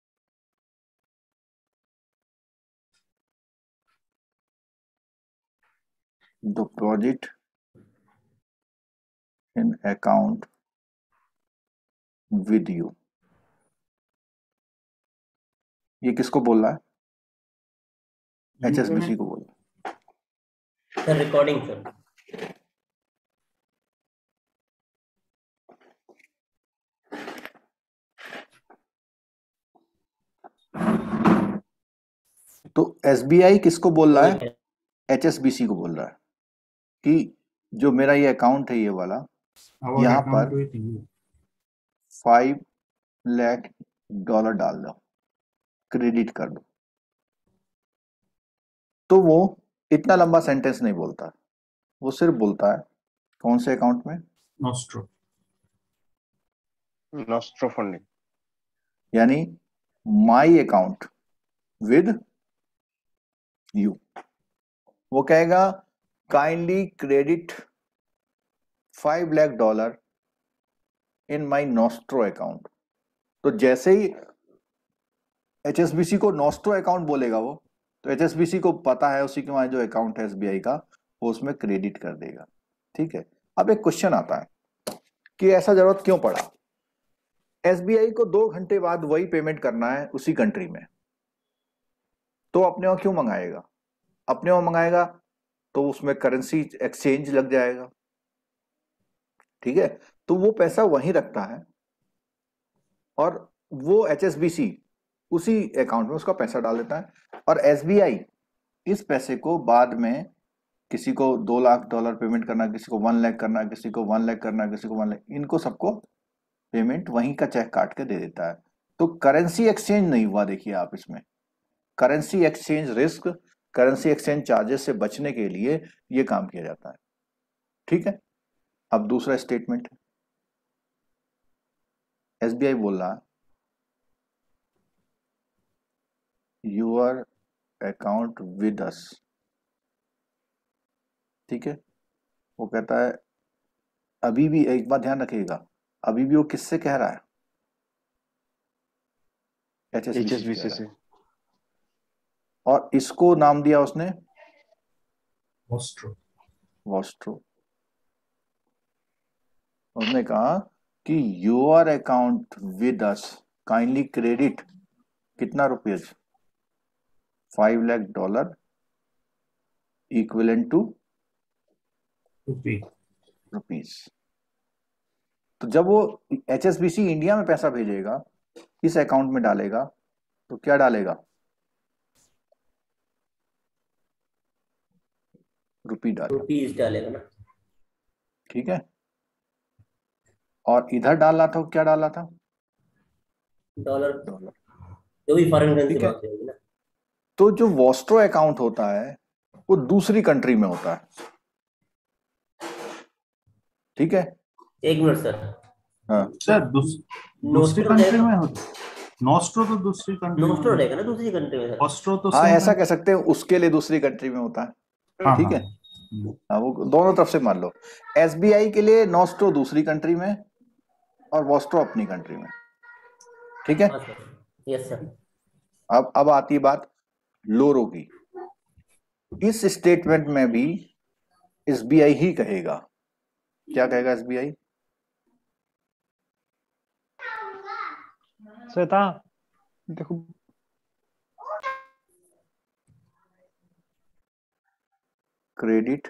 deposit in account with you. ये किसको बोल रहा है? HSBC को बोल रहा है। Recording sir. तो एसबीआई किसको बोल रहा है? एचएसबीसी को बोल रहा है कि जो मेरा ये अकाउंट है ये वाला, यहाँ पर $5 लाख डाल दो, क्रेडिट कर दो। तो वो इतना लंबा सेंटेंस नहीं बोलता, वो सिर्फ बोलता है कौन से अकाउंट में? नॉस्ट्रो फंडिंग, यानी माई अकाउंट विद यू। वो कहेगा kindly credit $5 lakh in my nostro account. तो जैसे ही एचएसबीसी को नॉस्ट्रो अकाउंट बोलेगा वो, तो एचएसबीसी को पता है उसी के वहां जो अकाउंट है एसबीआई का, वो उसमें क्रेडिट कर देगा। ठीक है, अब एक क्वेश्चन आता है कि ऐसा जरूरत क्यों पड़ा? एसबीआई को 2 घंटे बाद वही पेमेंट करना है उसी कंट्री में, तो अपने वहां क्यों मंगाएगा? अपने वहां मंगाएगा तो उसमें करेंसी एक्सचेंज लग जाएगा। ठीक है, तो वो पैसा वहीं रखता है और वो एचएसबीसी उसी अकाउंट में उसका पैसा डाल देता है, और एसबीआई इस पैसे को बाद में किसी को $2 लाख पेमेंट करना, किसी को 1 लाख करना, किसी को 1 लाख करना, किसी को 1 लाख, इनको सबको पेमेंट वहीं का चेक काट के दे देता है। तो करेंसी एक्सचेंज नहीं हुआ। देखिए आप, इसमें currency exchange risk, currency exchange charges से बचने के लिए ये काम किया जाता है। ठीक है, अब दूसरा स्टेटमेंट है, एसबीआई बोल रहा है योर अकाउंट विद अस। ठीक है, वो कहता है अभी भी, एक बात ध्यान रखिएगा, अभी भी वो किससे कह रहा है? एचएसबीसी से। और इसको नाम दिया उसने वॉस्ट्रो। उसने कहा कि your account with us kindly credit कितना rupees? $5 lakh equivalent to rupees. तो जब वो एचएसबीसी इंडिया में पैसा भेजेगा, इस अकाउंट में डालेगा, तो क्या डालेगा? रुपीज डालेगा ना। ठीक है, और इधर डाला था, क्या डाला था? डॉलर। जो भी फॉरेन करेंसी बात होगी ना। तो जो वॉस्ट्रो अकाउंट होता है वो दूसरी कंट्री में होता है। ठीक है, 1 मिनट सर। हाँ सर, दूसरी कंट्री में होता है। नॉस्ट्रो तो दूसरी कंट्री, नॉस्ट्रो रहेगा ना दूसरी कंट्री में। ऑस्ट्रो तो हाँ, ऐसा कह सकते हैं, उसके लिए दूसरी कंट्री में होता है। ठीक है, हाँ, वो दोनों तरफ से मान लो। एसबीआई के लिए नॉस्ट्रो दूसरी कंट्री में और वॉस्ट्रो अपनी कंट्री में। ठीक है, यस सर। अब आती है बात लोरो की। इस स्टेटमेंट में भी एसबीआई ही कहेगा। क्या कहेगा एसबीआई? श्वेता देखो, credit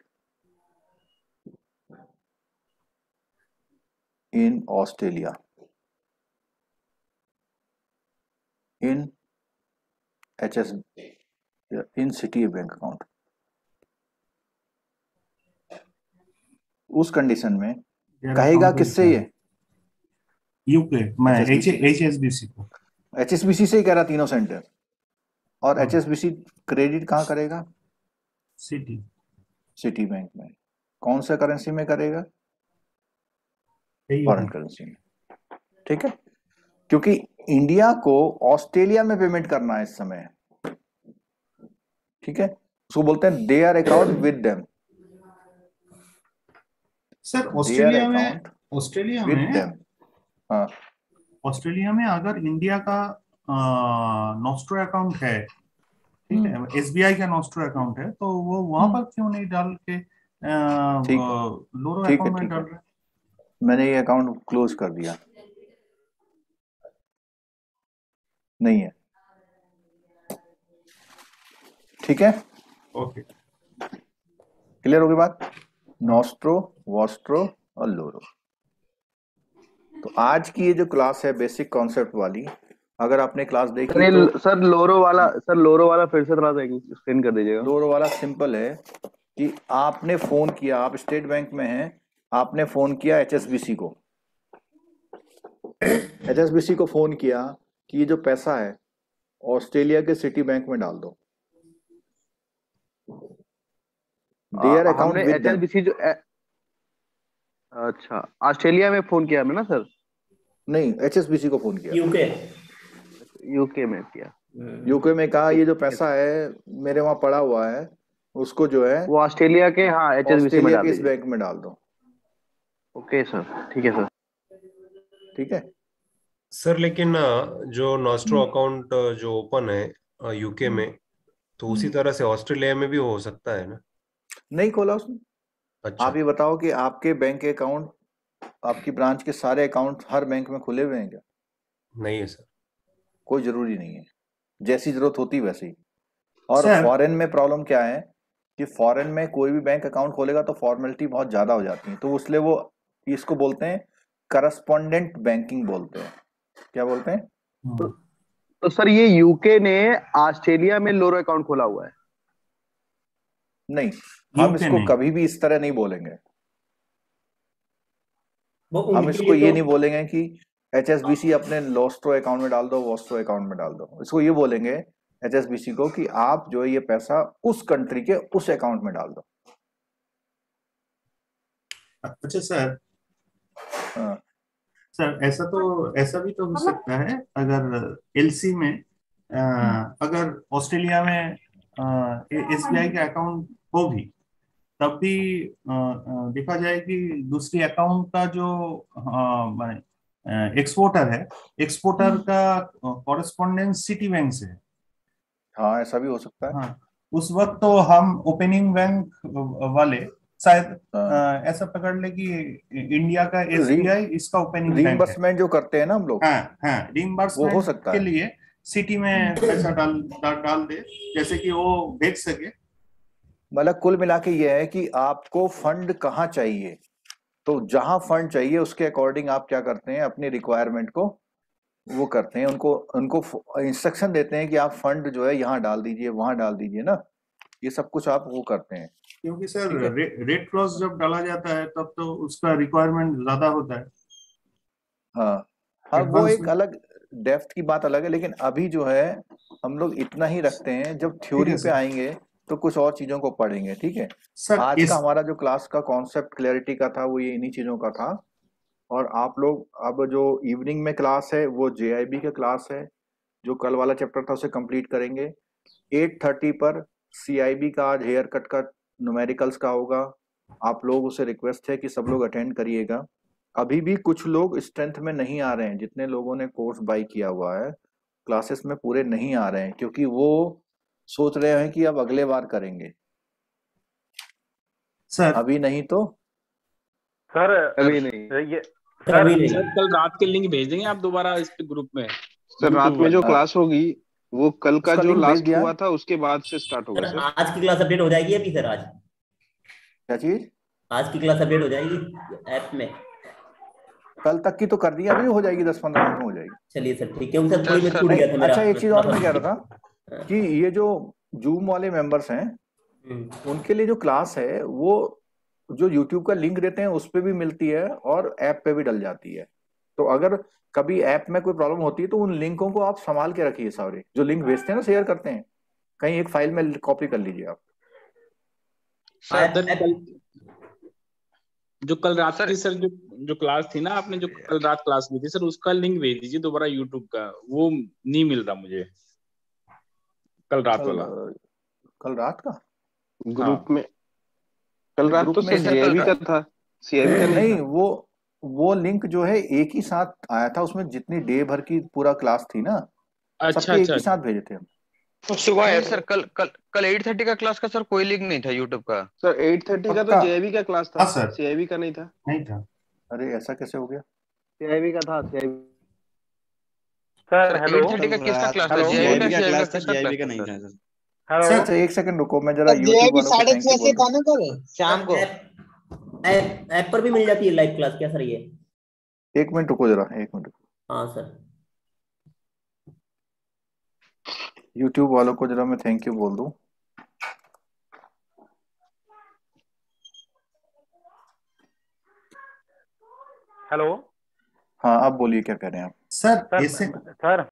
in Australia in HS in Citi bank account. उस कंडीशन में कहेगा किससे? ये यूके में एचएसबीसी को, एचएसबीसी से ही कह रहा, तीनों सेंटर। और एचएसबीसी क्रेडिट कहाँ करेगा? सिटी बैंक में। कौन सा करेंसी में करेगा? फॉरेन करेंसी में। ठीक है, क्योंकि इंडिया को ऑस्ट्रेलिया में पेमेंट करना है इस समय। ठीक है, उसको बोलते हैं their account with them. Sir Australia में अगर इंडिया का नॉस्ट्रो अकाउंट है, ठीक है, एसबीआई का नॉस्ट्रो अकाउंट है, तो वो वहां पर क्यों नहीं डाल के लोरो अकाउंट में डाल रहे? मैंने ये अकाउंट क्लोज कर दिया, नहीं है। ठीक है, ओके, क्लियर हो गई बात? नॉस्ट्रो, वॉस्ट्रो और लोरो। तो आज की ये जो क्लास है बेसिक कॉन्सेप्ट वाली, अगर आपने क्लास देखी तो सर लोरो वाला फिर से थोड़ा सा एक्सप्लेन कर दीजिएगा। लोरो वाला सिंपल है कि आपने फोन किया, आप स्टेट बैंक में हैं, आपने फोन किया HSBC को, HSBC को फोन किया कि ये जो पैसा है ऑस्ट्रेलिया के सिटी बैंक में डाल दो। देयर अकाउंट विद HSBC जो अच्छा ऑस्ट्रेलिया में फोन किया मैं ना सर? नहीं, HSBC को फोन किया, यूके में किया, यूके में कहा ये जो पैसा है मेरे वहां पड़ा हुआ है उसको जो है वो ऑस्ट्रेलिया के HSBC में डाल इस बैंक में डाल दो। ओके सर, ठीक है सर, ठीक है सर। लेकिन जो नॉस्ट्रो अकाउंट जो ओपन है यूके में, तो उसी तरह से ऑस्ट्रेलिया में भी हो सकता है ना? नहीं खोला उसने। अच्छा। आप ये बताओ कि आपके बैंक अकाउंट, आपकी ब्रांच के सारे अकाउंट हर बैंक में खुले हुए हैं क्या? नहीं है सर। कोई जरूरी नहीं है, जैसी जरूरत होती वैसे ही। और फॉरेन में प्रॉब्लम क्या है कि फॉरेन में कोई भी बैंक अकाउंट खोलेगा तो फॉर्मेलिटी बहुत ज्यादा हो जाती है, तो इसलिए वो इसको बोलते हैं करस्पॉन्डेंट बैंकिंग बोलते हैं। क्या बोलते हैं? तो सर ये यूके ने ऑस्ट्रेलिया में लोरो अकाउंट खोला हुआ है? नहीं, हम इसको कभी भी इस तरह नहीं बोलेंगे। हम इसको ये नहीं बोलेंगे कि HSBC अपने लोस्ट्रो अकाउंट में डाल दो, वोस्ट्रो अकाउंट में डाल दो। इसको ये बोलेंगे HSBC को कि आप जो है ये पैसा उस कंट्री के उस अकाउंट में डाल दो। अच्छा सर, सर ऐसा भी तो हो सकता है अगर LC में अगर ऑस्ट्रेलिया में SBI का अकाउंट हो भी, तब भी देखा जाए कि दूसरी अकाउंट का जो एक्सपोर्टर है, एक्सपोर्टर का कॉरेस्पॉन्डेंस सिटी बैंक से है। हाँ, ऐसा भी हो सकता है। हाँ, उस वक्त तो हम ओपनिंग बैंक वाले शायद ऐसा पकड़ ले कि इंडिया का SBI इसका ओपनिंग बैंक है। रिइंबर्समेंट जो करते हैं ना हम लोग, हाँ, रिइंबर्समेंट हो सकता के है लिए सिटी में पैसा डाल दे, जैसे कि वो भेज सके। मतलब कुल मिला के ये है कि आपको फंड कहाँ चाहिए, तो जहां फंड चाहिए उसके अकॉर्डिंग आप क्या करते हैं, अपनी रिक्वायरमेंट को वो करते हैं, उनको इंस्ट्रक्शन देते हैं कि आप फंड जो है यहाँ डाल दीजिए, वहां डाल दीजिए ना, ये सब कुछ आप वो करते हैं। क्योंकि सर रेट क्लॉज जब डाला जाता है तब तो उसका रिक्वायरमेंट ज्यादा होता है। हाँ, वो एक अलग डेप्थ की बात अलग है, लेकिन अभी जो है हम लोग इतना ही रखते हैं। जब थ्योरी पे आएंगे तो कुछ और चीजों को पढ़ेंगे, ठीक है। आज का हमारा जो क्लास का कॉन्सेप्ट क्लैरिटी का था वो ये इन्हीं चीजों का था। और आप लोग अब जो इवनिंग में क्लास है वो JIB का क्लास है, जो कल वाला चैप्टर था उसे कंप्लीट करेंगे। 8:30 पर CIB का आज हेयर कट का न्यूमेरिकल्स का होगा। आप लोग उसे रिक्वेस्ट है कि सब लोग अटेंड करिएगा। अभी भी कुछ लोग स्ट्रेंथ में नहीं आ रहे हैं, जितने लोगों ने कोर्स बाई किया हुआ है क्लासेस में पूरे नहीं आ रहे हैं, क्योंकि वो सोच रहे हैं कि अब अगले बार करेंगे सर। अभी नहीं तो सर अभी नहीं, ये सर कल रात के लिंक भेज देंगे आप दोबारा इस ग्रुप में। सर रात में जो क्लास होगी वो कल का जो लास्ट हुआ था उसके बाद से स्टार्ट होगा। सर आज की क्लास अपडेट हो जाएगी अभी सर? आज क्या चीज? आज की क्लास अपडेट हो जाएगी ऐप में? कल तक की तो कर दी, अभी हो जाएगी, 10-15 मिनट में हो जाएगी। चलिए सर, ठीक है सर, थोड़ी में छूट गया था मेरा। अच्छा, एक चीज और मैं कह रहा था कि ये जो जूम वाले मेंबर्स हैं उनके लिए जो क्लास है वो जो YouTube का लिंक देते हैं उस पे भी मिलती है और ऐप पे भी डल जाती है। तो अगर कभी ऐप में कोई प्रॉब्लम होती है तो उन लिंकों को आप संभाल के रखिए। सारे जो लिंक भेजते हैं ना, शेयर करते हैं, कहीं एक फाइल में कॉपी कर लीजिए आप। जो कल रात की सर जो क्लास थी ना, आपने जो कल रात क्लास ली थी सर, उसका लिंक भेज दीजिए दोबारा YouTube का, वो नहीं मिल रहा मुझे कल रात वाला। कल रात का ग्रुप में कल रात तो सर JIB का था, CIB का नहीं। वो लिंक जो है एक ही साथ आया था, उसमें जितनी डे भर की पूरा क्लास थी ना, सबके एक ही साथ भेजे थे हम। सुबह है सर। कल 8:30 का क्लास का सर कोई लिंक नहीं था YouTube का। सर 8:30 का तो JIB का क्लास था सर, CIB का नहीं था। नहीं था। अरे ऐसा कैसे हो गया? CIB का था, CIB। सर 8:30 का किसका क्लास था? JIB का क्लास था, JIB का नहीं था सर। सर एक सेकंड रुको, मैं जरा YouTube वालों को थैंक यू बोल था ना कल शाम को। ऐप पर भी मिल जाती है लाइव क्लास क्या सर ये? 1 मिनट रुको जरा, 1 मिनट रुको। हाँ सर। यूट्यूब वालों को जरा मैं थैंक यू बोल दूं। हेलो। हाँ, आप बोलिए क्या कह रहे हैं आप? Sir sir